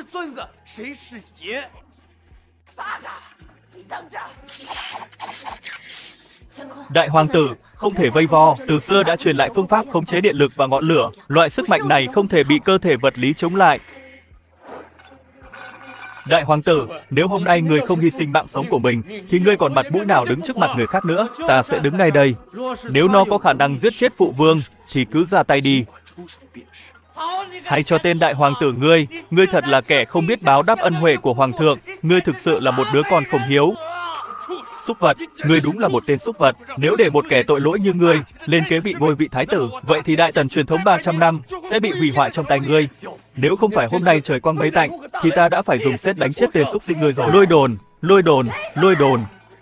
Đại hoàng tử, không thể vây vo, từ xưa đã truyền lại phương pháp khống chế điện lực và ngọn lửa. Loại sức mạnh này không thể bị cơ thể vật lý chống lại. Đại hoàng tử, nếu hôm nay người không hy sinh mạng sống của mình, thì ngươi còn mặt mũi nào đứng trước mặt người khác nữa? Ta sẽ đứng ngay đây. Nếu nó có khả năng giết chết phụ vương, thì cứ ra tay đi. Hãy cho tên đại hoàng tử ngươi, ngươi thật là kẻ không biết báo đáp ân huệ của hoàng thượng, ngươi thực sự là một đứa con không hiếu. Súc vật, ngươi đúng là một tên súc vật. Nếu để một kẻ tội lỗi như ngươi lên kế vị ngôi vị thái tử, vậy thì đại tần truyền thống ba trăm năm sẽ bị hủy hoại trong tay ngươi. Nếu không phải hôm nay trời quang mây tạnh, thì ta đã phải dùng sét đánh chết tên súc sinh ngươi rồi. Lôi đồn, lôi đồn, lôi đồn.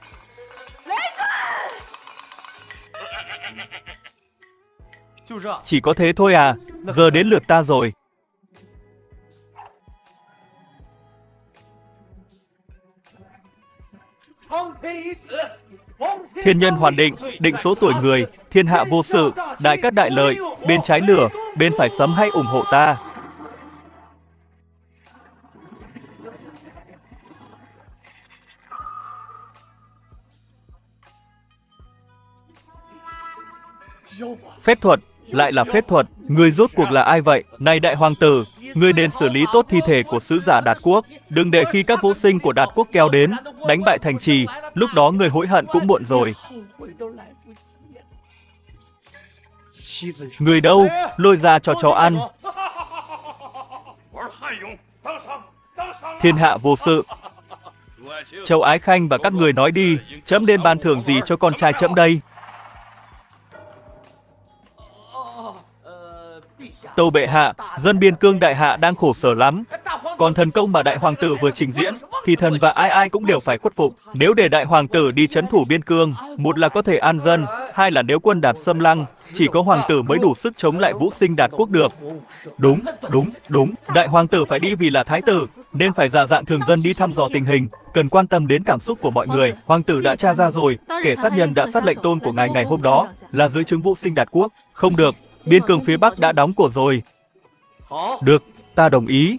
Chỉ có thế thôi à? Giờ đến lượt ta rồi. Thiên nhân hoàn định, định số tuổi người, thiên hạ vô sự, đại cát đại lợi, bên trái lửa, bên phải sấm, hãy ủng hộ ta. Phép thuật, lại là phép thuật, người rốt cuộc là ai vậy? Này đại hoàng tử, ngươi nên xử lý tốt thi thể của sứ giả Đạt Quốc, đừng để khi các vũ sinh của Đạt Quốc kéo đến, đánh bại thành trì, lúc đó người hối hận cũng muộn rồi. Người đâu? Lôi ra cho chó ăn. Thiên hạ vô sự. Châu Ái Khanh và các người nói đi, trẫm nên ban thưởng gì cho con trai trẫm đây? Tâu bệ hạ, dân biên cương đại hạ đang khổ sở lắm. Còn thần công mà đại hoàng tử vừa trình diễn, thì thần và ai ai cũng đều phải khuất phục. Nếu để đại hoàng tử đi trấn thủ biên cương, một là có thể an dân, hai là nếu quân Đạt xâm lăng, chỉ có hoàng tử mới đủ sức chống lại vũ sinh Đạt Quốc được. Đúng, đúng, đúng, đại hoàng tử phải đi vì là thái tử, nên phải giả dạng thường dân đi thăm dò tình hình, cần quan tâm đến cảm xúc của mọi người. Hoàng tử đã tra ra rồi, kẻ sát nhân đã sát lệnh tôn của ngài ngày hôm đó là dưới trướng vũ sinh Đạt Quốc. Không được, biên cương phía Bắc đã đóng cổ rồi. Được, ta đồng ý.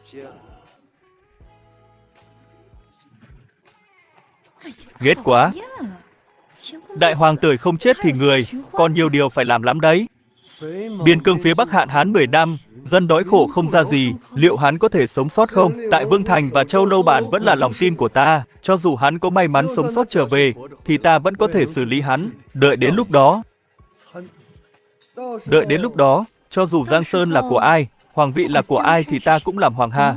Ghét quá. Đại hoàng tử không chết thì người, còn nhiều điều phải làm lắm đấy. Biên cương phía Bắc hạn hán mười năm, dân đói khổ không ra gì, liệu hắn có thể sống sót không? Tại Vương Thành và Châu Lâu Bản vẫn là lòng tin của ta, cho dù hắn có may mắn sống sót trở về, thì ta vẫn có thể xử lý hắn. Đợi đến lúc đó, đợi đến lúc đó, cho dù Giang Sơn là của ai, hoàng vị là của ai thì ta cũng làm hoàng hà.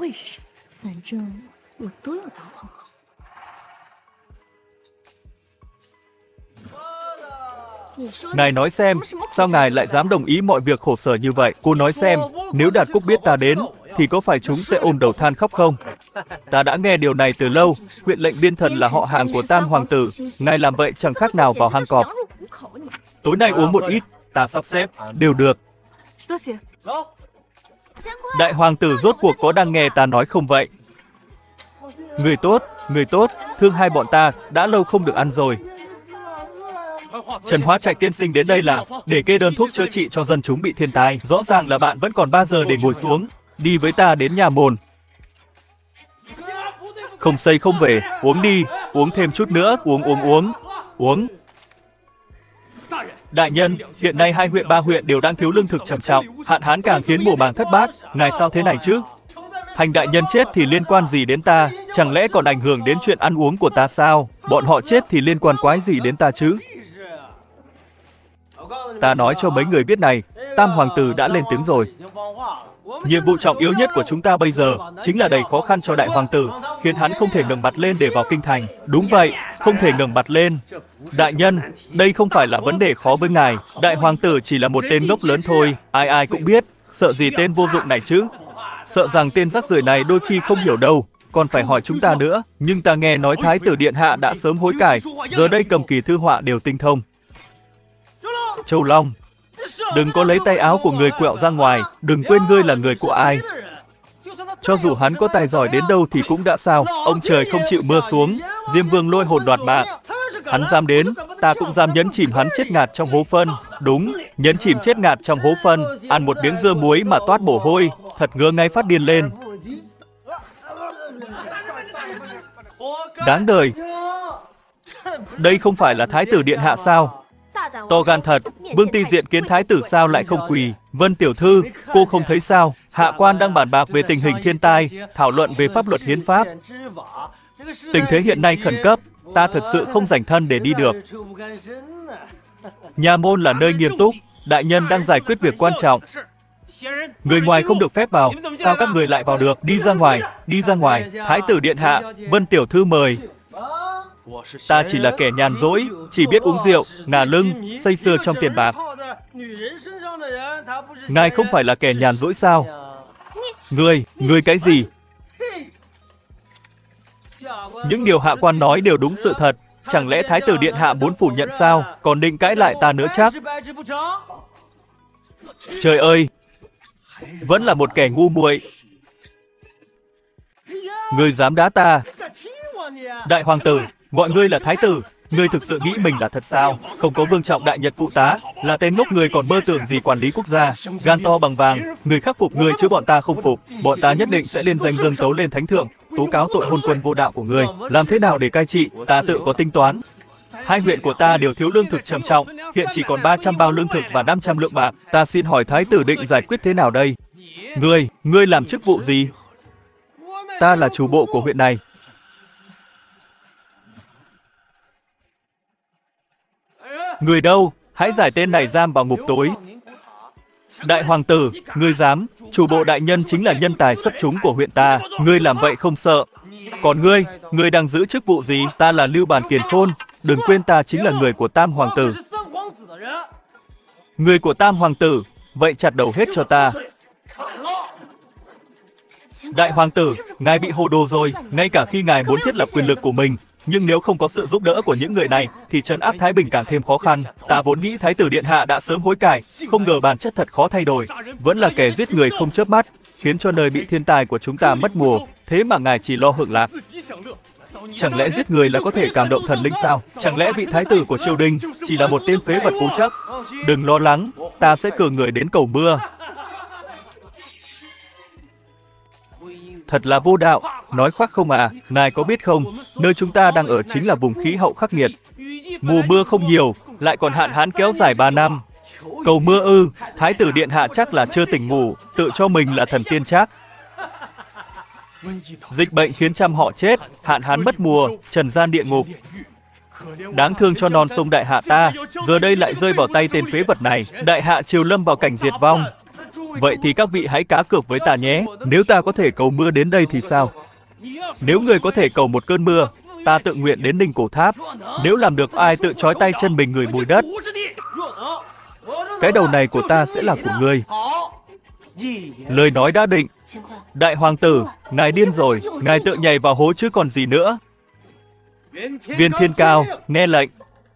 Ngài nói xem, sao ngài lại dám đồng ý mọi việc khổ sở như vậy? Cô nói xem, nếu Đạt Quốc biết ta đến, thì có phải chúng sẽ ôm đầu than khóc không? Ta đã nghe điều này từ lâu, huyện lệnh Biên Thần là họ hàng của Tam hoàng tử, ngài làm vậy chẳng khác nào vào hang cọp. Tối nay uống một ít, ta sắp xếp, đều được. Đại hoàng tử rốt cuộc có đang nghe ta nói không vậy? Người tốt, người tốt, thương hai bọn ta, đã lâu không được ăn rồi. Trần Hóa Trạch tiên sinh đến đây là để kê đơn thuốc chữa trị cho dân chúng bị thiên tai. Rõ ràng là bạn vẫn còn ba giờ để ngồi xuống. Đi với ta đến nhà môn. Không xây không về, uống đi, uống thêm chút nữa, uống uống uống, uống. Đại nhân, hiện nay hai huyện ba huyện đều đang thiếu lương thực trầm trọng, hạn hán càng khiến mùa màng thất bát. Ngài sao thế này chứ? Thành đại nhân chết thì liên quan gì đến ta? Chẳng lẽ còn ảnh hưởng đến chuyện ăn uống của ta sao? Bọn họ chết thì liên quan quái gì đến ta chứ? Ta nói cho mấy người biết này, Tam hoàng tử đã lên tiếng rồi. Nhiệm vụ trọng yếu nhất của chúng ta bây giờ chính là đầy khó khăn cho đại hoàng tử, khiến hắn không thể ngẩng mặt lên để vào kinh thành. Đúng vậy, không thể ngẩng mặt lên. Đại nhân, đây không phải là vấn đề khó với ngài. Đại hoàng tử chỉ là một tên ngốc lớn thôi, ai ai cũng biết. Sợ gì tên vô dụng này chứ? Sợ rằng tên rắc rưởi này đôi khi không hiểu đâu, còn phải hỏi chúng ta nữa. Nhưng ta nghe nói Thái tử điện hạ đã sớm hối cải, giờ đây cầm kỳ thư họa đều tinh thông. Châu Long, đừng có lấy tay áo của người quẹo ra ngoài, đừng quên ngươi là người của ai. Cho dù hắn có tài giỏi đến đâu thì cũng đã sao, ông trời không chịu mưa xuống, Diêm Vương lôi hồn đoạt mạng. Hắn dám đến, ta cũng dám nhấn chìm hắn chết ngạt trong hố phân. Đúng, nhấn chìm chết ngạt trong hố phân, ăn một miếng dưa muối mà toát mồ hôi, thật ngứa ngay phát điên lên. Đáng đời. Đây không phải là Thái tử điện hạ sao? To gan thật, Vương Ti diện kiến thái tử sao lại không quỳ? Vân tiểu thư, cô không thấy sao? Hạ quan đang bàn bạc về tình hình thiên tai, thảo luận về pháp luật hiến pháp. Tình thế hiện nay khẩn cấp, ta thật sự không dành thân để đi được. Nha môn là nơi nghiêm túc, đại nhân đang giải quyết việc quan trọng. Người ngoài không được phép vào, sao các người lại vào được? Đi ra ngoài, đi ra ngoài. Thái tử điện hạ, Vân tiểu thư mời. Ta chỉ là kẻ nhàn rỗi, chỉ biết uống rượu, ngả lưng, say sưa trong tiền bạc. Ngài không phải là kẻ nhàn rỗi sao? Ngươi, ngươi cái gì? Những điều hạ quan nói đều đúng sự thật. Chẳng lẽ Thái tử điện hạ muốn phủ nhận sao? Còn định cãi lại ta nữa chắc? Trời ơi! Vẫn là một kẻ ngu muội. Ngươi dám đá ta? Đại hoàng tử, gọi ngươi là thái tử, ngươi thực sự nghĩ mình là thật sao? Không có vương trọng đại nhật phụ tá, là tên ngốc người còn mơ tưởng gì quản lý quốc gia. Gan to bằng vàng, người khắc phục ngươi chứ bọn ta không phục. Bọn ta nhất định sẽ liên danh dâng tấu lên thánh thượng, tố cáo tội hôn quân vô đạo của ngươi. Làm thế nào để cai trị, ta tự có tính toán. Hai huyện của ta đều thiếu lương thực trầm trọng, hiện chỉ còn ba trăm bao lương thực và năm trăm lượng bạc. Ta xin hỏi thái tử định giải quyết thế nào đây? Ngươi, ngươi làm chức vụ gì? Ta là chủ bộ của huyện này. Người đâu? Hãy giải tên này giam vào ngục tối. Đại hoàng tử, ngươi dám? Chủ bộ đại nhân chính là nhân tài xuất chúng của huyện ta. Ngươi làm vậy không sợ. Còn ngươi, ngươi đang giữ chức vụ gì? Ta là Lưu Bàn Kiền Khôn. Đừng quên ta chính là người của Tam hoàng tử. Người của Tam hoàng tử, vậy chặt đầu hết cho ta. Đại hoàng tử, ngài bị hồ đồ rồi. Ngay cả khi ngài muốn thiết lập quyền lực của mình, nhưng nếu không có sự giúp đỡ của những người này, thì trấn áp Thái Bình càng thêm khó khăn. Ta vốn nghĩ Thái tử điện hạ đã sớm hối cải, không ngờ bản chất thật khó thay đổi. Vẫn là kẻ giết người không chớp mắt, khiến cho nơi bị thiên tài của chúng ta mất mùa. Thế mà ngài chỉ lo hưởng lạc. Chẳng lẽ giết người là có thể cảm động thần linh sao? Chẳng lẽ vị thái tử của triều đình chỉ là một tên phế vật cố chấp? Đừng lo lắng, ta sẽ cử người đến cầu mưa. Thật là vô đạo, nói khoác không à, ngài có biết không, nơi chúng ta đang ở chính là vùng khí hậu khắc nghiệt. Mùa mưa không nhiều, lại còn hạn hán kéo dài ba năm. Cầu mưa ư, thái tử điện hạ chắc là chưa tỉnh ngủ, tự cho mình là thần tiên chắc. Dịch bệnh khiến trăm họ chết, hạn hán mất mùa, trần gian địa ngục. Đáng thương cho non sông đại hạ ta, giờ đây lại rơi vào tay tên phế vật này. Đại hạ triều lâm vào cảnh diệt vong. Vậy thì các vị hãy cá cược với ta nhé. Nếu ta có thể cầu mưa đến đây thì sao? Nếu người có thể cầu một cơn mưa, ta tự nguyện đến Ninh Cổ Tháp. Nếu làm được, ai tự trói tay chân mình người bùi đất. Cái đầu này của ta sẽ là của ngươi. Lời nói đã định. Đại hoàng tử, ngài điên rồi, ngài tự nhảy vào hố chứ còn gì nữa. Viên Thiên Cao, nghe lệnh.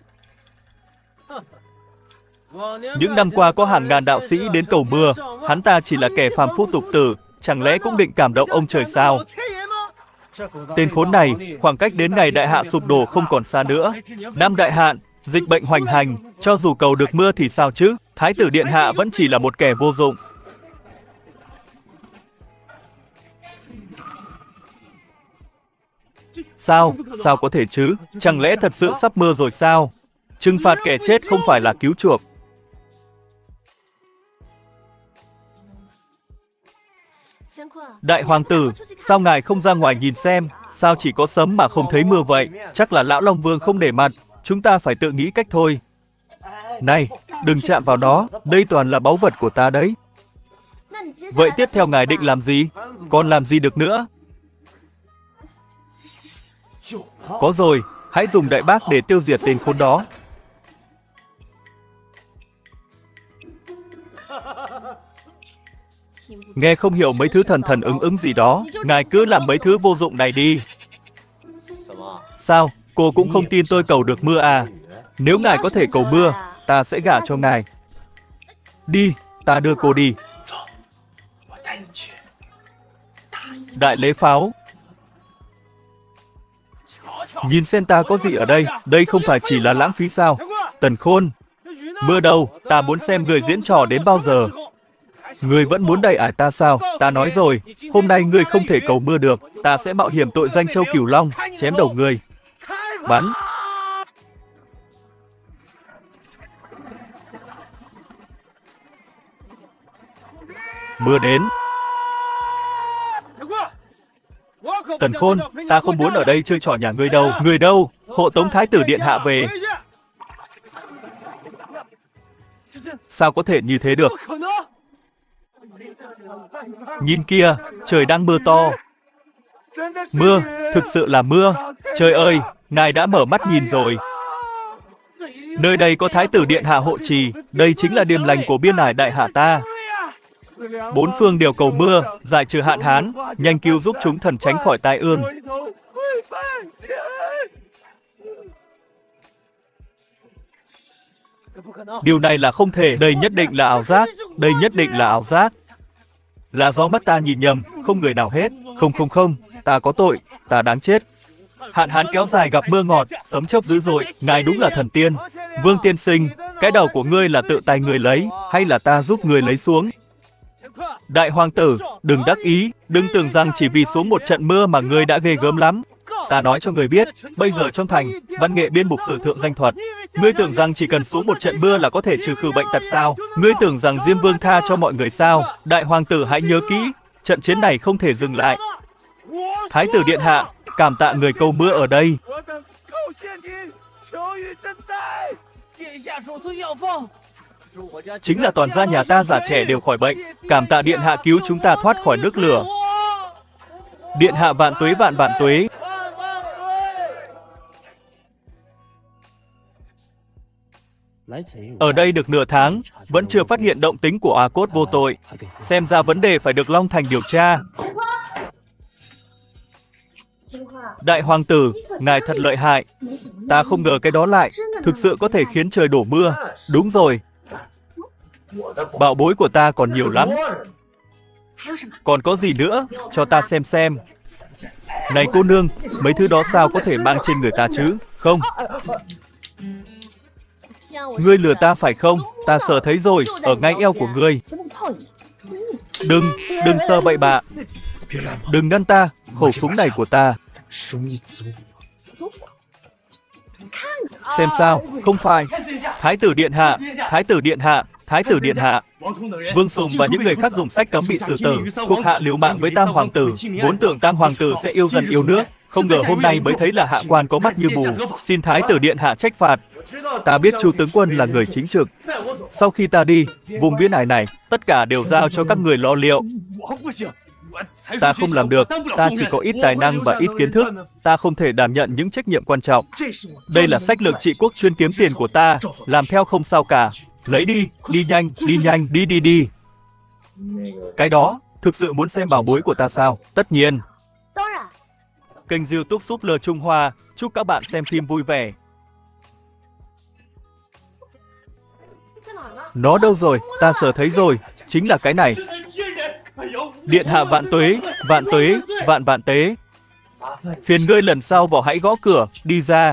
Những năm qua có hàng ngàn đạo sĩ đến cầu mưa, hắn ta chỉ là kẻ phàm phu tục tử, chẳng lẽ cũng định cảm động ông trời sao? Tên khốn này, khoảng cách đến ngày đại hạ sụp đổ không còn xa nữa. Năm đại hạn, dịch bệnh hoành hành, cho dù cầu được mưa thì sao chứ? Thái tử điện hạ vẫn chỉ là một kẻ vô dụng. Sao? Sao có thể chứ? Chẳng lẽ thật sự sắp mưa rồi sao? Trừng phạt kẻ chết không phải là cứu chuộc. Đại hoàng tử, sao ngài không ra ngoài nhìn xem? Sao chỉ có sấm mà không thấy mưa vậy? Chắc là lão Long Vương không để mặt. Chúng ta phải tự nghĩ cách thôi. Này, đừng chạm vào nó. Đây toàn là báu vật của ta đấy. Vậy tiếp theo ngài định làm gì? Còn làm gì được nữa? Có rồi, hãy dùng đại bác để tiêu diệt tên khốn đó. Nghe không hiểu mấy thứ thần thần ứng ứng gì đó, ngài cứ làm mấy thứ vô dụng này đi. Sao, cô cũng không tin tôi cầu được mưa à? Nếu ngài có thể cầu mưa, ta sẽ gả cho ngài. Đi, ta đưa cô đi. Đại lễ pháo. Nhìn xem ta có gì ở đây, đây không phải chỉ là lãng phí sao? Tần Khôn, mưa đâu, ta muốn xem người diễn trò đến bao giờ. Người vẫn muốn đẩy ải ta sao? Ta nói rồi, hôm nay ngươi không thể cầu mưa được, ta sẽ mạo hiểm tội danh Châu Cửu Long, chém đầu ngươi. Bắn. Mưa đến. Tần Khôn, ta không muốn ở đây chơi trò nhà ngươi đâu. Người đâu? Hộ tống Thái tử điện hạ về. Sao có thể như thế được? Nhìn kia, trời đang mưa to. Mưa, thực sự là mưa. Trời ơi, ngài đã mở mắt nhìn rồi. Nơi đây có Thái tử điện hạ hộ trì, đây chính là điềm lành của biên ải đại hạ ta. Bốn phương đều cầu mưa, giải trừ hạn hán, nhanh cứu giúp chúng thần tránh khỏi tai ương. Điều này là không thể, đây nhất định là ảo giác, đây nhất định là ảo giác. Là do mắt ta nhìn nhầm, không người nào hết. Không không không, ta có tội, ta đáng chết. Hạn hán kéo dài gặp mưa ngọt, sấm chớp dữ dội, ngài đúng là thần tiên. Vương tiên sinh, cái đầu của ngươi là tự tay người lấy, hay là ta giúp người lấy xuống? Đại hoàng tử, đừng đắc ý, đừng tưởng rằng chỉ vì xuống một trận mưa mà ngươi đã ghê gớm lắm. Ta nói cho người biết, bây giờ trong thành, văn nghệ biên mục sử thượng danh thuật. Ngươi tưởng rằng chỉ cần xuống một trận mưa là có thể trừ khử bệnh tật sao? Ngươi tưởng rằng Diêm Vương tha cho mọi người sao? Đại hoàng tử hãy nhớ kỹ, trận chiến này không thể dừng lại. Thái tử điện hạ, cảm tạ người cầu mưa ở đây. Chính là toàn gia nhà ta già trẻ đều khỏi bệnh. Cảm tạ điện hạ cứu chúng ta thoát khỏi nước lửa. Điện hạ vạn tuế vạn vạn tuế. Ở đây được nửa tháng, vẫn chưa phát hiện động tính của A Cốt vô tội. Xem ra vấn đề phải được Long Thành điều tra. Đại hoàng tử, ngài thật lợi hại. Ta không ngờ cái đó lại, thực sự có thể khiến trời đổ mưa. Đúng rồi. Bảo bối của ta còn nhiều lắm. Còn có gì nữa, cho ta xem xem. Này cô nương, mấy thứ đó sao có thể mang trên người ta chứ? Không. Ngươi lừa ta phải không? Ta sợ thấy rồi, ở ngay eo của ngươi. Đừng, đừng sơ bậy bạ. Đừng ngăn ta, khẩu súng này của ta. Xem sao, không phải. Thái tử điện hạ, Thái tử điện hạ, Thái tử điện hạ. Vương Sùng và những người khác dùng sách cấm bị xử tử. Thuộc hạ liều mạng với Tam hoàng tử, vốn tưởng Tam hoàng tử sẽ yêu dân yêu nước, không ngờ hôm nay mới thấy là hạ quan có mắt như mù. Xin Thái tử điện hạ trách phạt. Ta biết Chu tướng quân là người chính trực. Sau khi ta đi, vùng biên ải này tất cả đều giao cho các người lo liệu. Ta không làm được, ta chỉ có ít tài năng và ít kiến thức. Ta không thể đảm nhận những trách nhiệm quan trọng. Đây là sách lược trị quốc chuyên kiếm tiền của ta, làm theo không sao cả. Lấy đi, đi nhanh, đi nhanh, đi đi đi. Cái đó, thực sự muốn xem bảo bối của ta sao? Tất nhiên. Kênh YouTube Súp Lơ Trung Hoa, chúc các bạn xem phim vui vẻ. Nó đâu rồi? Ta sờ thấy rồi, chính là cái này. Điện hạ vạn tuế, vạn tuế, vạn vạn tế. Phiền ngươi lần sau vào hãy gõ cửa, đi ra.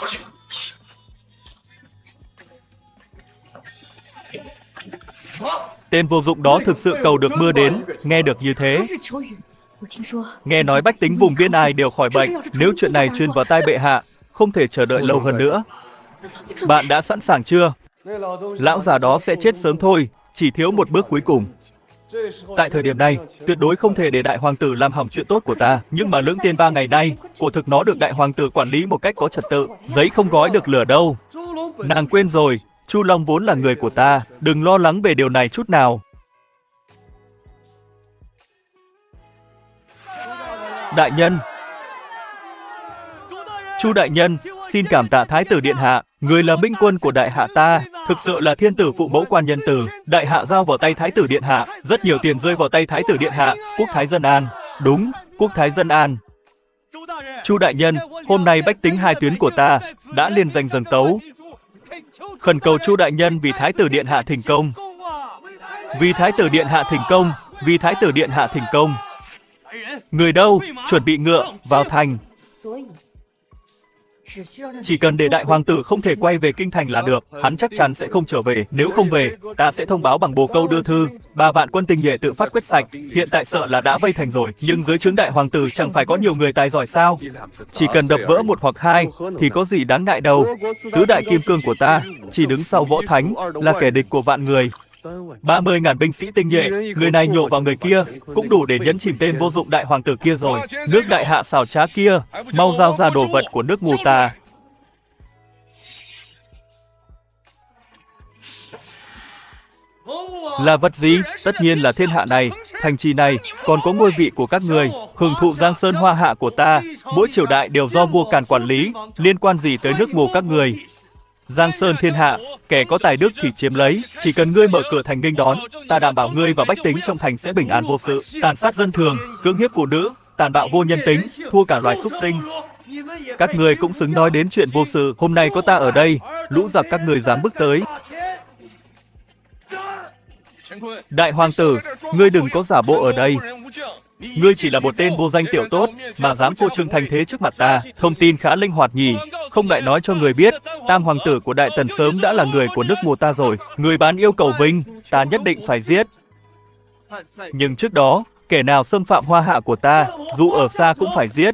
Tên vô dụng đó thực sự cầu được mưa đến, nghe được như thế. Nghe nói bách tính vùng biên ải đều khỏi bệnh, nếu chuyện này truyền vào tai bệ hạ, không thể chờ đợi lâu hơn nữa. Bạn đã sẵn sàng chưa? Lão già đó sẽ chết sớm thôi, chỉ thiếu một bước cuối cùng. Tại thời điểm này, tuyệt đối không thể để đại hoàng tử làm hỏng chuyện tốt của ta. Nhưng mà lưỡng tiên ba ngày nay, cổ thực nó được đại hoàng tử quản lý một cách có trật tự. Giấy không gói được lửa đâu. Nàng quên rồi, Chu Long vốn là người của ta. Đừng lo lắng về điều này chút nào. Đại nhân. Chu đại nhân, xin cảm tạ Thái tử điện hạ. Người là binh quân của đại hạ ta, thực sự là thiên tử phụ mẫu quan nhân tử. Đại hạ giao vào tay Thái tử điện hạ, rất nhiều tiền rơi vào tay Thái tử điện hạ. Quốc thái dân an. Đúng, quốc thái dân an. Chu đại nhân, hôm nay bách tính hai tuyến của ta đã liên danh dâng tấu, khẩn cầu Chu đại nhân vì Thái tử điện hạ thỉnh công. Vì Thái tử điện hạ thỉnh công, vì Thái tử điện hạ thỉnh công. Người đâu, chuẩn bị ngựa, vào thành. Chỉ cần để đại hoàng tử không thể quay về kinh thành là được, hắn chắc chắn sẽ không trở về. Nếu không về, ta sẽ thông báo bằng bồ câu đưa thư. Ba vạn quân tinh nhuệ tự phát quyết sạch, hiện tại sợ là đã vây thành rồi. Nhưng dưới trướng đại hoàng tử chẳng phải có nhiều người tài giỏi sao? Chỉ cần đập vỡ một hoặc hai, thì có gì đáng ngại đâu. Tứ đại kim cương của ta, chỉ đứng sau võ thánh, là kẻ địch của vạn người. ba mươi ngàn binh sĩ tinh nhuệ, người này nhổ vào người kia, cũng đủ để nhấn chìm tên vô dụng đại hoàng tử kia rồi. Nước đại hạ xảo trá kia, mau giao ra đồ vật của nước mù tà. Là vật gì? Tất nhiên là thiên hạ này, thành trì này, còn có ngôi vị của các người, hưởng thụ giang sơn hoa hạ của ta. Mỗi triều đại đều do vua Càn quản lý, liên quan gì tới nước mù các người? Giang sơn thiên hạ, kẻ có tài đức thì chiếm lấy, chỉ cần ngươi mở cửa thành nghênh đón, ta đảm bảo ngươi và bách tính trong thành sẽ bình an vô sự. Tàn sát dân thường, cưỡng hiếp phụ nữ, tàn bạo vô nhân tính, thua cả loài súc sinh. Các người cũng xứng nói đến chuyện vô sự. Hôm nay có ta ở đây, lũ giặc các người dám bước tới. Đại hoàng tử, ngươi đừng có giả bộ ở đây. Ngươi chỉ là một tên vô danh tiểu tốt mà dám phô trương thành thế trước mặt ta. Thông tin khá linh hoạt nhỉ. Không lại nói cho người biết, tam hoàng tử của Đại Tần sớm đã là người của nước mù ta rồi. Người bán yêu cầu vinh, ta nhất định phải giết. Nhưng trước đó, kẻ nào xâm phạm hoa hạ của ta, dù ở xa cũng phải giết.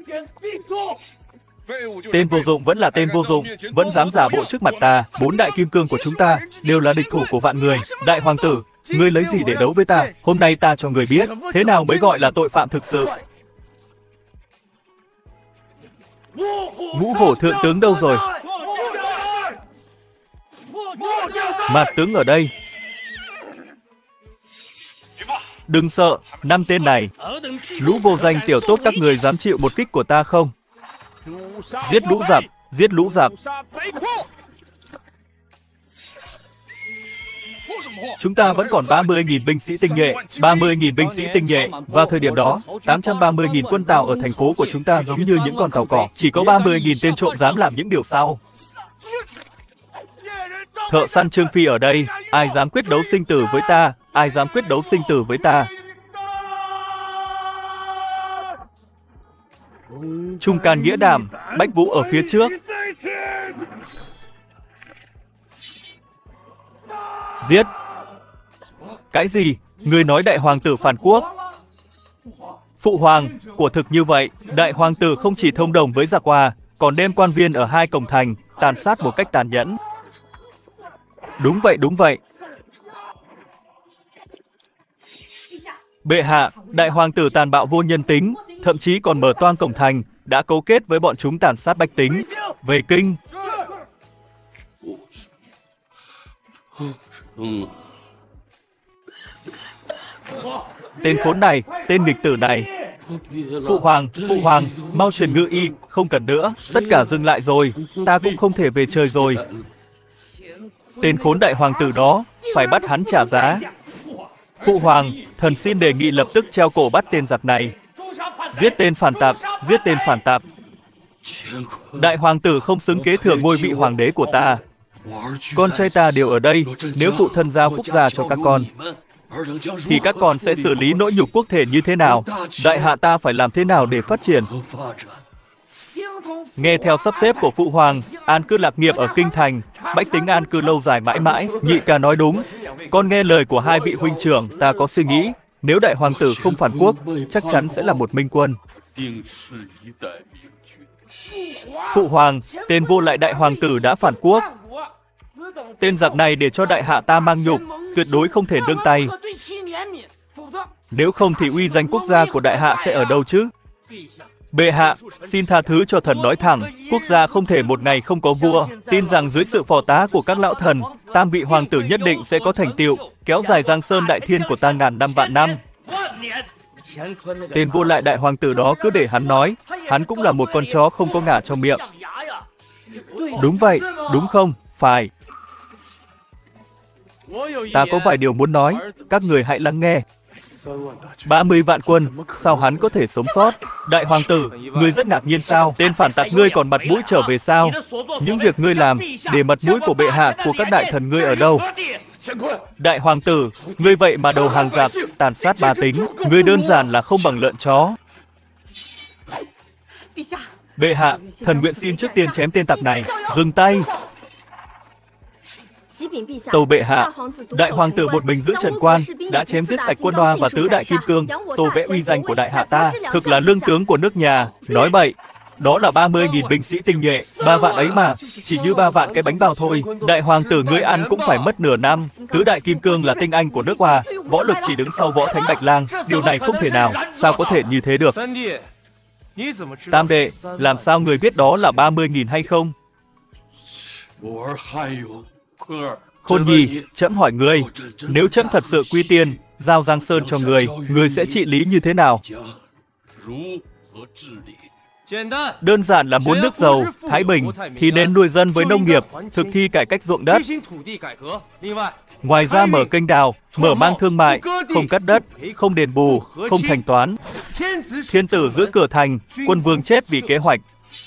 Tên vô dụng vẫn là tên vô dụng, vẫn dám giả bộ trước mặt ta. Bốn đại kim cương của chúng ta đều là địch thủ của vạn người. Đại hoàng tử, ngươi lấy gì để đấu với ta? Hôm nay ta cho người biết, thế nào mới gọi là tội phạm thực sự. Ngũ hổ thượng tướng đâu rồi? Mạt tướng ở đây. Đừng sợ, năm tên này. Lũ vô danh tiểu tốt các người dám chịu một kích của ta không? Giết lũ giặc, giết lũ giặc. Chúng ta vẫn còn ba mươi nghìn binh sĩ tinh nhuệ, ba mươi nghìn binh sĩ tinh nhuệ. Vào thời điểm đó, tám trăm ba mươi nghìn quân Tào ở thành phố của chúng ta giống như những con tàu cỏ. Chỉ có ba mươi nghìn tên trộm dám làm những điều sau. Thợ săn Trương Phi ở đây, ai dám quyết đấu sinh tử với ta? Ai dám quyết đấu sinh tử với ta? Trung can nghĩa đảm, Bách Vũ ở phía trước. Giết! Cái gì? Người nói đại hoàng tử phản quốc? Phụ hoàng, của thực như vậy, đại hoàng tử không chỉ thông đồng với giặc Hoa, còn đem quan viên ở hai cổng thành, tàn sát một cách tàn nhẫn. Đúng vậy, đúng vậy. Bệ hạ, đại hoàng tử tàn bạo vô nhân tính, thậm chí còn mở toang cổng thành, đã cấu kết với bọn chúng tàn sát bách tính. Về kinh. Tên khốn này, tên nghịch tử này. Phụ hoàng, phụ hoàng, mau truyền ngự y, không cần nữa, tất cả dừng lại rồi, ta cũng không thể về trời rồi. Tên khốn đại hoàng tử đó, phải bắt hắn trả giá. Phụ hoàng, thần xin đề nghị lập tức treo cổ bắt tên giặc này. Giết tên phản tạp, giết tên phản tạp. Đại hoàng tử không xứng kế thừa ngôi vị hoàng đế của ta. Con trai ta đều ở đây, nếu phụ thân giao quốc gia cho các con, thì các con sẽ xử lý nỗi nhục quốc thể như thế nào? Đại hạ ta phải làm thế nào để phát triển? Nghe theo sắp xếp của phụ hoàng, an cư lạc nghiệp ở kinh thành, bách tính an cư lâu dài mãi mãi. Nhị ca nói đúng. Con nghe lời của hai vị huynh trưởng, ta có suy nghĩ, nếu đại hoàng tử không phản quốc, chắc chắn sẽ là một minh quân. Phụ hoàng, tên vô lại đại hoàng tử đã phản quốc. Tên giặc này để cho đại hạ ta mang nhục, tuyệt đối không thể nương tay. Nếu không thì uy danh quốc gia của đại hạ sẽ ở đâu chứ? Bệ hạ, xin tha thứ cho thần nói thẳng, quốc gia không thể một ngày không có vua. Tin rằng dưới sự phò tá của các lão thần, tam vị hoàng tử nhất định sẽ có thành tựu, kéo dài giang sơn đại thiên của ta ngàn năm vạn năm. Tên vô lại đại hoàng tử đó cứ để hắn nói, hắn cũng là một con chó không có ngả trong miệng. Đúng vậy, đúng không? Phải. Ta có vài điều muốn nói, các người hãy lắng nghe. ba mươi vạn quân, sao hắn có thể sống sót? Đại hoàng tử, ngươi rất ngạc nhiên sao? Tên phản tặc ngươi còn mặt mũi trở về sao? Những việc ngươi làm, để mặt mũi của bệ hạ, của các đại thần ngươi ở đâu? Đại hoàng tử, ngươi vậy mà đầu hàng giặc, tàn sát bá tính, ngươi đơn giản là không bằng lợn chó. Bệ hạ, thần nguyện xin trước tiên chém tên tặc này. Dừng tay! Tâu bệ hạ, đại hoàng tử một mình giữ trần quan, đã chém giết sạch quân Hoa và tứ đại kim cương, tô vẽ uy danh của đại hạ ta, thực là lương tướng của nước nhà. Nói bậy, Đó là ba mươi nghìn binh sĩ tinh nhuệ, ba vạn ấy mà, chỉ như ba vạn cái bánh bao thôi. Đại hoàng tử ngươi ăn cũng phải mất nửa năm. Tứ đại kim cương là tinh anh của nước Hoa, võ lực chỉ đứng sau võ thánh Bạch Lang. Điều này không thể nào, sao có thể như thế được? Tam đệ, làm sao người biết đó là ba mươi nghìn hay không? Khôn Nhi, trẫm hỏi ngươi, nếu trẫm thật sự quy tiên, giao Giang Sơn cho người, người sẽ trị lý như thế nào? Đơn giản là muốn nước giàu, thái bình, thì nên nuôi dân với nông nghiệp, thực thi cải cách ruộng đất. Ngoài ra mở kênh đào, mở mang thương mại, không cắt đất, không đền bù, không thanh toán. Thiên tử giữ cửa thành, quân vương chết vì kế hoạch.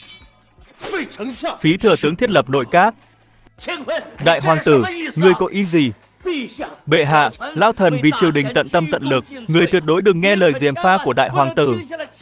Phí thừa tướng thiết lập nội các. Đại hoàng tử, ngươi có ý gì? Bệ hạ, lão thần vì triều đình tận tâm tận lực, người tuyệt đối đừng nghe lời gièm pha của đại hoàng tử.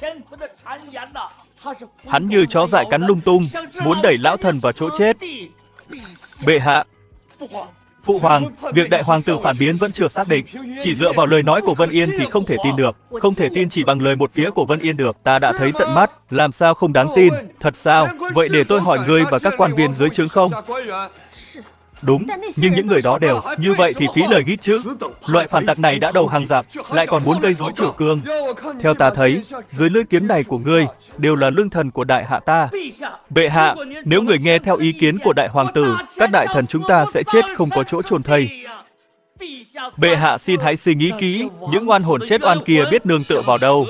Hắn như chó dại cắn lung tung, muốn đẩy lão thần vào chỗ chết. Bệ hạ, phụ hoàng, việc đại hoàng tử phản biến vẫn chưa xác định. Chỉ dựa vào lời nói của Vân Yên thì không thể tin được. Không thể tin chỉ bằng lời một phía của Vân Yên được. Ta đã thấy tận mắt, làm sao không đáng tin? Thật sao? Vậy để tôi hỏi ngươi và các quan viên dưới trướng không? Đúng, nhưng những người đó đều như vậy thì phí lời gít chứ. Loại phản tặc này đã đầu hàng giặc, lại còn muốn gây rối triều cương. Theo ta thấy, dưới lưỡi kiếm này của ngươi đều là lương thần của đại hạ ta. Bệ hạ, nếu người nghe theo ý kiến của đại hoàng tử, các đại thần chúng ta sẽ chết không có chỗ chôn thây. Bệ hạ xin hãy suy nghĩ kỹ, những oan hồn chết oan kia biết nương tựa vào đâu.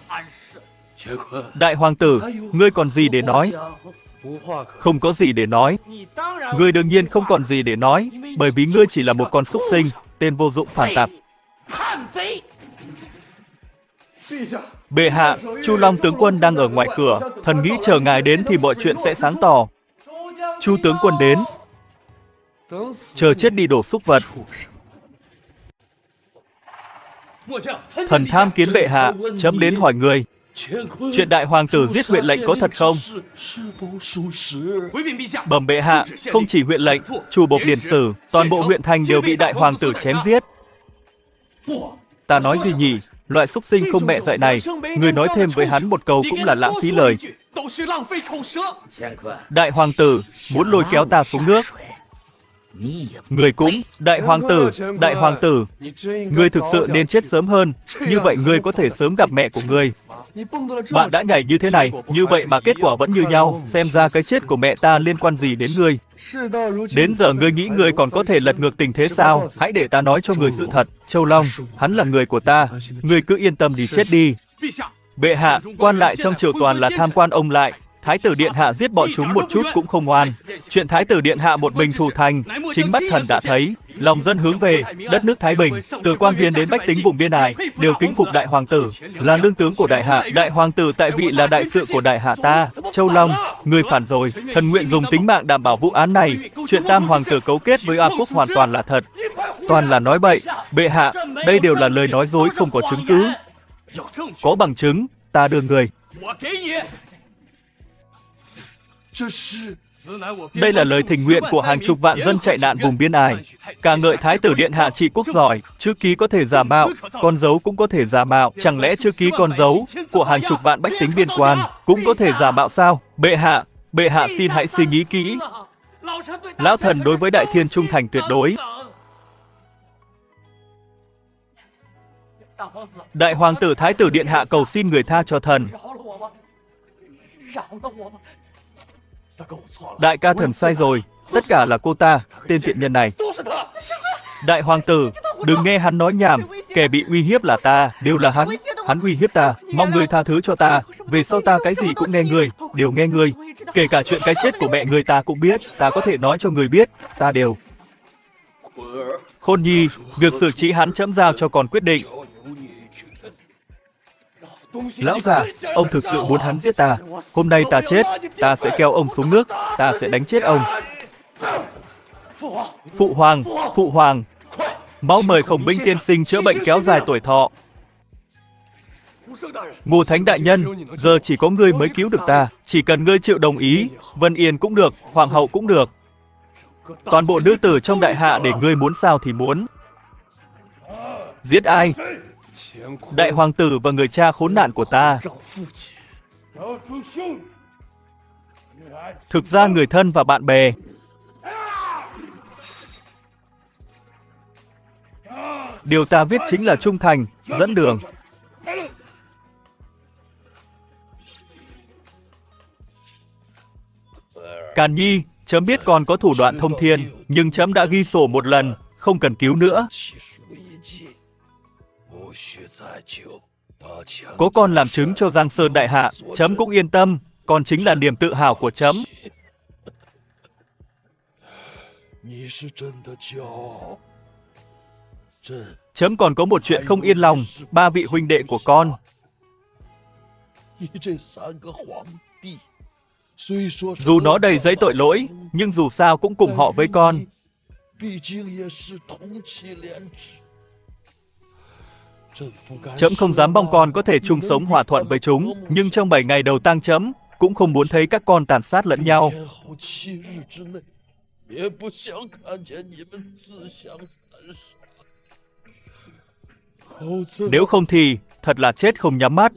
Đại hoàng tử, ngươi còn gì để nói? Không có gì để nói. Ngươi đương nhiên không còn gì để nói, bởi vì ngươi chỉ là một con súc sinh, tên vô dụng phản tặc. Bệ hạ, Chu Long tướng quân đang ở ngoài cửa, thần nghĩ chờ ngài đến thì mọi chuyện sẽ sáng tỏ. Chu tướng quân đến. Chờ chết đi đổ súc vật. Thần tham kiến bệ hạ, chấm đến hỏi người. Chuyện đại hoàng tử giết huyện lệnh có thật không? Bẩm bệ hạ, không chỉ huyện lệnh, chủ bộc Điền Sử, toàn bộ huyện thành đều bị đại hoàng tử chém giết. Ta nói gì nhỉ? Loại súc sinh không mẹ dạy này, người nói thêm với hắn một câu cũng là lãng phí lời. Đại hoàng tử muốn lôi kéo ta xuống nước. Người cũng, đại hoàng tử, đại hoàng tử, ngươi thực sự nên chết sớm hơn, như vậy ngươi có thể sớm gặp mẹ của ngươi. Bạn đã nhảy như thế này, như vậy mà kết quả vẫn như nhau, xem ra cái chết của mẹ ta liên quan gì đến ngươi. Đến giờ ngươi nghĩ ngươi còn có thể lật ngược tình thế sao? Hãy để ta nói cho ngươi sự thật. Châu Long, hắn là người của ta, ngươi cứ yên tâm đi chết đi. Bệ hạ, quan lại trong triều toàn là tham quan ông lại. Thái tử điện hạ giết bọn chúng một chút cũng không oan. Chuyện thái tử điện hạ một mình thủ thành, chính mắt thần đã thấy. Lòng dân hướng về, đất nước thái bình, từ quan viên đến bách tính vùng biên ải đều kính phục đại hoàng tử, là lương tướng của đại hạ. Đại hoàng tử tại vị là đại sự của đại hạ ta. Châu Long, ngươi phản rồi, thần nguyện dùng tính mạng đảm bảo vụ án này. Chuyện tam hoàng tử cấu kết với A Quốc hoàn toàn là thật, toàn là nói bậy. Bệ hạ, đây đều là lời nói dối không có chứng cứ. Có bằng chứng, ta đưa người. Đây là lời thỉnh nguyện của hàng chục vạn dân chạy nạn vùng biên ải. Ca ngợi thái tử điện hạ trị quốc giỏi, chữ ký có thể giả mạo, con dấu cũng có thể giả mạo. Chẳng lẽ chữ ký con dấu của hàng chục vạn bách tính biên quan cũng có thể giả mạo sao? Bệ hạ, bệ hạ xin hãy suy nghĩ kỹ. Lão thần đối với đại thiên trung thành tuyệt đối. Đại hoàng tử thái tử điện hạ cầu xin người tha cho thần. Đại ca thần sai rồi, tất cả là cô ta, tên tiện nhân này. Đại hoàng tử, đừng nghe hắn nói nhảm, kẻ bị uy hiếp là ta, đều là hắn. Hắn uy hiếp ta, mong người tha thứ cho ta. Về sau ta cái gì cũng nghe ngươi, đều nghe ngươi. Kể cả chuyện cái chết của mẹ người ta cũng biết, ta có thể nói cho người biết, ta đều. Khôn Nhi, việc xử trí hắn trẫm giao cho con quyết định. Lão già, ông thực sự muốn hắn giết ta. Hôm nay ta chết, ta sẽ kéo ông xuống nước, ta sẽ đánh chết ông. Phụ hoàng, phụ hoàng, mau mời Khổng Binh tiên sinh chữa bệnh kéo dài tuổi thọ. Ngô Thánh đại nhân, giờ chỉ có ngươi mới cứu được ta. Chỉ cần ngươi chịu đồng ý, Vân Yên cũng được, hoàng hậu cũng được. Toàn bộ nữ tử trong đại hạ để ngươi muốn sao thì muốn. Giết ai? Đại hoàng tử và người cha khốn nạn của ta. Thực ra người thân và bạn bè. Điều ta viết chính là trung thành, dẫn đường. Càn Nhi, chấm biết con có thủ đoạn thông thiên, nhưng chấm đã ghi sổ một lần, không cần cứu nữa. Có con làm chứng cho Giang Sơn đại hạ, chấm cũng yên tâm, con chính là niềm tự hào của chấm. Chấm còn có một chuyện không yên lòng, ba vị huynh đệ của con. Dù nó đầy giấy tội lỗi, nhưng dù sao cũng cùng họ với con. Chấm không dám mong con có thể chung sống hòa thuận với chúng, nhưng trong bảy ngày đầu tang chấm, cũng không muốn thấy các con tàn sát lẫn nhau. Nếu không thì, thật là chết không nhắm mắt.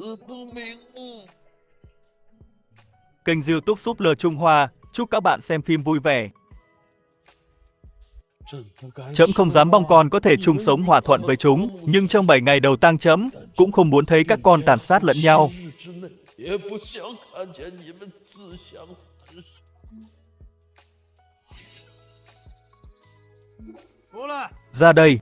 Kênh YouTube Súp Lơ Trung Hoa, chúc các bạn xem phim vui vẻ. Chấm không dám mong con có thể chung sống hòa thuận với chúng, nhưng trong bảy ngày đầu tang chấm, cũng không muốn thấy các con tàn sát lẫn nhau. Ra đây.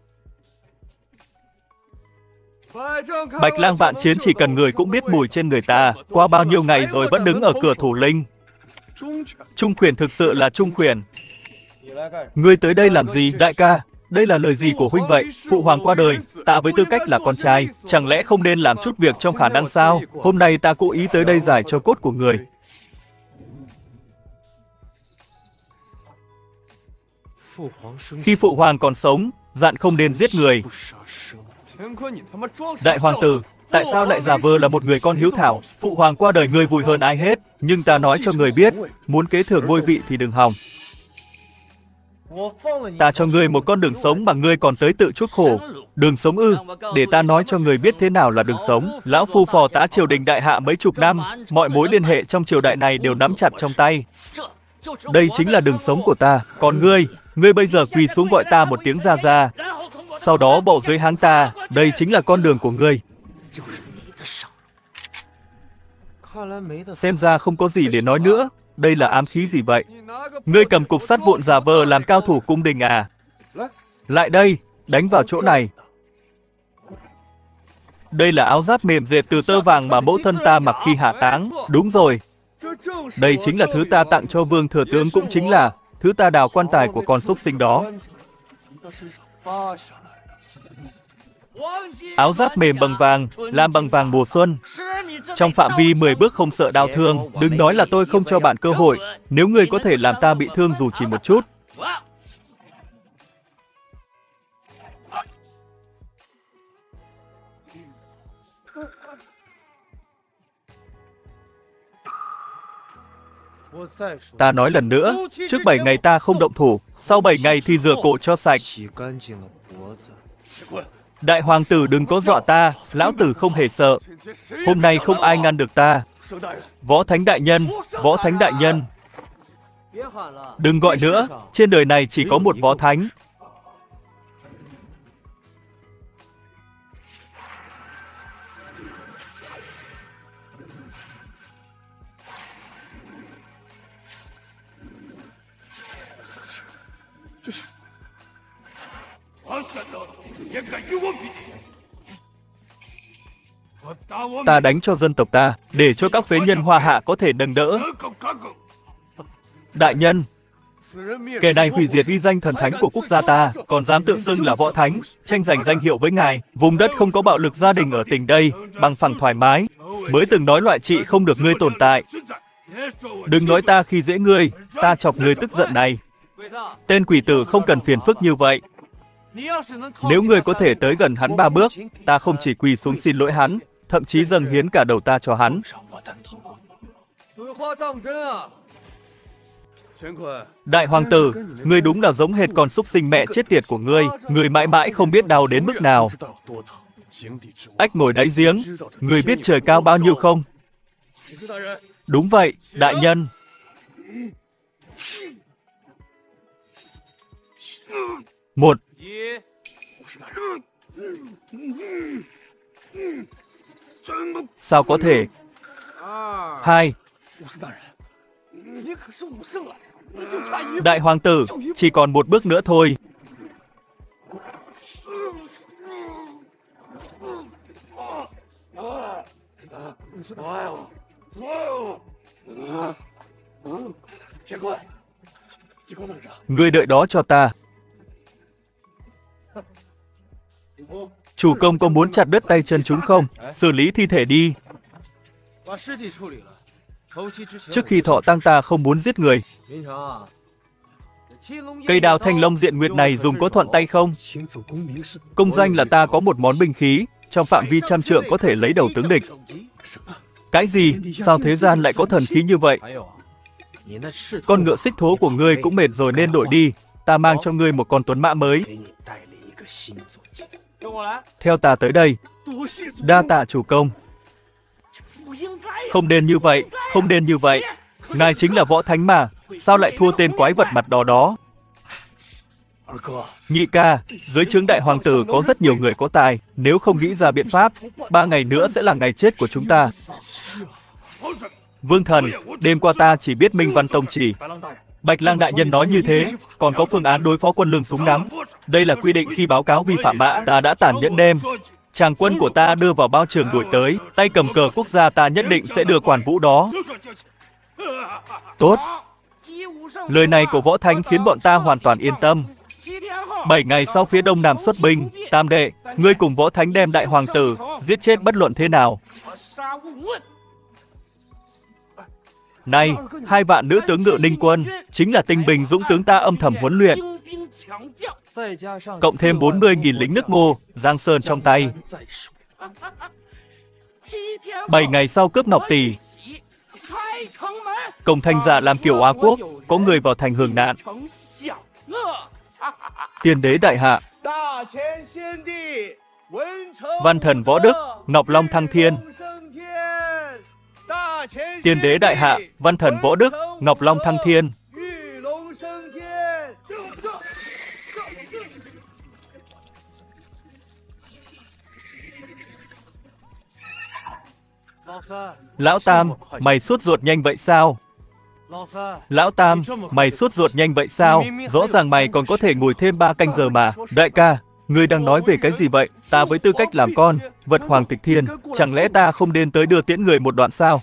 Bạch Lang Vạn Chiến chỉ cần người cũng biết mùi trên người ta, qua bao nhiêu ngày rồi vẫn đứng ở cửa thủ linh. Trung Khuyển thực sự là Trung Khuyển. Ngươi tới đây làm gì, đại ca? Đây là lời gì của huynh vậy? Phụ hoàng qua đời, ta với tư cách là con trai, chẳng lẽ không nên làm chút việc trong khả năng sao? Hôm nay ta cố ý tới đây giải cho cốt của người. Khi phụ hoàng còn sống, dặn không nên giết người. Đại hoàng tử, tại sao lại giả vờ là một người con hiếu thảo? Phụ hoàng qua đời ngươi vui hơn ai hết, nhưng ta nói cho người biết, muốn kế thừa ngôi vị thì đừng hòng. Ta cho ngươi một con đường sống mà ngươi còn tới tự chuốc khổ. Đường sống ư? Để ta nói cho người biết thế nào là đường sống. Lão phu phò tá triều đình đại hạ mấy chục năm, mọi mối liên hệ trong triều đại này đều nắm chặt trong tay. Đây chính là đường sống của ta. Còn ngươi, ngươi bây giờ quỳ xuống gọi ta một tiếng ra ra. Sau đó bộ dưới háng ta, đây chính là con đường của ngươi. Xem ra không có gì để nói nữa. Đây là ám khí gì vậy? Ngươi cầm cục sắt vụn giả vờ làm cao thủ cung đình à? Lại đây, đánh vào chỗ này. Đây là áo giáp mềm dệt từ tơ vàng mà mẫu thân ta mặc khi hạ táng. Đúng rồi. Đây chính là thứ ta tặng cho vương thừa tướng, cũng chính là thứ ta đào quan tài của con súc sinh đó. Áo giáp mềm bằng vàng, làm bằng vàng mùa xuân. Trong phạm vi mười bước không sợ đau thương, đừng nói là tôi không cho bạn cơ hội, nếu ngươi có thể làm ta bị thương dù chỉ một chút. Ta nói lần nữa, trước bảy ngày ta không động thủ, sau bảy ngày thì rửa cổ cho sạch. Đại hoàng tử đừng có dọa ta, lão tử không hề sợ. Hôm nay không ai ngăn được ta. Võ Thánh đại nhân, Võ Thánh đại nhân. Đừng gọi nữa, trên đời này chỉ có một Võ Thánh. Ta đánh cho dân tộc ta, để cho các phế nhân Hoa Hạ có thể nâng đỡ. Đại nhân, kẻ này hủy diệt uy danh thần thánh của quốc gia ta, còn dám tự xưng là Võ Thánh, tranh giành danh hiệu với ngài. Vùng đất không có bạo lực gia đình ở tỉnh đây, bằng phẳng thoải mái. Mới từng nói loại trị không được ngươi tồn tại. Đừng nói ta khi dễ ngươi, ta chọc ngươi tức giận này. Tên quỷ tử không cần phiền phức như vậy. Nếu ngươi có thể tới gần hắn ba bước, ta không chỉ quỳ xuống xin lỗi hắn, thậm chí dâng hiến cả đầu ta cho hắn. Đại hoàng tử, ngươi đúng là giống hệt con súc sinh mẹ chết tiệt của ngươi, ngươi mãi mãi không biết đau đến mức nào. Ách ngồi đáy giếng, ngươi biết trời cao bao nhiêu không? Đúng vậy, đại nhân. Một. Sao có thể? Hai. Đại hoàng tử, chỉ còn một bước nữa thôi. Ngươi đợi đó cho ta. Chủ công có muốn chặt đứt tay chân chúng không? Xử lý thi thể đi. Trước khi thọ tang ta không muốn giết người. Cây đao thanh long diện nguyệt này dùng có thuận tay không? Công danh là ta có một món binh khí, trong phạm vi trăm trượng có thể lấy đầu tướng địch. Cái gì? Sao thế gian lại có thần khí như vậy? Con ngựa xích thố của ngươi cũng mệt rồi nên đổi đi. Ta mang cho ngươi một con tuấn mã mới. Theo ta tới đây. Đa tạ chủ công. Không nên như vậy, không nên như vậy. Ngài chính là võ thánh mà, sao lại thua tên quái vật mặt đỏ đó? Nhị ca, dưới trướng đại hoàng tử có rất nhiều người có tài. Nếu không nghĩ ra biện pháp, ba ngày nữa sẽ là ngày chết của chúng ta. Vương thần, đêm qua ta chỉ biết Minh Văn Tông chỉ. Bạch Lang đại nhân nói như thế, còn có phương án đối phó quân lương súng ngắm. Đây là quy định khi báo cáo vi phạm mã, ta đã tàn nhẫn đem tràng quân của ta đưa vào bao trường đuổi tới, tay cầm cờ quốc gia ta nhất định sẽ đưa quản vũ đó. Tốt. Lời này của võ thánh khiến bọn ta hoàn toàn yên tâm. Bảy ngày sau phía đông nam xuất binh, Tam đệ, ngươi cùng võ thánh đem đại hoàng tử giết chết bất luận thế nào. Này, hai vạn nữ tướng ngự ninh quân chính là tinh binh dũng tướng ta âm thầm huấn luyện. Cộng thêm bốn mươi nghìn lính nước Ngô, Giang Sơn trong tay. Bảy ngày sau cướp Ngọc Tỷ. Công thành giả làm kiểu Á Quốc, có người vào thành hưởng nạn. Tiên đế đại hạ. Văn thần võ đức, Ngọc Long thăng thiên. Tiên đế đại hạ, văn thần võ đức, Ngọc Long thăng thiên. Lão Tam, mày sốt ruột nhanh vậy sao? Lão Tam, mày sốt ruột nhanh vậy sao? Rõ ràng mày còn có thể ngồi thêm ba canh giờ mà. Đại ca, ngươi đang nói về cái gì vậy? Ta với tư cách làm con, vật hoàng tịch thiên, chẳng lẽ ta không nên tới đưa tiễn người một đoạn sao?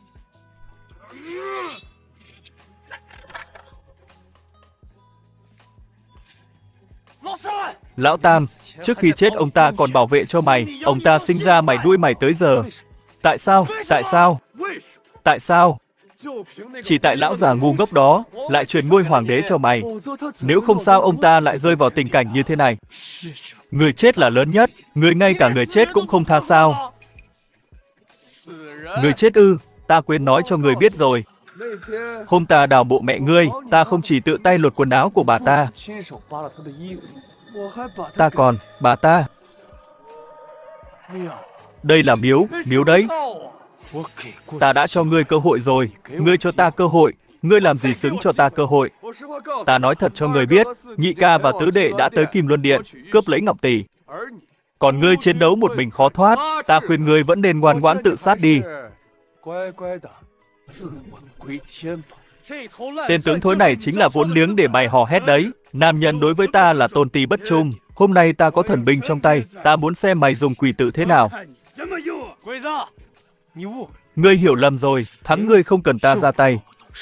Lão Tam, trước khi chết ông ta còn bảo vệ cho mày. Ông ta sinh ra mày nuôi mày tới giờ. Tại sao? Tại sao? Tại sao? Chỉ tại lão già ngu ngốc đó lại truyền ngôi hoàng đế cho mày. Nếu không sao ông ta lại rơi vào tình cảnh như thế này. Người chết là lớn nhất, người ngay cả người chết cũng không tha sao? Người chết ư? Ta quên nói cho người biết rồi. Hôm ta đào mộ mẹ ngươi, ta không chỉ tự tay lột quần áo của bà ta. Ta còn, bà ta. Đây là miếu, miếu đấy. Ta đã cho ngươi cơ hội rồi, ngươi cho ta cơ hội, ngươi làm gì xứng cho ta cơ hội. Ta nói thật cho ngươi biết, nhị ca và tứ đệ đã tới Kim Luân Điện, cướp lấy Ngọc Tỷ. Còn ngươi chiến đấu một mình khó thoát, ta khuyên ngươi vẫn nên ngoan ngoãn tự sát đi. Tên tướng thối này chính là vốn liếng để mày hò hét đấy. Nam nhân đối với ta là tôn ti bất trung. Hôm nay ta có thần binh trong tay, ta muốn xem mày dùng quỷ tự thế nào. Ngươi hiểu lầm rồi, thắng ngươi không cần ta ra tay.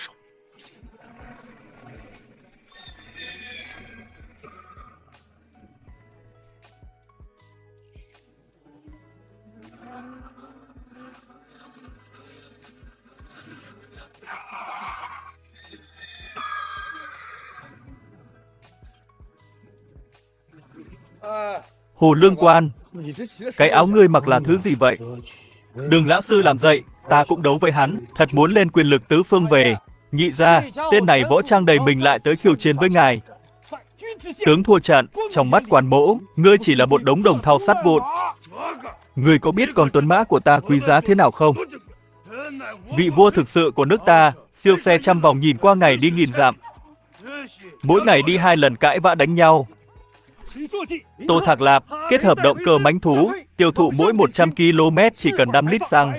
Hồ Lương Quan, cái áo ngươi mặc là thứ gì vậy? Đừng lão sư làm dậy, ta cũng đấu với hắn, thật muốn lên quyền lực tứ phương về. Nhị ra, tên này võ trang đầy mình lại tới khiêu chiến với ngài. Tướng thua trận, trong mắt quan mỗ, ngươi chỉ là một đống đồng thau sắt vụn. Ngươi có biết con tuấn mã của ta quý giá thế nào không? Vị vua thực sự của nước ta, siêu xe trăm vòng nhìn qua ngày đi nghìn dặm. Mỗi ngày đi hai lần cãi vã đánh nhau. Tô Thạc Lạp kết hợp động cơ mãnh thú, tiêu thụ mỗi một trăm ki lô mét chỉ cần năm lít xăng.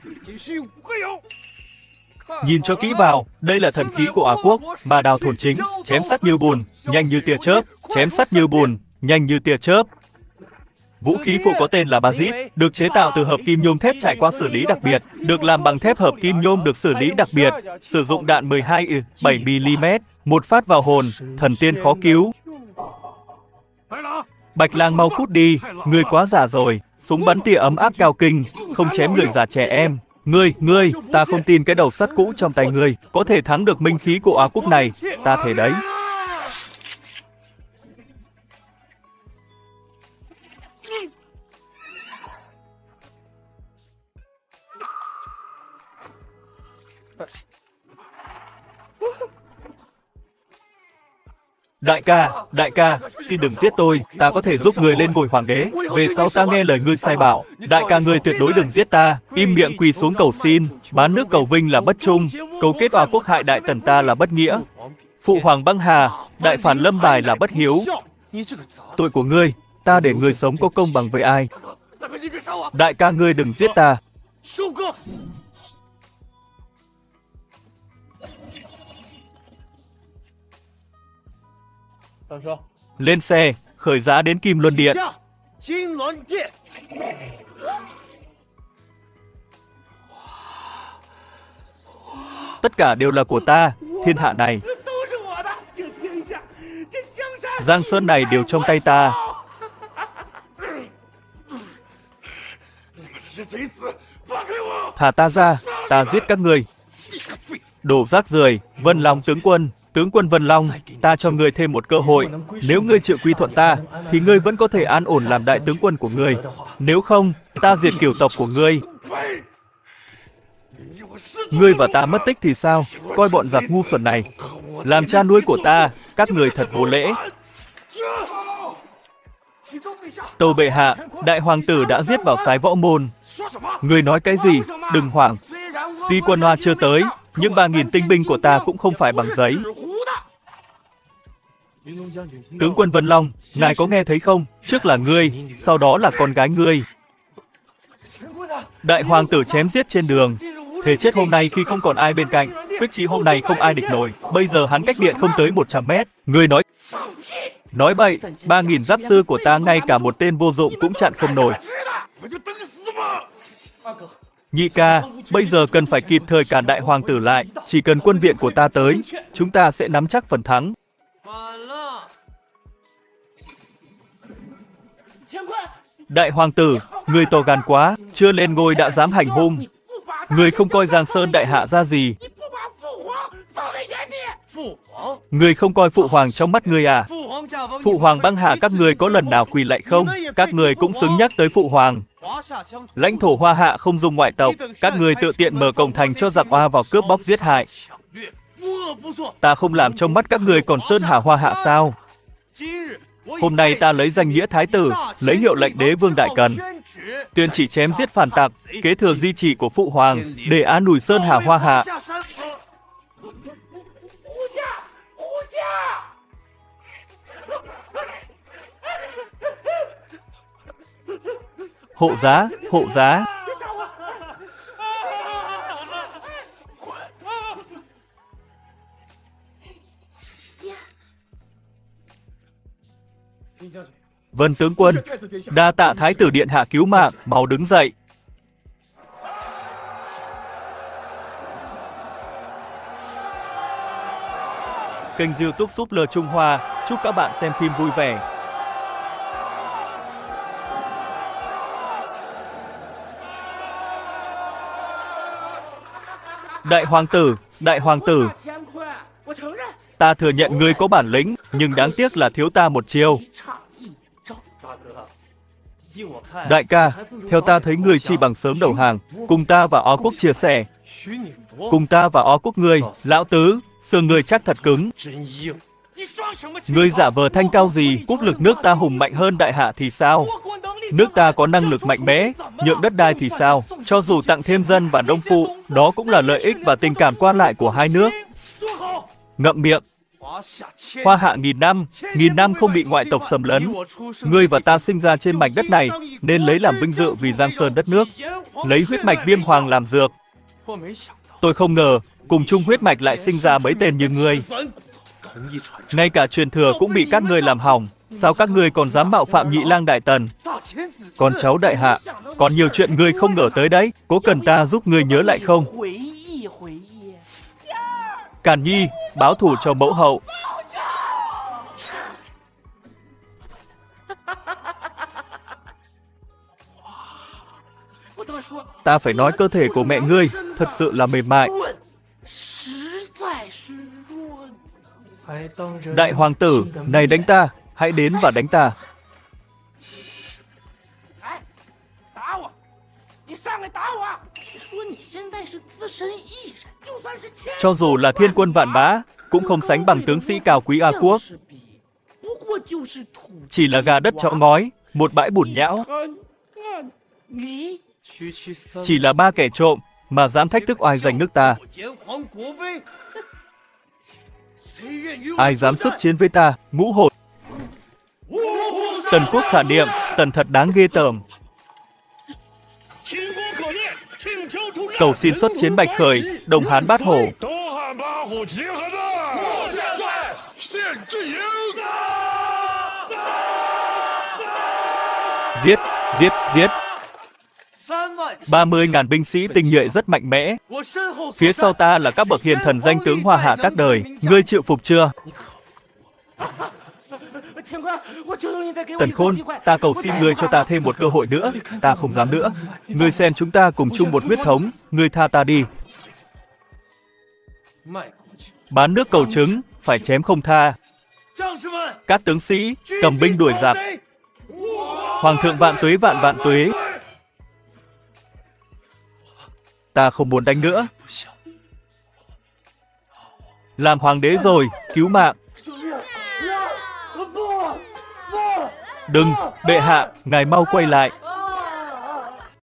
Nhìn cho kỹ vào, đây là thần khí của Á Quốc, mà đào thổn chính, chém sắt như bùn, nhanh như tia chớp, chém sắt như bùn, nhanh như tia chớp. Vũ khí phụ có tên là Bazit, được chế tạo từ hợp kim nhôm thép trải qua xử lý đặc biệt, được làm bằng thép hợp kim nhôm được xử lý đặc biệt, sử dụng đạn mười hai ư bảy mi li mét, một phát vào hồn, thần tiên khó cứu. Bạch Lang mau cút đi, ngươi quá già rồi, súng bắn tia ấm áp cao kinh, không chém người già trẻ em. Ngươi, ngươi, ta không tin cái đầu sắt cũ trong tay ngươi có thể thắng được minh khí của Á Quốc này, ta thể đấy. Đại ca, đại ca, xin đừng giết tôi, ta có thể giúp người lên ngôi hoàng đế. Về sau ta nghe lời ngươi sai bảo, đại ca ngươi tuyệt đối đừng giết ta, im miệng quỳ xuống cầu xin, bán nước cầu vinh là bất trung, cấu kết Á Quốc hại đại tần ta là bất nghĩa. Phụ hoàng băng hà, đại phản lâm bài là bất hiếu. Tội của ngươi, ta để ngươi sống có công bằng với ai? Đại ca ngươi đừng giết ta. Lên xe, khởi giá đến Kim Luân Điện. Tất cả đều là của ta, thiên hạ này. Giang sơn này đều trong tay ta. Thả ta ra, ta giết các ngươi. Đồ rác rưởi, Vân Long tướng quân. Tướng quân Vân Long, ta cho ngươi thêm một cơ hội. Nếu ngươi chịu quy thuận ta, thì ngươi vẫn có thể an ổn làm đại tướng quân của ngươi. Nếu không, ta diệt cửu tộc của ngươi. Ngươi và ta mất tích thì sao? Coi bọn giặc ngu xuẩn này làm cha nuôi của ta, các người thật vô lễ. Tâu bệ hạ, đại hoàng tử đã giết vào Sái Võ Môn. Ngươi nói cái gì? Đừng hoảng. Tuy quân Hoa chưa tới, nhưng ba nghìn tinh binh của ta cũng không phải bằng giấy. Tướng quân Vân Long, ngài có nghe thấy không? Trước là ngươi, sau đó là con gái ngươi. Đại hoàng tử chém giết trên đường. Thế chết hôm nay khi không còn ai bên cạnh. Quyết chí hôm nay không ai địch nổi. Bây giờ hắn cách điện không tới một trăm mét. Ngươi nói... Nói bậy, ba nghìn giáp sư của ta ngay cả một tên vô dụng cũng chặn không nổi. Nhị ca, bây giờ cần phải kịp thời cản đại hoàng tử lại. Chỉ cần quân viện của ta tới, chúng ta sẽ nắm chắc phần thắng. Đại hoàng tử, người to gan quá, chưa lên ngôi đã dám hành hung. Người không coi Giang Sơn đại hạ ra gì. Người không coi phụ hoàng trong mắt người à? Phụ hoàng băng hà các người có lần nào quỳ lạy không? Các người cũng xứng nhắc tới phụ hoàng. Lãnh thổ Hoa Hạ không dùng ngoại tộc, các người tự tiện mở cổng thành cho giặc Hoa vào cướp bóc giết hại. Ta không làm trong mắt các người còn sơn hà Hoa Hạ sao? Hôm nay ta lấy danh nghĩa thái tử, lấy hiệu lệnh đế vương đại cần, tuyên chỉ chém giết phản tặc, kế thừa di chỉ của phụ hoàng, để an ủi sơn hà Hoa Hạ. Hộ giá, hộ giá. Vân tướng quân, đa tạ thái tử điện hạ cứu mạng, mau đứng dậy. Kênh YouTube Súp Lơ Trung Hoa, chúc các bạn xem phim vui vẻ. Đại hoàng tử, đại hoàng tử, ta thừa nhận ngươi có bản lĩnh, nhưng đáng tiếc là thiếu ta một chiêu. Đại ca, theo ta thấy ngươi chi bằng sớm đầu hàng, cùng ta và Ó Quốc chia sẻ. Cùng ta và Ó Quốc ngươi, lão tứ, xương ngươi chắc thật cứng. Ngươi giả vờ thanh cao gì, quốc lực nước ta hùng mạnh hơn đại hạ thì sao? Nước ta có năng lực mạnh mẽ, nhượng đất đai thì sao? Cho dù tặng thêm dân và nông phụ, đó cũng là lợi ích và tình cảm qua lại của hai nước. Ngậm miệng. Hoa hạ nghìn năm, nghìn năm không bị ngoại tộc xâm lấn. Ngươi và ta sinh ra trên mảnh đất này, nên lấy làm vinh dự vì Giang Sơn đất nước. Lấy huyết mạch viêm hoàng làm dược. Tôi không ngờ, cùng chung huyết mạch lại sinh ra mấy tên như ngươi. Ngay cả truyền thừa cũng bị các ngươi làm hỏng. Sao các ngươi còn dám mạo phạm Nhị Lang Đại Tần? Con cháu đại hạ, còn nhiều chuyện ngươi không ngờ tới đấy. Có cần ta giúp ngươi nhớ lại không? Càn Nhi, báo thù cho mẫu hậu. Ta phải nói cơ thể của mẹ ngươi thật sự là mềm mại. Đại hoàng tử, này đánh ta, hãy đến và đánh ta. Cho dù là thiên quân vạn bá, cũng không sánh bằng tướng sĩ cao quý A Quốc. Chỉ là gà đất chọ ngói, một bãi bùn nhão. Chỉ là ba kẻ trộm mà dám thách thức oai danh nước ta. Ai dám xuất chiến với ta, ngũ hồn. Tần quốc khả niệm, Tần thật đáng ghê tởm. Cầu xin xuất chiến Bạch Khởi, Đồng Hán Bát Hổ. Giết, giết, giết. ba mươi ngàn binh sĩ tinh nhuệ rất mạnh mẽ. Phía sau ta là các bậc hiền thần danh tướng Hoa hạ các đời. Ngươi chịu phục chưa? Tần Khôn, ta cầu xin ngươi cho ta thêm một cơ hội nữa. Ta không dám nữa. Ngươi xem chúng ta cùng chung một huyết thống. Ngươi tha ta đi. Bán nước cầu trứng, phải chém không tha. Các tướng sĩ, cầm binh đuổi giặc. Hoàng thượng vạn tuế vạn vạn tuế. Ta không muốn đánh nữa. Làm hoàng đế rồi, cứu mạng. Đừng, bệ hạ, ngài mau quay lại.